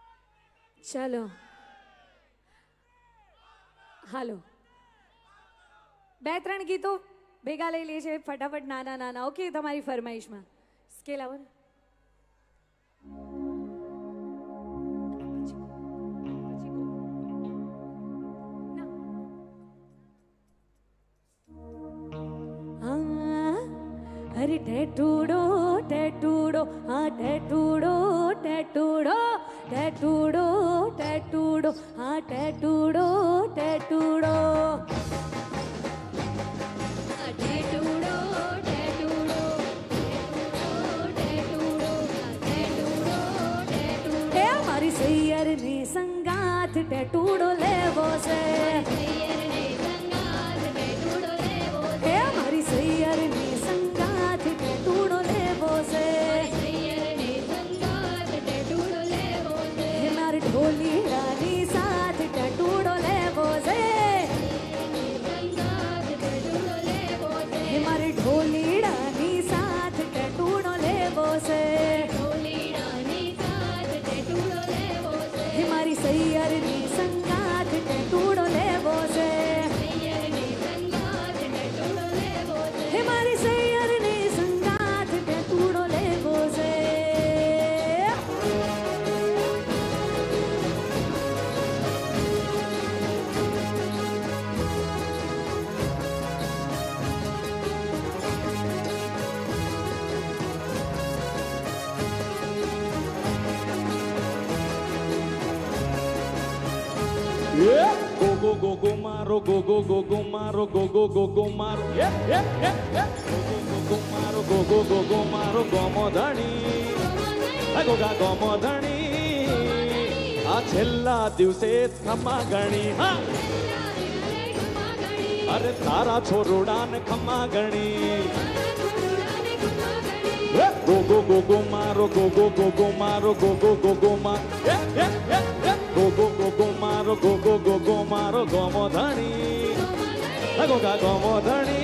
ચલો હાલો 2-3 ગીતો ભેગા લઈ લે છે ફટાફટ નાના નાના. ઓકે, તમારી ફરમાઈશમાં સ્કેલ આવો ને. अरे टैटूडो टैटूडो हाँ टैटूडो टैटूडो टैटूडो टैटूडो हाँ टैटूडो टैटूडो टैटूडो टैटूडो टैटूडो टैटूडो टैटूडो हमारी सैयर ने संगात टैटूडो लेवो से हमारी सैयर ने टैटूडो लेवो से हमारे ढोली रानी साथ टैटूडो लेवो से हमारे ढोली रानी साथ टैटूडो लेवो से हमारी सैयर ने संगात टैटूडो लेवो से हमारी सैयर ने संगात टैटूडो लेवो से Go go go maro go go go go maro go go go go maro go go go maro go go go go maro ગોમોધણી Goga ગોમોધણી આ છેલ્લા દિવસે ખમા ગણી હા અરે તારા છોરુડાને ખમા ગણી go go go go maro go go go go maro go go go go maro go go go go maro go go go go maro ગોમોધણી Goga ગોમોધણી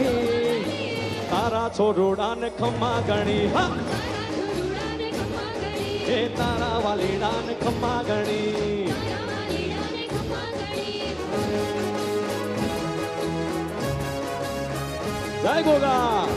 તારા છોરુડાને ખમા ગણી હા એ તારા વાલીડાને ખમા ગણી જય Goga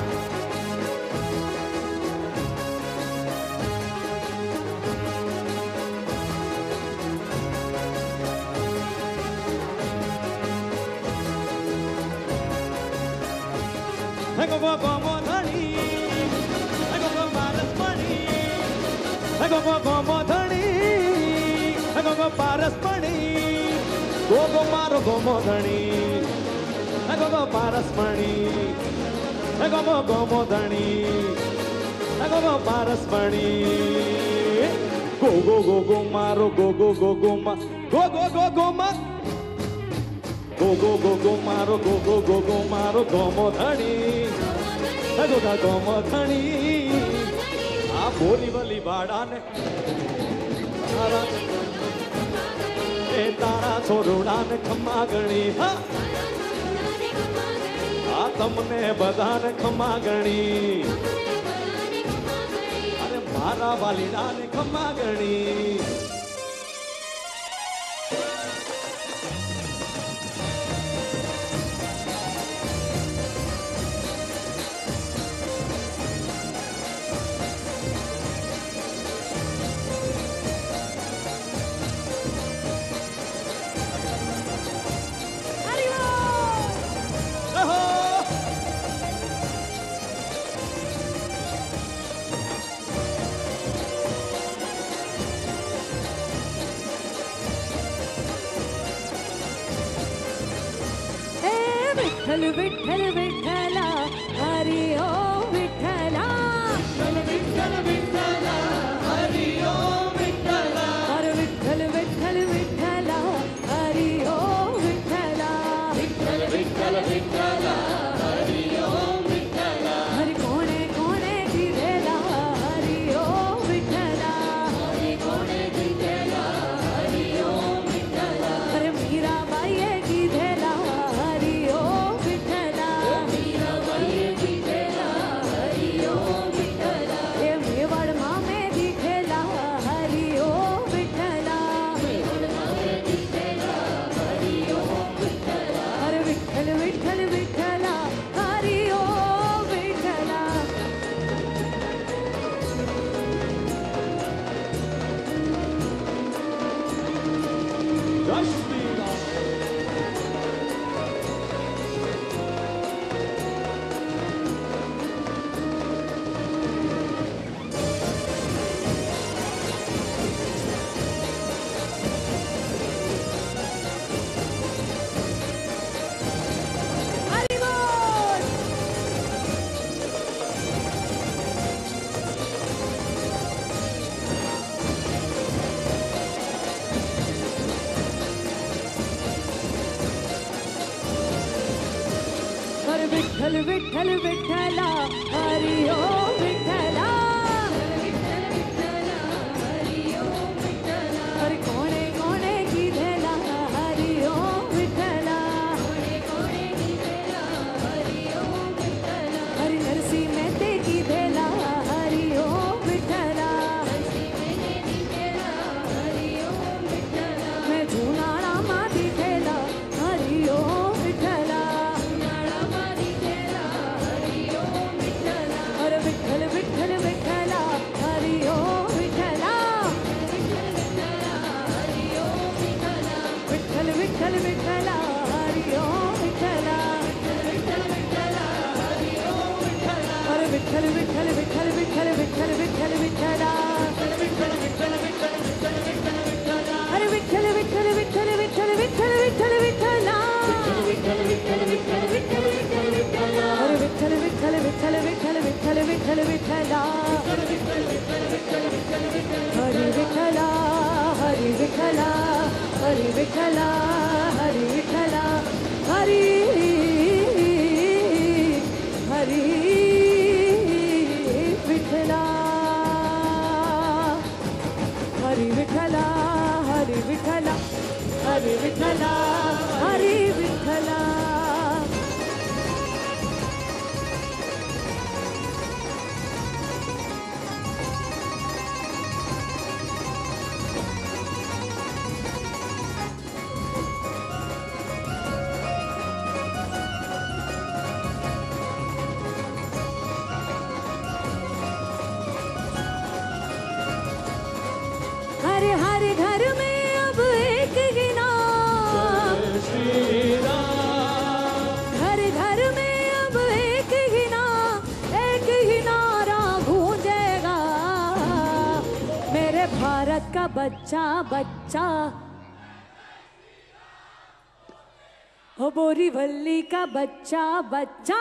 go go ગોમોધણી go go પારસમણી go go ગોમોધણી go go પારસમણી go go મારો ગોમોધણી go go પારસમણી go go ગોમોધણી go go પારસમણી go go go go મારો go go go go ma go go go go ma go go go go maro go go go go maro ગોમોધણી Goga ગોમોધણી આ બોલી વલી વાડાને એ તારા છોરુડાને ખમા ગણી હા આ તમને બધાને ખમા ગણી અરે મારા વાલીડાને ખમા ગણી विठ्ठल विठ्ठल विठ्ठला हरि ओम विठ्ठला विठ्ठल विठ्ठला हरि ओम विठ्ठला हर विठ्ठल विठ्ठल विठ्ठला हरि ओम विठ्ठला विठ्ठल विठ्ठल विठ्ठला हरि ओम विठ्ठला हरि कोणे कोणे कीधेला हरि ओम विठ्ठला हरि कोणे कीधेला हरि ओम विठ्ठला हरे मीराबाईए कीधेला हरि ओम विठ्ठल विठ्ठल विठ्ठल विठ्ठल विठ्ठला हरि ओम विठ्ठला अरे कोणे कोणे कीधेला हरि ओम विठ्ठला हरि नरसी मेहते कीधेला हरि ओम विठ्ठला मैं झुनाळा मादी थेला हरि ओम विठ्ठला अरे विठ्ठल विठ्ठल विठ्ठला हरि ओम विठ्ठला विठ्ठल विठ्ठल विठ्ठला हरि ओम विठ्ठला अरे विठ्ठल विठ्ठल विठ्ठल विठ्ठल विठ्ठल विठ्ठल विठ्ठला अरे विठ्ठल विठ्ठल विठ्ठल विठ्ठल विठ्ठल विठ्ठल विठ्ठला अरे विठ्ठल विठ्ठल विठ्ठल विठ्ठल विठ्ठल विठ्ठल विठ्ठला हरि विठ्ठला हरि विठ्ठला हरि विठ्ठला हरि विठ्ठला हरि हरि विठ्ठला हरि विठ्ठला हरि विठ्ठला हरि विठ्ठला हरि विठ्ठला हर हर घर में अब एक ही नाम श्री राम घर घर में अब एक ही नारा गूंजेगा मेरे भारत का बच्चा बच्चा हो बोरीवली का बच्चा बच्चा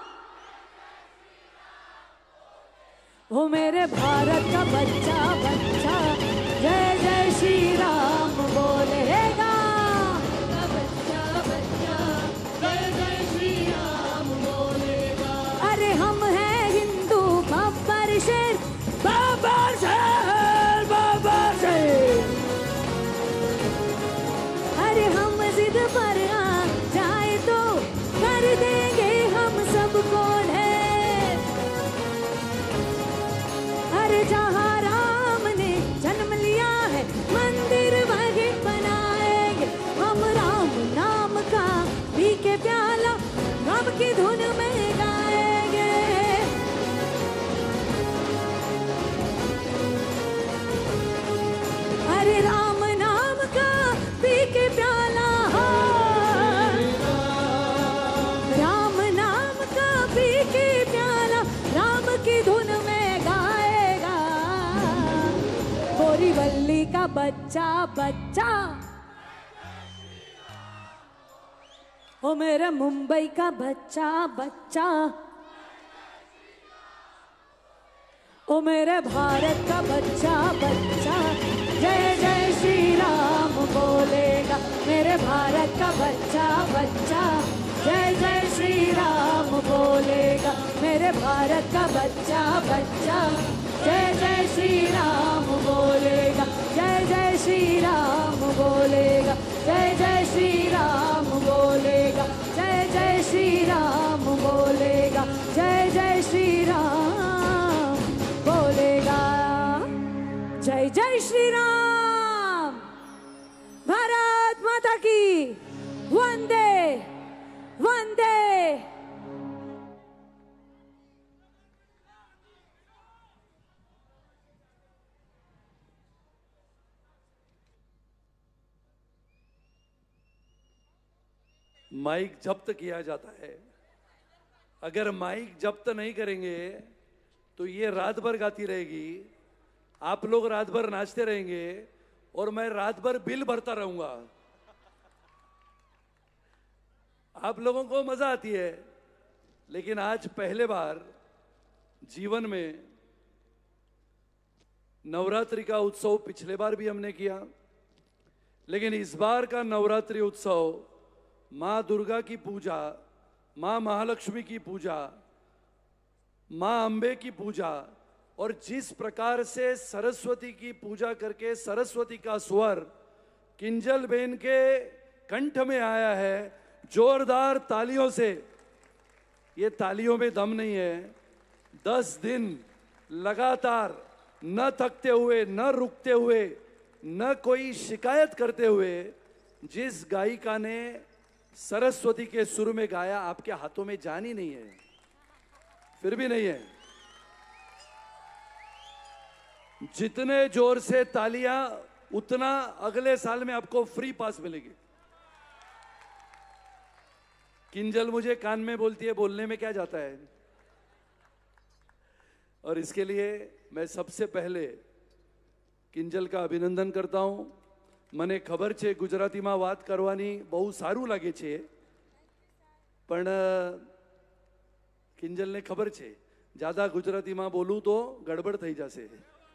हो मेरे भारत का बच्चा बच्चा जय जय श्री राम बोलेगा बच्चा बच्चा जय जय श्री राम बोलेगा अरे हम हैं हिंदू बब्बर शेर बब्बर शेर बब्बर शेर अरे हम जिद पर आ जाए तो कर देंगे हम सबको ढेर अरे जहाँ राम ने जन्म लिया है मंदिर वही बनाएंगे हम राम नाम का पी के प्याला राम की धुन में गाएंगे अरे राम नाम का पी के प्याला राम नाम का पी के प्याला राम की धुन में गाएगा बोरीवली का बच्चा बच्चा ओ मेरा मुंबई का बच्चा बच्चा ओ मेरे भारत का बच्चा बच्चा जय जय श्री राम बोलेगा मेरे भारत का बच्चा बच्चा जय जय श्री राम बोलेगा मेरे भारत का बच्चा बच्चा जय जय श्री राम बोलेगा जय जय श्री राम बोलेगा जय जय श्री राम बोलेगा जय जय श्री राम बोलेगा जय जय श्री राम बोलेगा जय जय श्री राम भारत माता की वंदे वंदे माइक जब्त किया जाता है। अगर माइक जब्त नहीं करेंगे तो ये रात भर गाती रहेगी, आप लोग रात भर नाचते रहेंगे और मैं रात भर बिल भरता रहूंगा। आप लोगों को मजा आती है, लेकिन आज पहले बार जीवन में नवरात्रि का उत्सव पिछले बार भी हमने किया, लेकिन इस बार का नवरात्रि उत्सव माँ दुर्गा की पूजा माँ महालक्ष्मी की पूजा, माँ अंबे की पूजा, और जिस प्रकार से सरस्वती की पूजा करके सरस्वती का स्वर किंजल बेन के कंठ में आया है, जोरदार तालियों से। ये तालियों में दम नहीं है, 10 दिन लगातार न थकते हुए, न रुकते हुए, न कोई शिकायत करते हुए जिस गायिका ने सरस्वती के सुर में गाया, आपके हाथों में जान ही नहीं है, फिर भी नहीं है। जितने जोर से तालियां, उतना अगले साल में आपको फ्री पास मिलेगी। किंजल मुझे कान में बोलती है, बोलने में क्या जाता है। और इसके लिए मैं सबसे पहले किंजल का अभिनंदन करता हूं। મને ખબર છે ગુજરાતીમાં વાત કરવાની બહુ સારું લાગે છે, પણ કિંજલને ખબર છે જ્યાદા ગુજરાતીમાં બોલું તો ગડબડ થઈ જશે.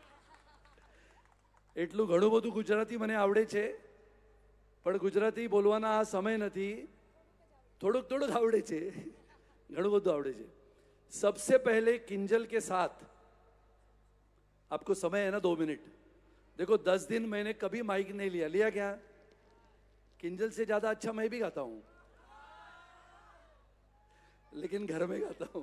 એટલું ઘણું બધું ગુજરાતી મને આવડે છે, પણ ગુજરાતી બોલવાના આ સમય નથી. થોડુંક થોડુંક આવડે છે, ઘણું બધું આવડે છે. सबसे पहले किंजल के साथ आपको समय है ना 2 मिनट. देखो 10 दिन मैंने कभी माइक नहीं लिया. लिया क्या? किंजल से ज्यादा अच्छा मैं भी गाता हूं, लेकिन घर में गाता हूं.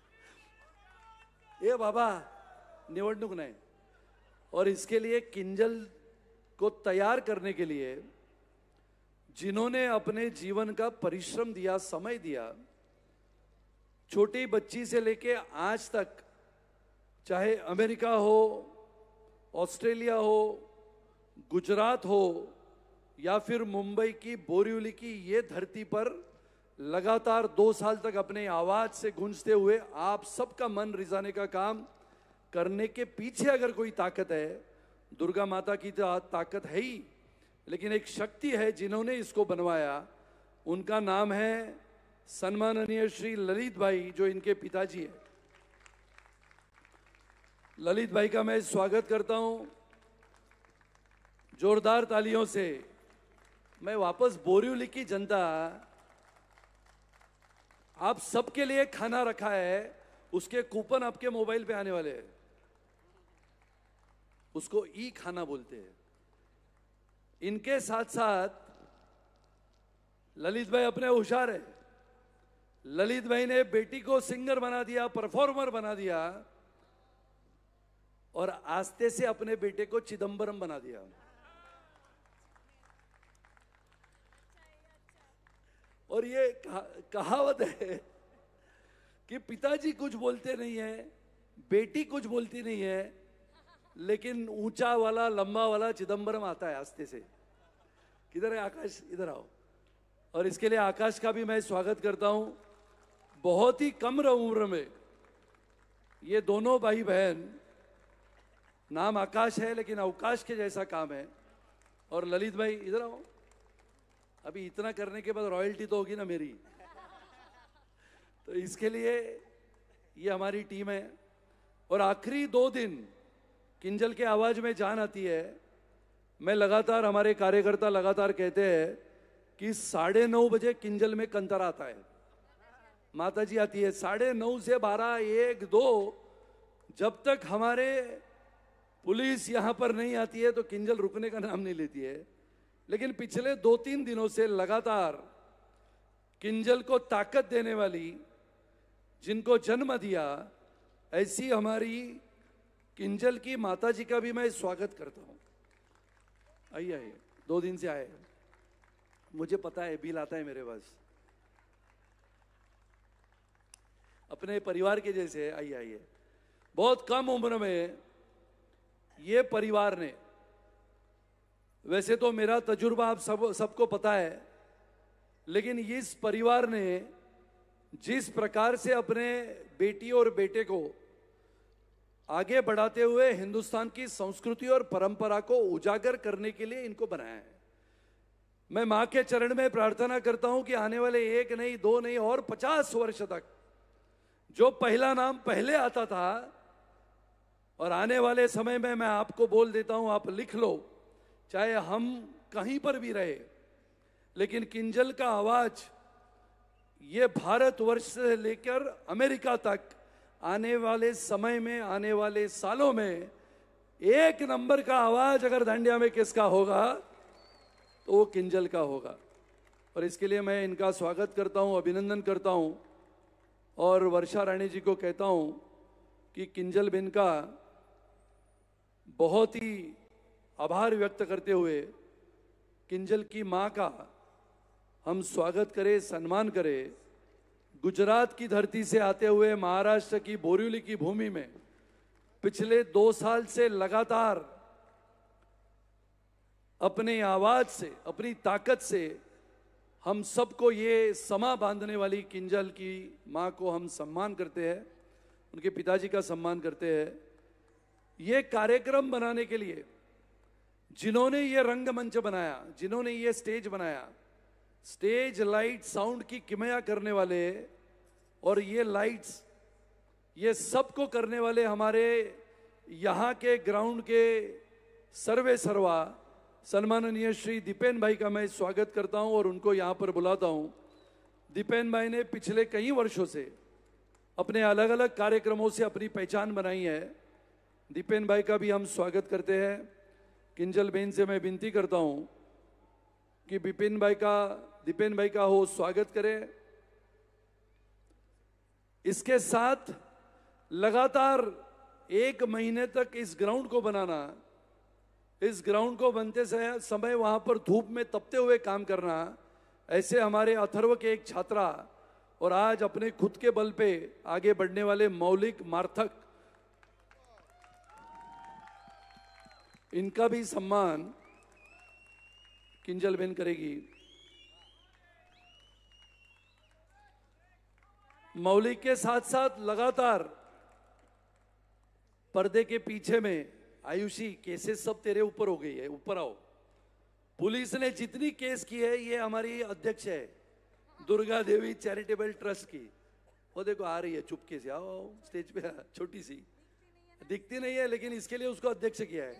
ये बाबा निवडणूक नहीं. और इसके लिए किंजल को तैयार करने के लिए जिन्होंने अपने जीवन का परिश्रम दिया, समय दिया, छोटी बच्ची से लेके आज तक, चाहे अमेरिका हो, ऑस्ट्रेलिया हो, गुजरात हो, या फिर मुंबई की बोरिवली की ये धरती पर लगातार 2 साल तक अपने आवाज से गूंजते हुए आप सबका मन रिझाने का काम करने के पीछे अगर कोई ताकत है, दुर्गा माता की ताकत है ही, लेकिन एक शक्ति है जिन्होंने इसको बनवाया. उनका नाम है सम्माननीय श्री ललित भाई, जो इनके पिताजी है. ललित भाई का मैं स्वागत करता हूं जोरदार तालियों से. मैं वापस बोरिवली की जनता, आप सबके लिए खाना रखा है, उसके कूपन आपके मोबाइल पे आने वाले हैं. उसको ई खाना बोलते हैं. इनके साथ साथ ललित भाई अपने होशियार है. ललित भाई ने बेटी को सिंगर बना दिया, परफॉर्मर बना दिया, और आस्ते से अपने बेटे को चिदंबरम बना दिया. और ये कहावत है कि पिताजी कुछ बोलते नहीं है, बेटी कुछ बोलती नहीं है, लेकिन ऊंचा वाला लंबा वाला चिदंबरम आता है आस्ते से. किधर है आकाश? इधर आओ. और इसके लिए आकाश का भी मैं स्वागत करता हूं. बहुत ही कम उम्र में ये दोनों भाई बहन, नाम आकाश है लेकिन अवकाश के जैसा काम है. और ललित भाई इधर आओ. अभी इतना करने के बाद रॉयल्टी तो होगी ना मेरी. तो इसके लिए ये हमारी टीम है. और आखिरी 2 दिन किंजल के आवाज में जान आती है. मैं लगातार, हमारे कार्यकर्ता लगातार कहते हैं कि 9:30 बजे किंजल में कंतरा आता है. माता जी आती है 9:30 से 12, 1, 2. जब तक हमारे पुलिस यहां पर नहीं आती है तो किंजल रुकने का नाम नहीं लेती है. लेकिन पिछले 2-3 दिनों से लगातार किंजल को ताकत देने वाली, जिनको जन्म दिया, ऐसी हमारी किंजल की माता जी का भी मैं स्वागत करता हूं. आइए आइए. 2 दिन से आए, मुझे पता है, बिल आता है मेरे पास. अपने परिवार के जैसे. आइए आइए. बहुत कम उम्र में ये परिवार ने, वैसे तो मेरा तजुर्बा आप सबको पता है, लेकिन इस परिवार ने जिस प्रकार से अपने बेटी और बेटे को आगे बढ़ाते हुए हिंदुस्तान की संस्कृति और परंपरा को उजागर करने के लिए इनको बनाया है. मैं मां के चरण में प्रार्थना करता हूं कि आने वाले 1 नहीं, 2 नहीं, और 50 वर्ष तक जो पहला नाम पहले आता था, और आने वाले समय में मैं आपको बोल देता हूं, आप लिख लो, चाहे हम कहीं पर भी रहे, लेकिन किंजल का आवाज ये भारतवर्ष से लेकर अमेरिका तक आने वाले समय में, आने वाले सालों में एक नंबर का आवाज अगर दांडिया में किसका होगा तो वो किंजल का होगा। और इसके लिए मैं इनका स्वागत करता हूं, अभिनंदन करता हूं और वर्षा रानी जी को कहता हूं कि किंजल बेन का बहुत ही आभार व्यक्त करते हुए किंजल की मां का हम स्वागत करें, सम्मान करें। गुजरात की धरती से आते हुए महाराष्ट्र की बोरिवली की भूमि में पिछले 2 साल से लगातार अपने आवाज से, अपनी ताकत से हम सबको ये समा बांधने वाली किंजल की मां को हम सम्मान करते हैं, उनके पिताजी का सम्मान करते हैं। ये कार्यक्रम बनाने के लिए जिन्होंने ये रंगमंच बनाया, जिन्होंने ये स्टेज बनाया, स्टेज लाइट साउंड की किमया करने वाले और ये लाइट्स, ये सबको करने वाले हमारे यहाँ के ग्राउंड के सर्वे सर्वा सम्माननीय श्री दीपेन भाई का मैं स्वागत करता हूं और उनको यहाँ पर बुलाता हूं। दीपेन भाई ने पिछले कई वर्षों से अपने अलग अलग कार्यक्रमों से अपनी पहचान बनाई है। दीपेन भाई का भी हम स्वागत करते हैं। किंजल बेन से मैं विनती करता हूं कि दीपेन भाई का हो स्वागत करें। इसके साथ लगातार 1 महीने तक इस ग्राउंड को बनाना, इस ग्राउंड को बनते समय वहां पर धूप में तपते हुए काम करना, ऐसे हमारे अथर्व के एक छात्रा और आज अपने खुद के बल पे आगे बढ़ने वाले मौलिक मार्थक, इनका भी सम्मान किंजल बेन करेगी। मौलिक के साथ साथ लगातार पर्दे के पीछे में आयुषी, केसेस सब तेरे ऊपर हो गई है, ऊपर आओ। पुलिस ने जितनी केस की है, ये हमारी अध्यक्ष है दुर्गा देवी चैरिटेबल ट्रस्ट की, वो देखो आ रही है चुपके से। आओ आओ स्टेज पे, छोटी सी दिखती नहीं है लेकिन इसके लिए उसको अध्यक्ष किया है।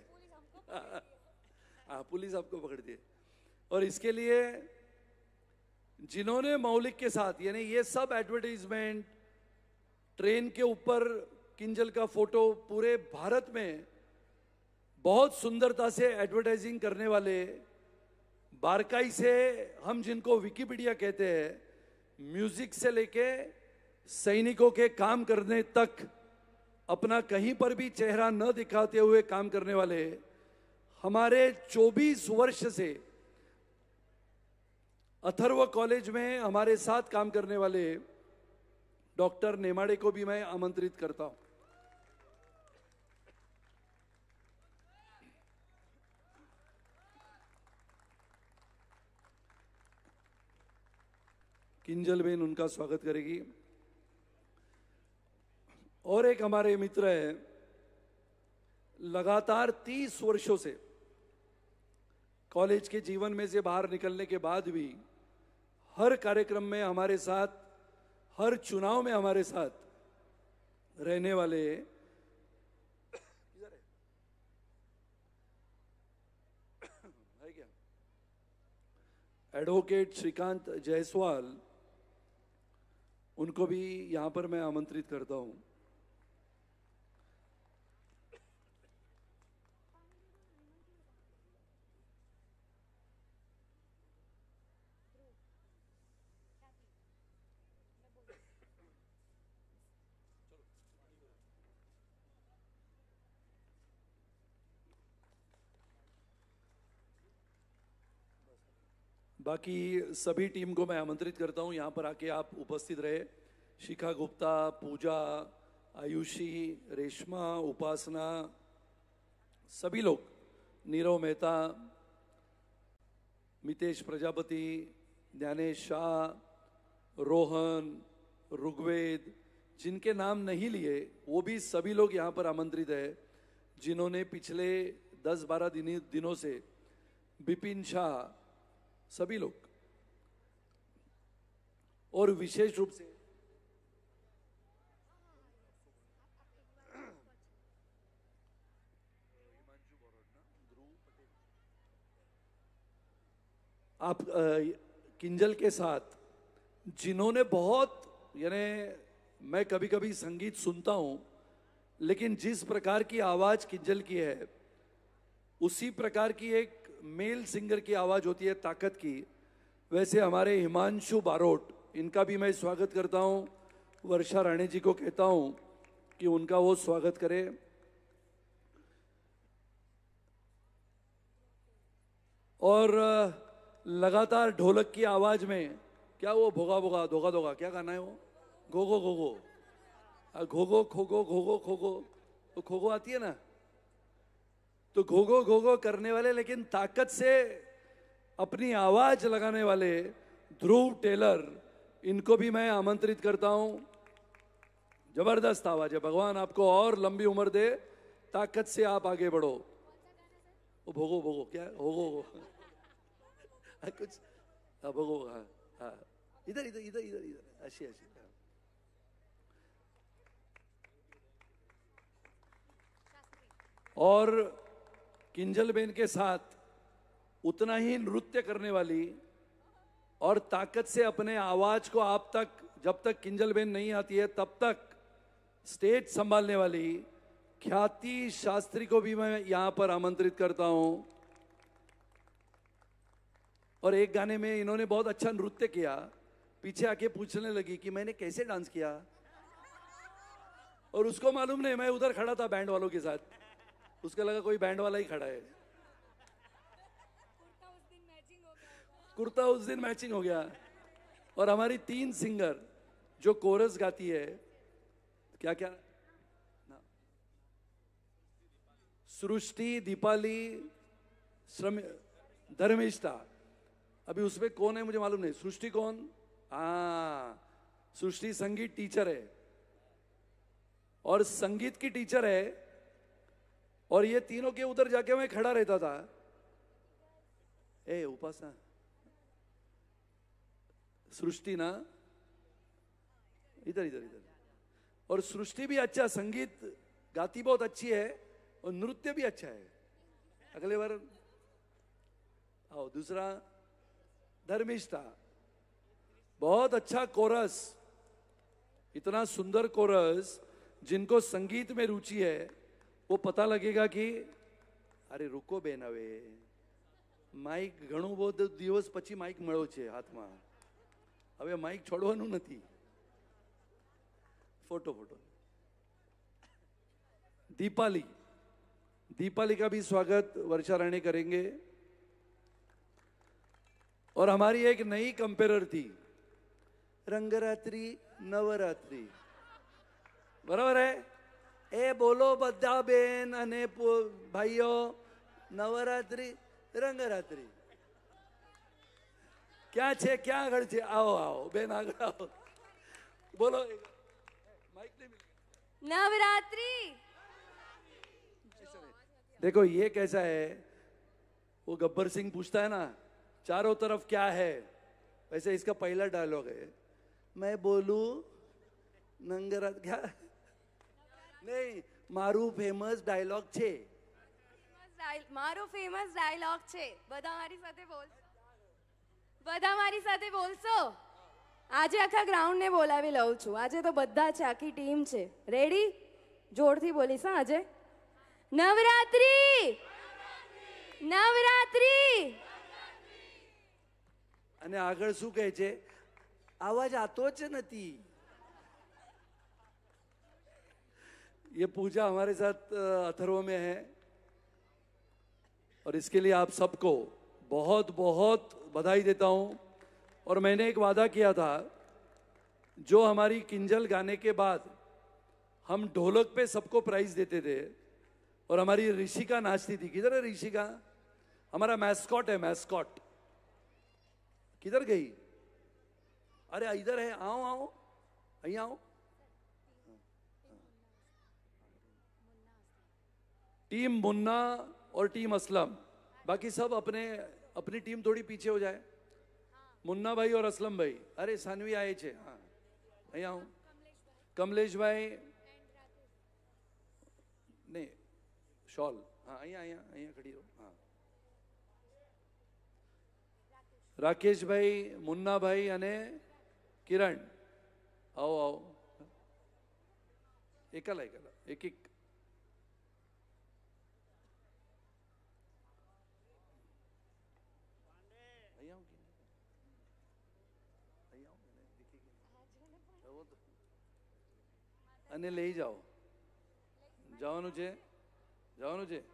पुलिस आपको पकड़ दी। और इसके लिए जिन्होंने मौलिक के साथ, यानी ये सब एडवर्टाइजमेंट, ट्रेन के ऊपर किंजल का फोटो, पूरे भारत में बहुत सुंदरता से एडवर्टाइजिंग करने वाले, बारकाई से हम जिनको विकिपीडिया कहते हैं, म्यूजिक से लेके सैनिकों के काम करने तक अपना कहीं पर भी चेहरा न दिखाते हुए काम करने वाले हमारे 24 वर्ष से अथर्व कॉलेज में हमारे साथ काम करने वाले डॉक्टर नेमाड़े को भी मैं आमंत्रित करता हूं। किंजल बेन उनका स्वागत करेगी। और एक हमारे मित्र है, लगातार 30 वर्षों से कॉलेज के जीवन में से बाहर निकलने के बाद भी हर कार्यक्रम में हमारे साथ, हर चुनाव में हमारे साथ रहने वाले है क्या एडवोकेट श्रीकांत जायसवाल, उनको भी यहां पर मैं आमंत्रित करता हूं। बाकी सभी टीम को मैं आमंत्रित करता हूं यहां पर आके आप उपस्थित रहे। शिखा गुप्ता, पूजा, आयुषी, रेशमा, उपासना, सभी लोग, नीरव मेहता, मितेश प्रजापति, ज्ञानेश शाह, रोहन, ऋग्वेद, जिनके नाम नहीं लिए वो भी सभी लोग यहाँ पर आमंत्रित है, जिन्होंने पिछले 10-12 दिनों से, बिपिन शाह, सभी लोग, और विशेष रूप से आप किंजल के साथ जिन्होंने बहुत, यानी मैं कभी कभी संगीत सुनता हूं, लेकिन जिस प्रकार की आवाज किंजल की है उसी प्रकार की एक मेल सिंगर की आवाज होती है ताकत की, वैसे हमारे हिमांशु बारोट, इनका भी मैं स्वागत करता हूं। वर्षा राणे जी को कहता हूं कि उनका वो स्वागत करे। और लगातार ढोलक की आवाज में, क्या वो भोगा भोगा धोगा धोगा क्या गाना है वो, घोगो घोगो, घोगो खोगो घोगो खोगो, तो खोगो आती है ना, तो घोगो घोगो करने वाले लेकिन ताकत से अपनी आवाज लगाने वाले ध्रुव टेलर, इनको भी मैं आमंत्रित करता हूं। जबरदस्त आवाज है, भगवान आपको और लंबी उम्र दे, ताकत से आप आगे बढ़ो। वो भोगो भोगो क्या होगो कुछ, हाँ भोगो, हाँ हाँ, इधर इधर इधर इधर इधर, अच्छी अच्छी। और किंजल बेन के साथ उतना ही नृत्य करने वाली और ताकत से अपने आवाज को आप तक, जब तक किंजल बेन नहीं आती है तब तक स्टेज संभालने वाली ख्याति शास्त्री को भी मैं यहां पर आमंत्रित करता हूं। और एक गाने में इन्होंने बहुत अच्छा नृत्य किया, पीछे आके पूछने लगी कि मैंने कैसे डांस किया, और उसको मालूम नहीं, मैं उधर खड़ा था बैंड वालों के साथ, उसको लगा कोई बैंड वाला ही खड़ा है। कुर्ता उस दिन मैचिंग हो गया। और हमारी 3 सिंगर जो कोरस गाती है, क्या क्या ना, सृष्टि, दीपाली, धर्मिष्ठा, अभी उसमें कौन है मुझे मालूम नहीं। सृष्टि कौन? सृष्टि संगीत टीचर है और संगीत की टीचर है, और ये तीनों के उधर जाके मैं खड़ा रहता था। उपासना, सृष्टि ना, इधर इधर इधर। और सृष्टि भी अच्छा संगीत गाती, बहुत अच्छी है, और नृत्य भी अच्छा है। अगले बार आओ। दूसरा धर्मिष्ठा, बहुत अच्छा कोरस, इतना सुंदर कोरस। जिनको संगीत में रुचि है वो पता लगेगा कि अरे रुको બેન, હવે માઇક ઘણું बहुत દિવસ પછી માઇક મળ્યો છે હાથમાં, હવે માઇક છોડવાનું નથી। Photo photo. दीपाली, दीपाली का भी स्वागत वर्षा राणे करेंगे। और हमारी एक नई कंपेरर थी, रंगरात्रि नवरात्रि, बराबर है? ए बोलो बद्दा बेन अने भाइयों, नवरात्रि रंगरात्रि क्या छे, क्या आगळ छे? आओ आओ बेन, आगळ आओ, बोलो। माइक नहीं मिल गया। नवरात्रि। देखो ये कैसा है, वो गब्बर सिंह पूछता है ना, चारों तरफ क्या है, वैसे इसका पहला डायलॉग है, मैं बोलू नंगरात, क्या नहीं, मारू फेमस डायलॉग छे, મારો ફેમસ ડાયલોગ છે, બધા મારી સાથે બોલશો? બધા મારી સાથે બોલશો? આજે આખા ગ્રાઉન્ડ ને બોલાવી લઉં છું, આજે તો બધા છે, આખી ટીમ છે, રેડી? જોરથી બોલીશ હા આજે। નવરાત્રિ નવરાત્રિ। અને આગળ શું કહે છે? આવાજ આતો જ નથી। ये पूजा हमारे साथ अथर्व में है, और इसके लिए आप सबको बहुत बहुत बधाई देता हूं। और मैंने एक वादा किया था, जो हमारी किंजल गाने के बाद हम ढोलक पे सबको प्राइज देते थे, और हमारी ऋषिका नाचती थी। किधर है ऋषिका? हमारा मैस्कॉट है, मैस्कॉट किधर गई? अरे इधर है, आओ आओ, અહીં आओ। टीम मुन्ना और टीम असलम, बाकी सब अपने अपनी टीम थोड़ी पीछे हो जाए। मुन्ना भाई और असलम भाई, अरे सानवी आए छे, हाँ અહીં आओ। कमलेश भाई नहीं, शॉल, हाँ અહીંયા અહીંયા અહીંયા खड़ी रहो, हाँ। राकेश भाई, मुन्ना भाई अने किरण आओ आओ, एकला एकला एक एक અને લઈ જાઓ, જવાનું છે, જવાનું છે.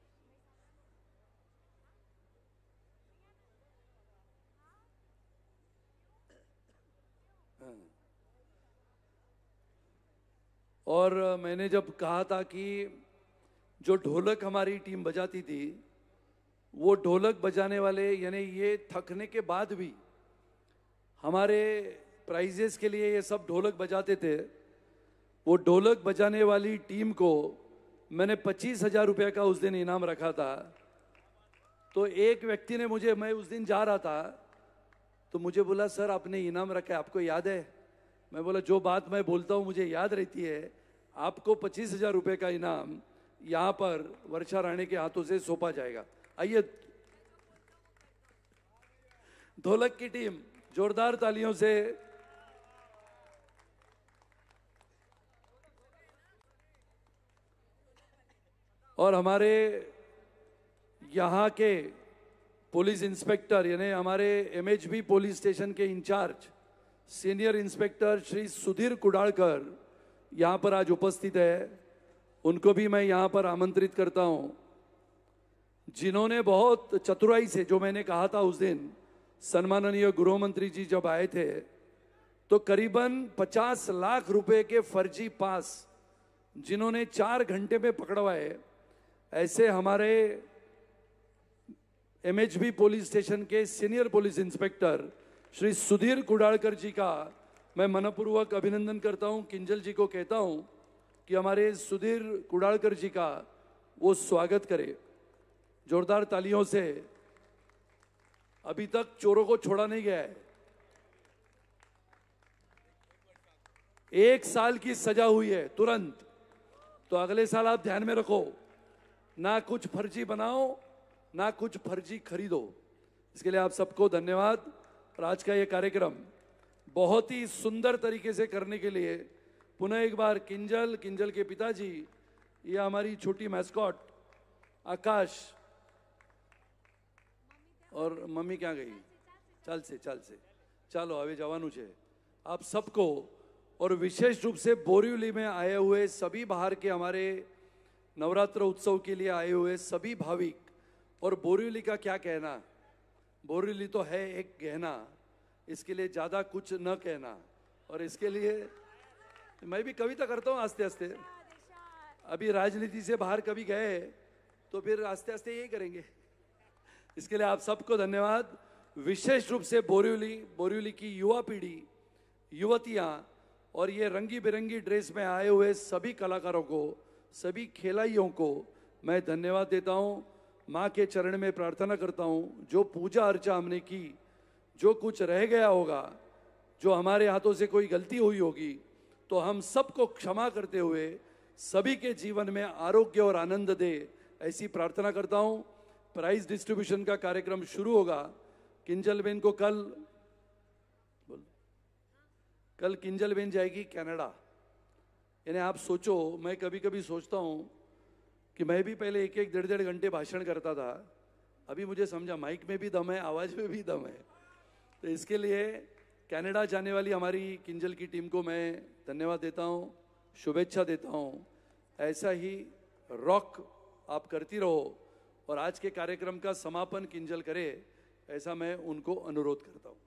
और मैंने जब कहा था कि जो ढोलक हमारी टीम बजाती थी, वो ढोलक बजाने वाले यानी ये थकने के बाद भी हमारे प्राइजेस के लिए ये सब ढोलक बजाते थे. वो ढोलक बजाने वाली टीम को मैंने 25,000 रुपये का उस दिन इनाम रखा था. तो एक व्यक्ति ने मुझे, मैं उस दिन जा रहा था तो मुझे बोला, सर आपने इनाम रखा है, आपको याद है? मैं बोला, जो बात मैं बोलता हूँ मुझे याद रहती है. आपको 25,000 रुपये का इनाम यहाँ पर वर्षा राणे के हाथों से सौंपा जाएगा. आइए ढोलक की टीम जोरदार तालियों से. और हमारे यहाँ के पुलिस इंस्पेक्टर यानी हमारे एमएचबी पुलिस स्टेशन के incharge senior inspector Shri Sudhir Kudalkar यहाँ पर आज उपस्थित है. उनको भी मैं यहाँ पर आमंत्रित करता हूँ, जिन्होंने बहुत चतुराई से, जो मैंने कहा था उस दिन, सम्माननीय गृह मंत्री जी जब आए थे तो करीबन 50 लाख रुपए के फर्जी पास जिन्होंने 4 घंटे में पकड़वाए, ऐसे हमारे एमएचबी पुलिस स्टेशन के senior police inspector Shri Sudhir Kudalkar ji का मैं मनपूर्वक अभिनंदन करता हूं. किंजल जी को कहता हूं कि हमारे सुधीर कुडालकर जी का वो स्वागत करे जोरदार तालियों से. अभी तक चोरों को छोड़ा नहीं गया है. 1 साल की सजा हुई है तुरंत. तो अगले साल आप ध्यान में रखो, ना कुछ फर्जी बनाओ, ना कुछ फर्जी खरीदो. इसके लिए आप सबको धन्यवाद. और आज का ये कार्यक्रम बहुत ही सुंदर तरीके से करने के लिए पुनः एक बार किंजल के पिताजी, ये हमारी छोटी मैस्कॉट आकाश, और मम्मी क्या गई, चल से ચાલો હવે જવાનું છે. आप सबको और विशेष रूप से बोरीवली में आए हुए सभी बाहर के हमारे नवरात्र उत्सव के लिए आए हुए सभी भाविक, और बोरीवली का क्या कहना, बोरीवली तो है एक गहना, इसके लिए ज़्यादा कुछ न कहना. और इसके लिए मैं भी कविता करता हूँ आस्ते आस्ते. अभी राजनीति से बाहर कभी गए तो फिर आस्ते आस्ते यही करेंगे. इसके लिए आप सबको धन्यवाद. विशेष रूप से बोरीवली की युवा पीढ़ी, युवतियाँ और ये रंगी बिरंगी ड्रेस में आए हुए सभी कलाकारों को, सभी खिलाड़ियों को मैं धन्यवाद देता हूँ. माँ के चरण में प्रार्थना करता हूँ, जो पूजा अर्चा हमने की, जो कुछ रह गया होगा, जो हमारे हाथों से कोई गलती हुई होगी, तो हम सबको क्षमा करते हुए सभी के जीवन में आरोग्य और आनंद दे, ऐसी प्रार्थना करता हूँ. प्राइज डिस्ट्रीब्यूशन का कार्यक्रम शुरू होगा. किंजल बेन को कल किंजल बेन जाएगी कनाडा. यानी आप सोचो, मैं कभी कभी सोचता हूँ कि मैं भी पहले 1-1, 1.5 घंटे भाषण करता था. अभी मुझे समझा माइक में भी दम है, आवाज़ में भी दम है. तो इसके लिए कनाडा जाने वाली हमारी किंजल की टीम को मैं धन्यवाद देता हूँ, शुभेच्छा देता हूँ. ऐसा ही रॉक आप करती रहो और आज के कार्यक्रम का समापन किंजल करे, ऐसा मैं उनको अनुरोध करता हूँ.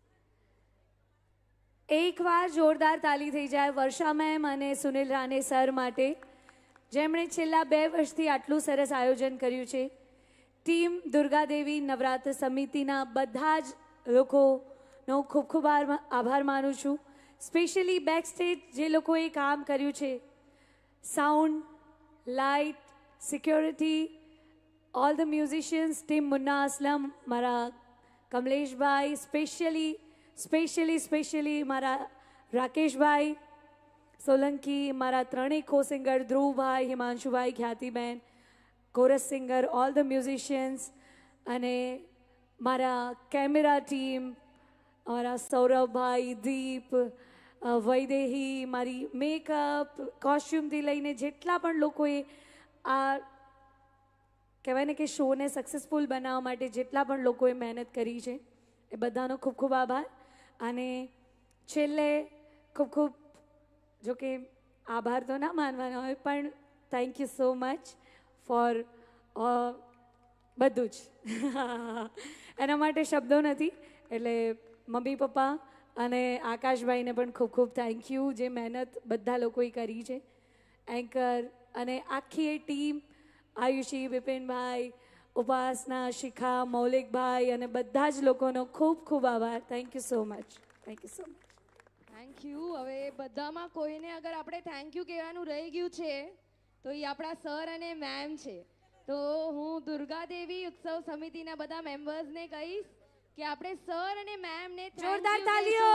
એકવાર જોરદાર તાલી થઈ જાય વર્ષા મેમ અને સુનિલ રાણે સર માટે, જેમણે છેલ્લા 2 વર્ષથી આટલું સરસ આયોજન કર્યું છે. ટીમ દુર્ગાદેવી નવરાત્ર સમિતિના બધા જ લોકોનો ખૂબ ખૂબ આભાર માનું છું. સ્પેશિયલી બેક સ્ટેજ જે લોકોએ કામ કર્યું છે, sound, light, security, all the musicians, team Munna Aslam, મારા કમલેશભાઈ, સ્પેશિયલી મારા રાકેશભાઈ સોલંકી, મારા ત્રણેય કો સિંગર ધ્રુવભાઈ, હિમાંશુભાઈ, ખ્યાતિબેન, chorus singer, all the musicians, અને મારા કેમેરા ટીમ, અમારા સૌરભભાઈ, દીપ, વૈદેહી, મારી મેકઅપ, કોસ્ચ્યુમથી લઈને જેટલા પણ લોકોએ આ કહેવાય ને કે શોને સક્સેસફુલ બનાવવા માટે જેટલા પણ લોકોએ મહેનત કરી છે એ બધાનો ખૂબ ખૂબ આભાર. અને છેલ્લે ખૂબ ખૂબ, જો કે આભાર તો ના માનવાનો હોય, પણ thank you so much for બધું જ. એના માટે શબ્દો નથી. એટલે મમ્મી પપ્પા અને આકાશભાઈને પણ ખૂબ ખૂબ થેન્ક યુ, જે મહેનત બધા લોકોએ કરી છે. એન્કર અને આખી એ ટીમ, આયુષી, બિપિનભાઈ, ઉપાસના, શિખા, મૌલિકભાઈ અને બધા જ લોકોનો ખૂબ ખૂબ આભાર. Thank you so much. Thank you so much. Thank you. હવે બધામાં કોઈને અગર આપણે થેન્ક યુ કહેવાનું રહી ગયું છે તો એ આપણા સર અને મેમ છે. તો હું દુર્ગાદેવી ઉત્સવ સમિતિના બધા મેમ્બર્સને કહીશ કે આપણે સર અને મેમને જોરદાર તાલીઓ.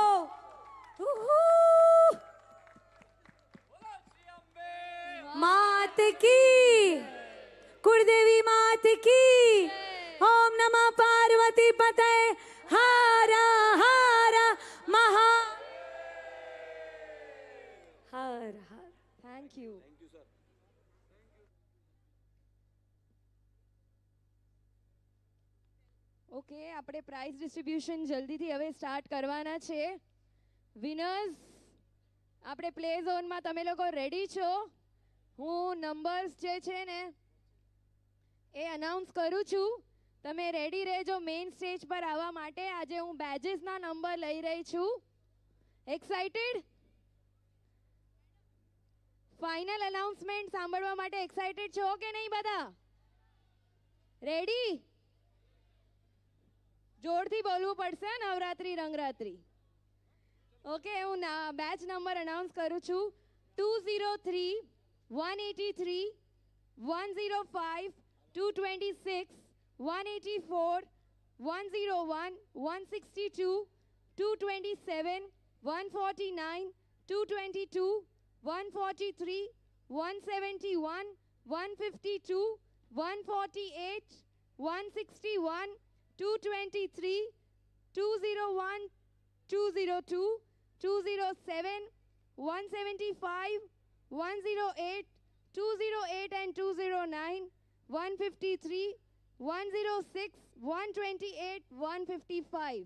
માત કી, કુળદેવી માત કી. ઓમ નમઃ પાર્વતી પતય હર હર મહા હર હર. Thank you. ઓકે, આપણે પ્રાઇઝ ડિસ્ટ્રીબ્યુશન જલ્દીથી હવે સ્ટાર્ટ કરવાના છે. વિનર્સ, આપણે પ્લે ઝોનમાં તમે લોકો રેડી છો? હું નંબર્સ જે છે ને એ અનાઉન્સ કરું છું. તમે રેડી રહેજો મેઇન સ્ટેજ પર આવવા માટે. આજે હું બેજીસના નંબર લઈ રહી છું. એક્સાઇટેડ? ફાઇનલ અનાઉન્સમેન્ટ સાંભળવા માટે એક્સાઇટેડ છો કે નહીં બધા? રેડી? જોરથી બોલવું પડશે. નવરાત્રી રંગરાત્રી. ઓકે, હું બેચ નંબર અનાઉન્સ કરું છું. 203 183 105 226 184 101 162 227 149 222 143 171 152 148 161 223 201 202 207 175 108 208 and 209 153 106 128 155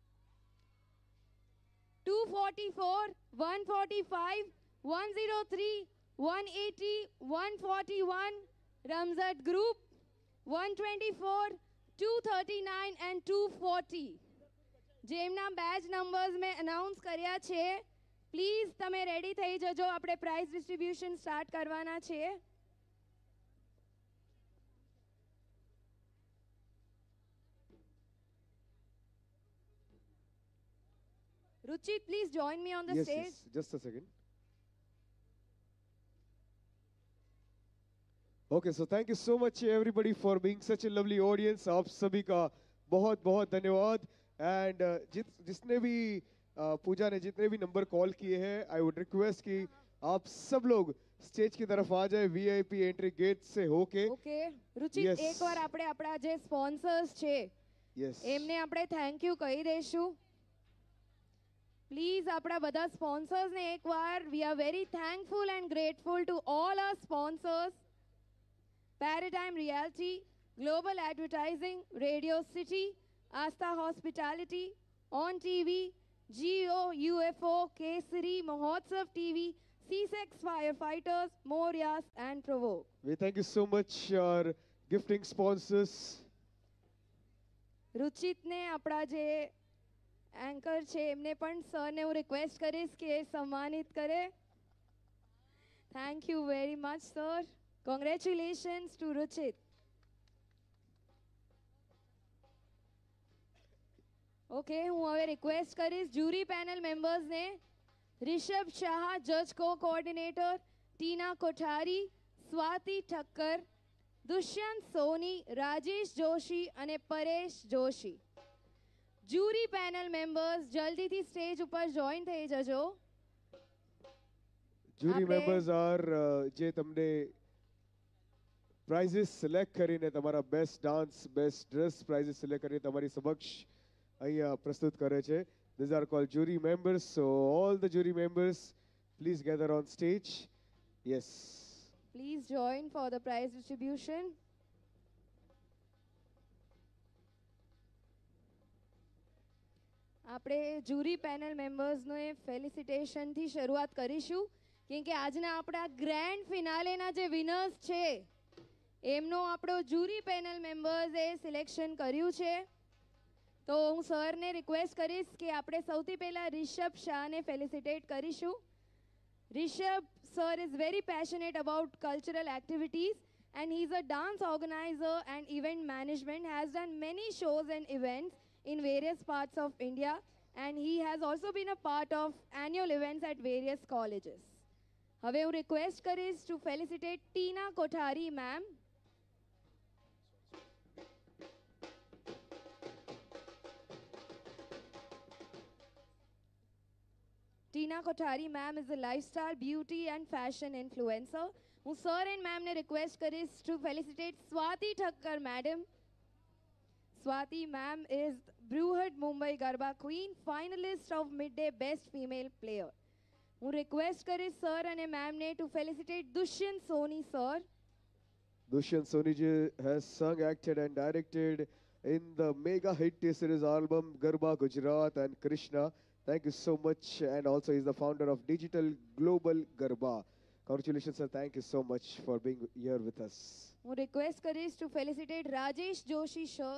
244 145 103 180 141 Ramzat Group 124 239 and 240. જેમના બેચ નંબર્સ મેં અનાઉન્સ કર્યા છે, પ્લીઝ તમે રેડી થઈ જજો. આપણે પ્રાઇઝ ડિસ્ટ્રીબ્યુશન સ્ટાર્ટ કરવાના છે. Ruchit, please join me on the stage. Yes, just a second. Okay, so thank you so much everybody for being such a lovely audience. आप सभी का बहुत बहुत धन्यवाद. And जिसने भी पूजा ने जितने भी नंबर कॉल किए हैं, आई वुड रिक्वेस्ट कि आप सब लोग स्टेज की तरफ आ जाए वीआईपी एंट्री गेट से होके. Okay Ruchit, Yes. એકવાર આપણે આપણા જે સ્પોન્સર્સ છે Yes. એમને આપણે થેન્ક યુ કહી દઈશું. પ્લીઝ આપણા બધા સ્પોન્સર્સને એકવાર, we are very thankful and grateful to all our sponsors. Paradigm Realty, Global Advertising, Radio City, Asta Hospitality, On TV, Geo, UFO, Kesari, Mahotsav TV, C6 Firefighters, Morias and Provoke. We thank you so much our gifting sponsors. રુચિતને આપણા જે anchor છે એમને પણ સરને હું request કરીશ કે એ સન્માનિત કરે. Thank you very much sir. Congratulations to Ruchit. Okay, હું હવે રિક્વેસ્ટ કરીશ જ્યુરી પેનલ મેમ્બર્સને. રિષભ શાહ, જજ કો કોઓર્ડિનેટર, ટીના કોઠારી, સ્વાતિ ઠક્કર, દુષ્યંત સોની, રાજેશ જોશી અને Paresh Joshi. Jury panel members જલ્દીથી સ્ટેજ ઉપર જોઈન થઈ જજો. Jury આપણે- members are જે તમને prizes સિલેક્ટ કરીને તમારા best dance, best dress prizes select કરીને તમારી સમક્ષ અહીંયા પ્રસ્તુત કરે છે. These are called jury members. So all the jury members, please gather on stage. Yes. Please join for the prize distribution. આપણે જુરી પેનલ મેમ્બર્સનો એ ફેલિસિટેશનથી શરૂઆત કરીશું કેમ કે આજના આપણા ગ્રેન્ડ ફિનાલેના જે વિનર્સ છે એમનો આપણો જુરી પેનલ મેમ્બર્સે સિલેક્શન કર્યું છે. તો હું સરને રિક્વેસ્ટ કરીશ કે આપણે સૌથી પહેલાં રિષભ શાહને ફેલિસિટેટ કરીશું. Rishabh sir is very passionate about cultural activities and he's a dance organizer and event management, has done many shows and events in various parts of India and he has also been a part of annual events at various colleges. હવે હું request કરીશ to felicitate Tina Kothari ma'am. Tina Kothari ma'am is a lifestyle, beauty and fashion influencer. હું sir and ma'am ને request કરીશ to felicitate Swati Thakkar madam. Swati ma'am is Bruhad Mumbai Garba Queen, finalist of Midday Best Female Player. હું request કરીશ sir અને ma'am ને to felicitate Dushyant Soni sir. Dushyant Soni ji has sung, acted and directed in the mega hit series album Garba Gujarat and Krishna. Thank you so much, and also he's the founder of Digital Global Garba. Congratulations, sir. Thank you so much for being here with us. હું request કરીશ to felicitate Rajesh Joshi sir.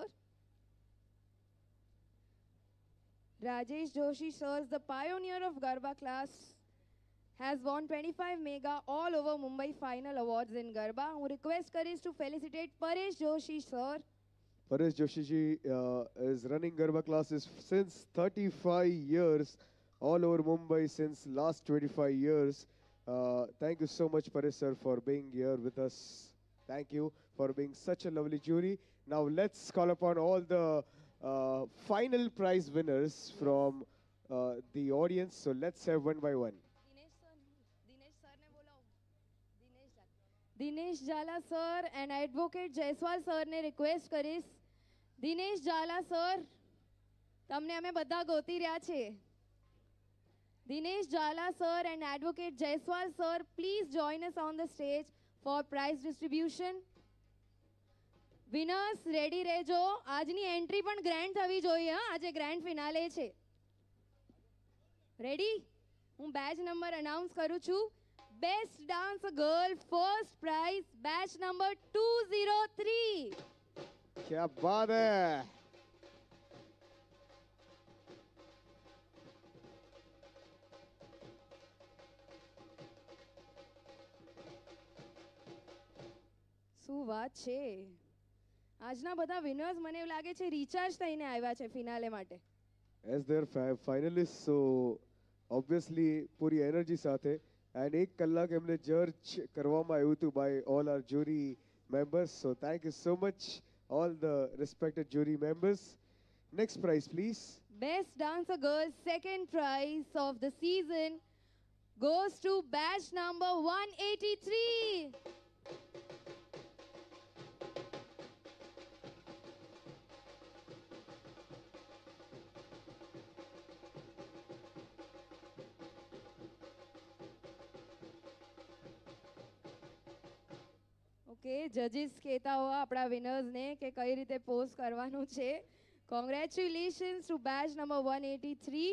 Rajesh Joshi sir is the pioneer of Garba class, has won 25 mega all over Mumbai final awards in Garba. હું request કરીશ to felicitate Paresh Joshi sir. Paresh Joshi ji is running Garba classes since 35 years all over Mumbai since last 25 years. Thank you so much, Paresh sir, for being here with us. Thank you for being such a lovely jury. Now let's call upon all the final prize winners from the audience. So let's have one by one. Dinesh Zala sir and advocate Jaiswal સરને request કરીશ. Dinesh Zala sir, તમને અમે બધા ગોતી રહ્યા છે. Dinesh Zala sir and advocate Jaiswal sir, please join us on the stage for prize distribution. Winners ready રહેજો, આજની એન્ટ્રી પણ ગ્રેન્ડ થવી જોઈએ. આજે ગ્રેન્ડ ફિનાલે છે. રેડી? હું બેચ નંબર અનાઉન્સ કરું છું. Best Dancer Girl, first prize, batch number 203. क्या बात है. શું વાત છે, આજના બધા વિનર્સ મને એવું લાગે છે રિચાર્જ થઈને આવ્યા છે ફિનાલે માટે. As their finalists, so obviously પૂરી એનર્જી સાથે. And 1 કલાક એમને જજ કરવામાં આવ્યું હતું by all our jury members. So thank you so much, all the respected jury members. Next prize, please. Best Dancer Girl, second prize of the season goes to batch number 183. Okay, જજીસ કહેતા હોવા આપણા વિનર્સને કે કઈ રીતે pose કરવાનું છે. Congratulations to batch number 183.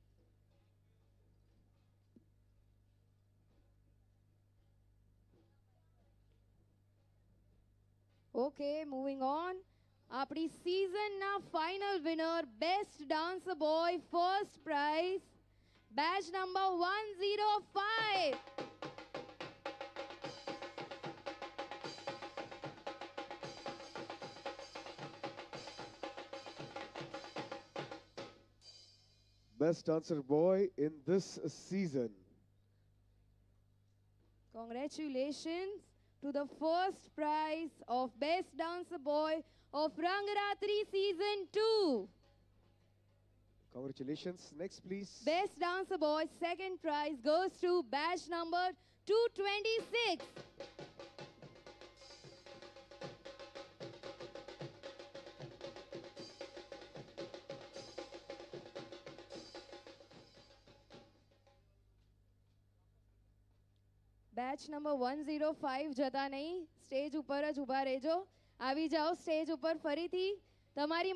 Okay, moving on. આપણી સીઝનના final winner, best dancer boy, first prize, batch number 105. Best dancer boy in this season. Congratulations to the first prize of Best Dancer Boy of Rangratri Season 2. Congratulations. Next, please. Best Dancer Boy, second prize goes to batch number 226. Batch number 105 જતા નહીં, stage ઉપર જ ઊભા રહેજો. આવી જાઓ stage ઉપર ફરીથી. તમારી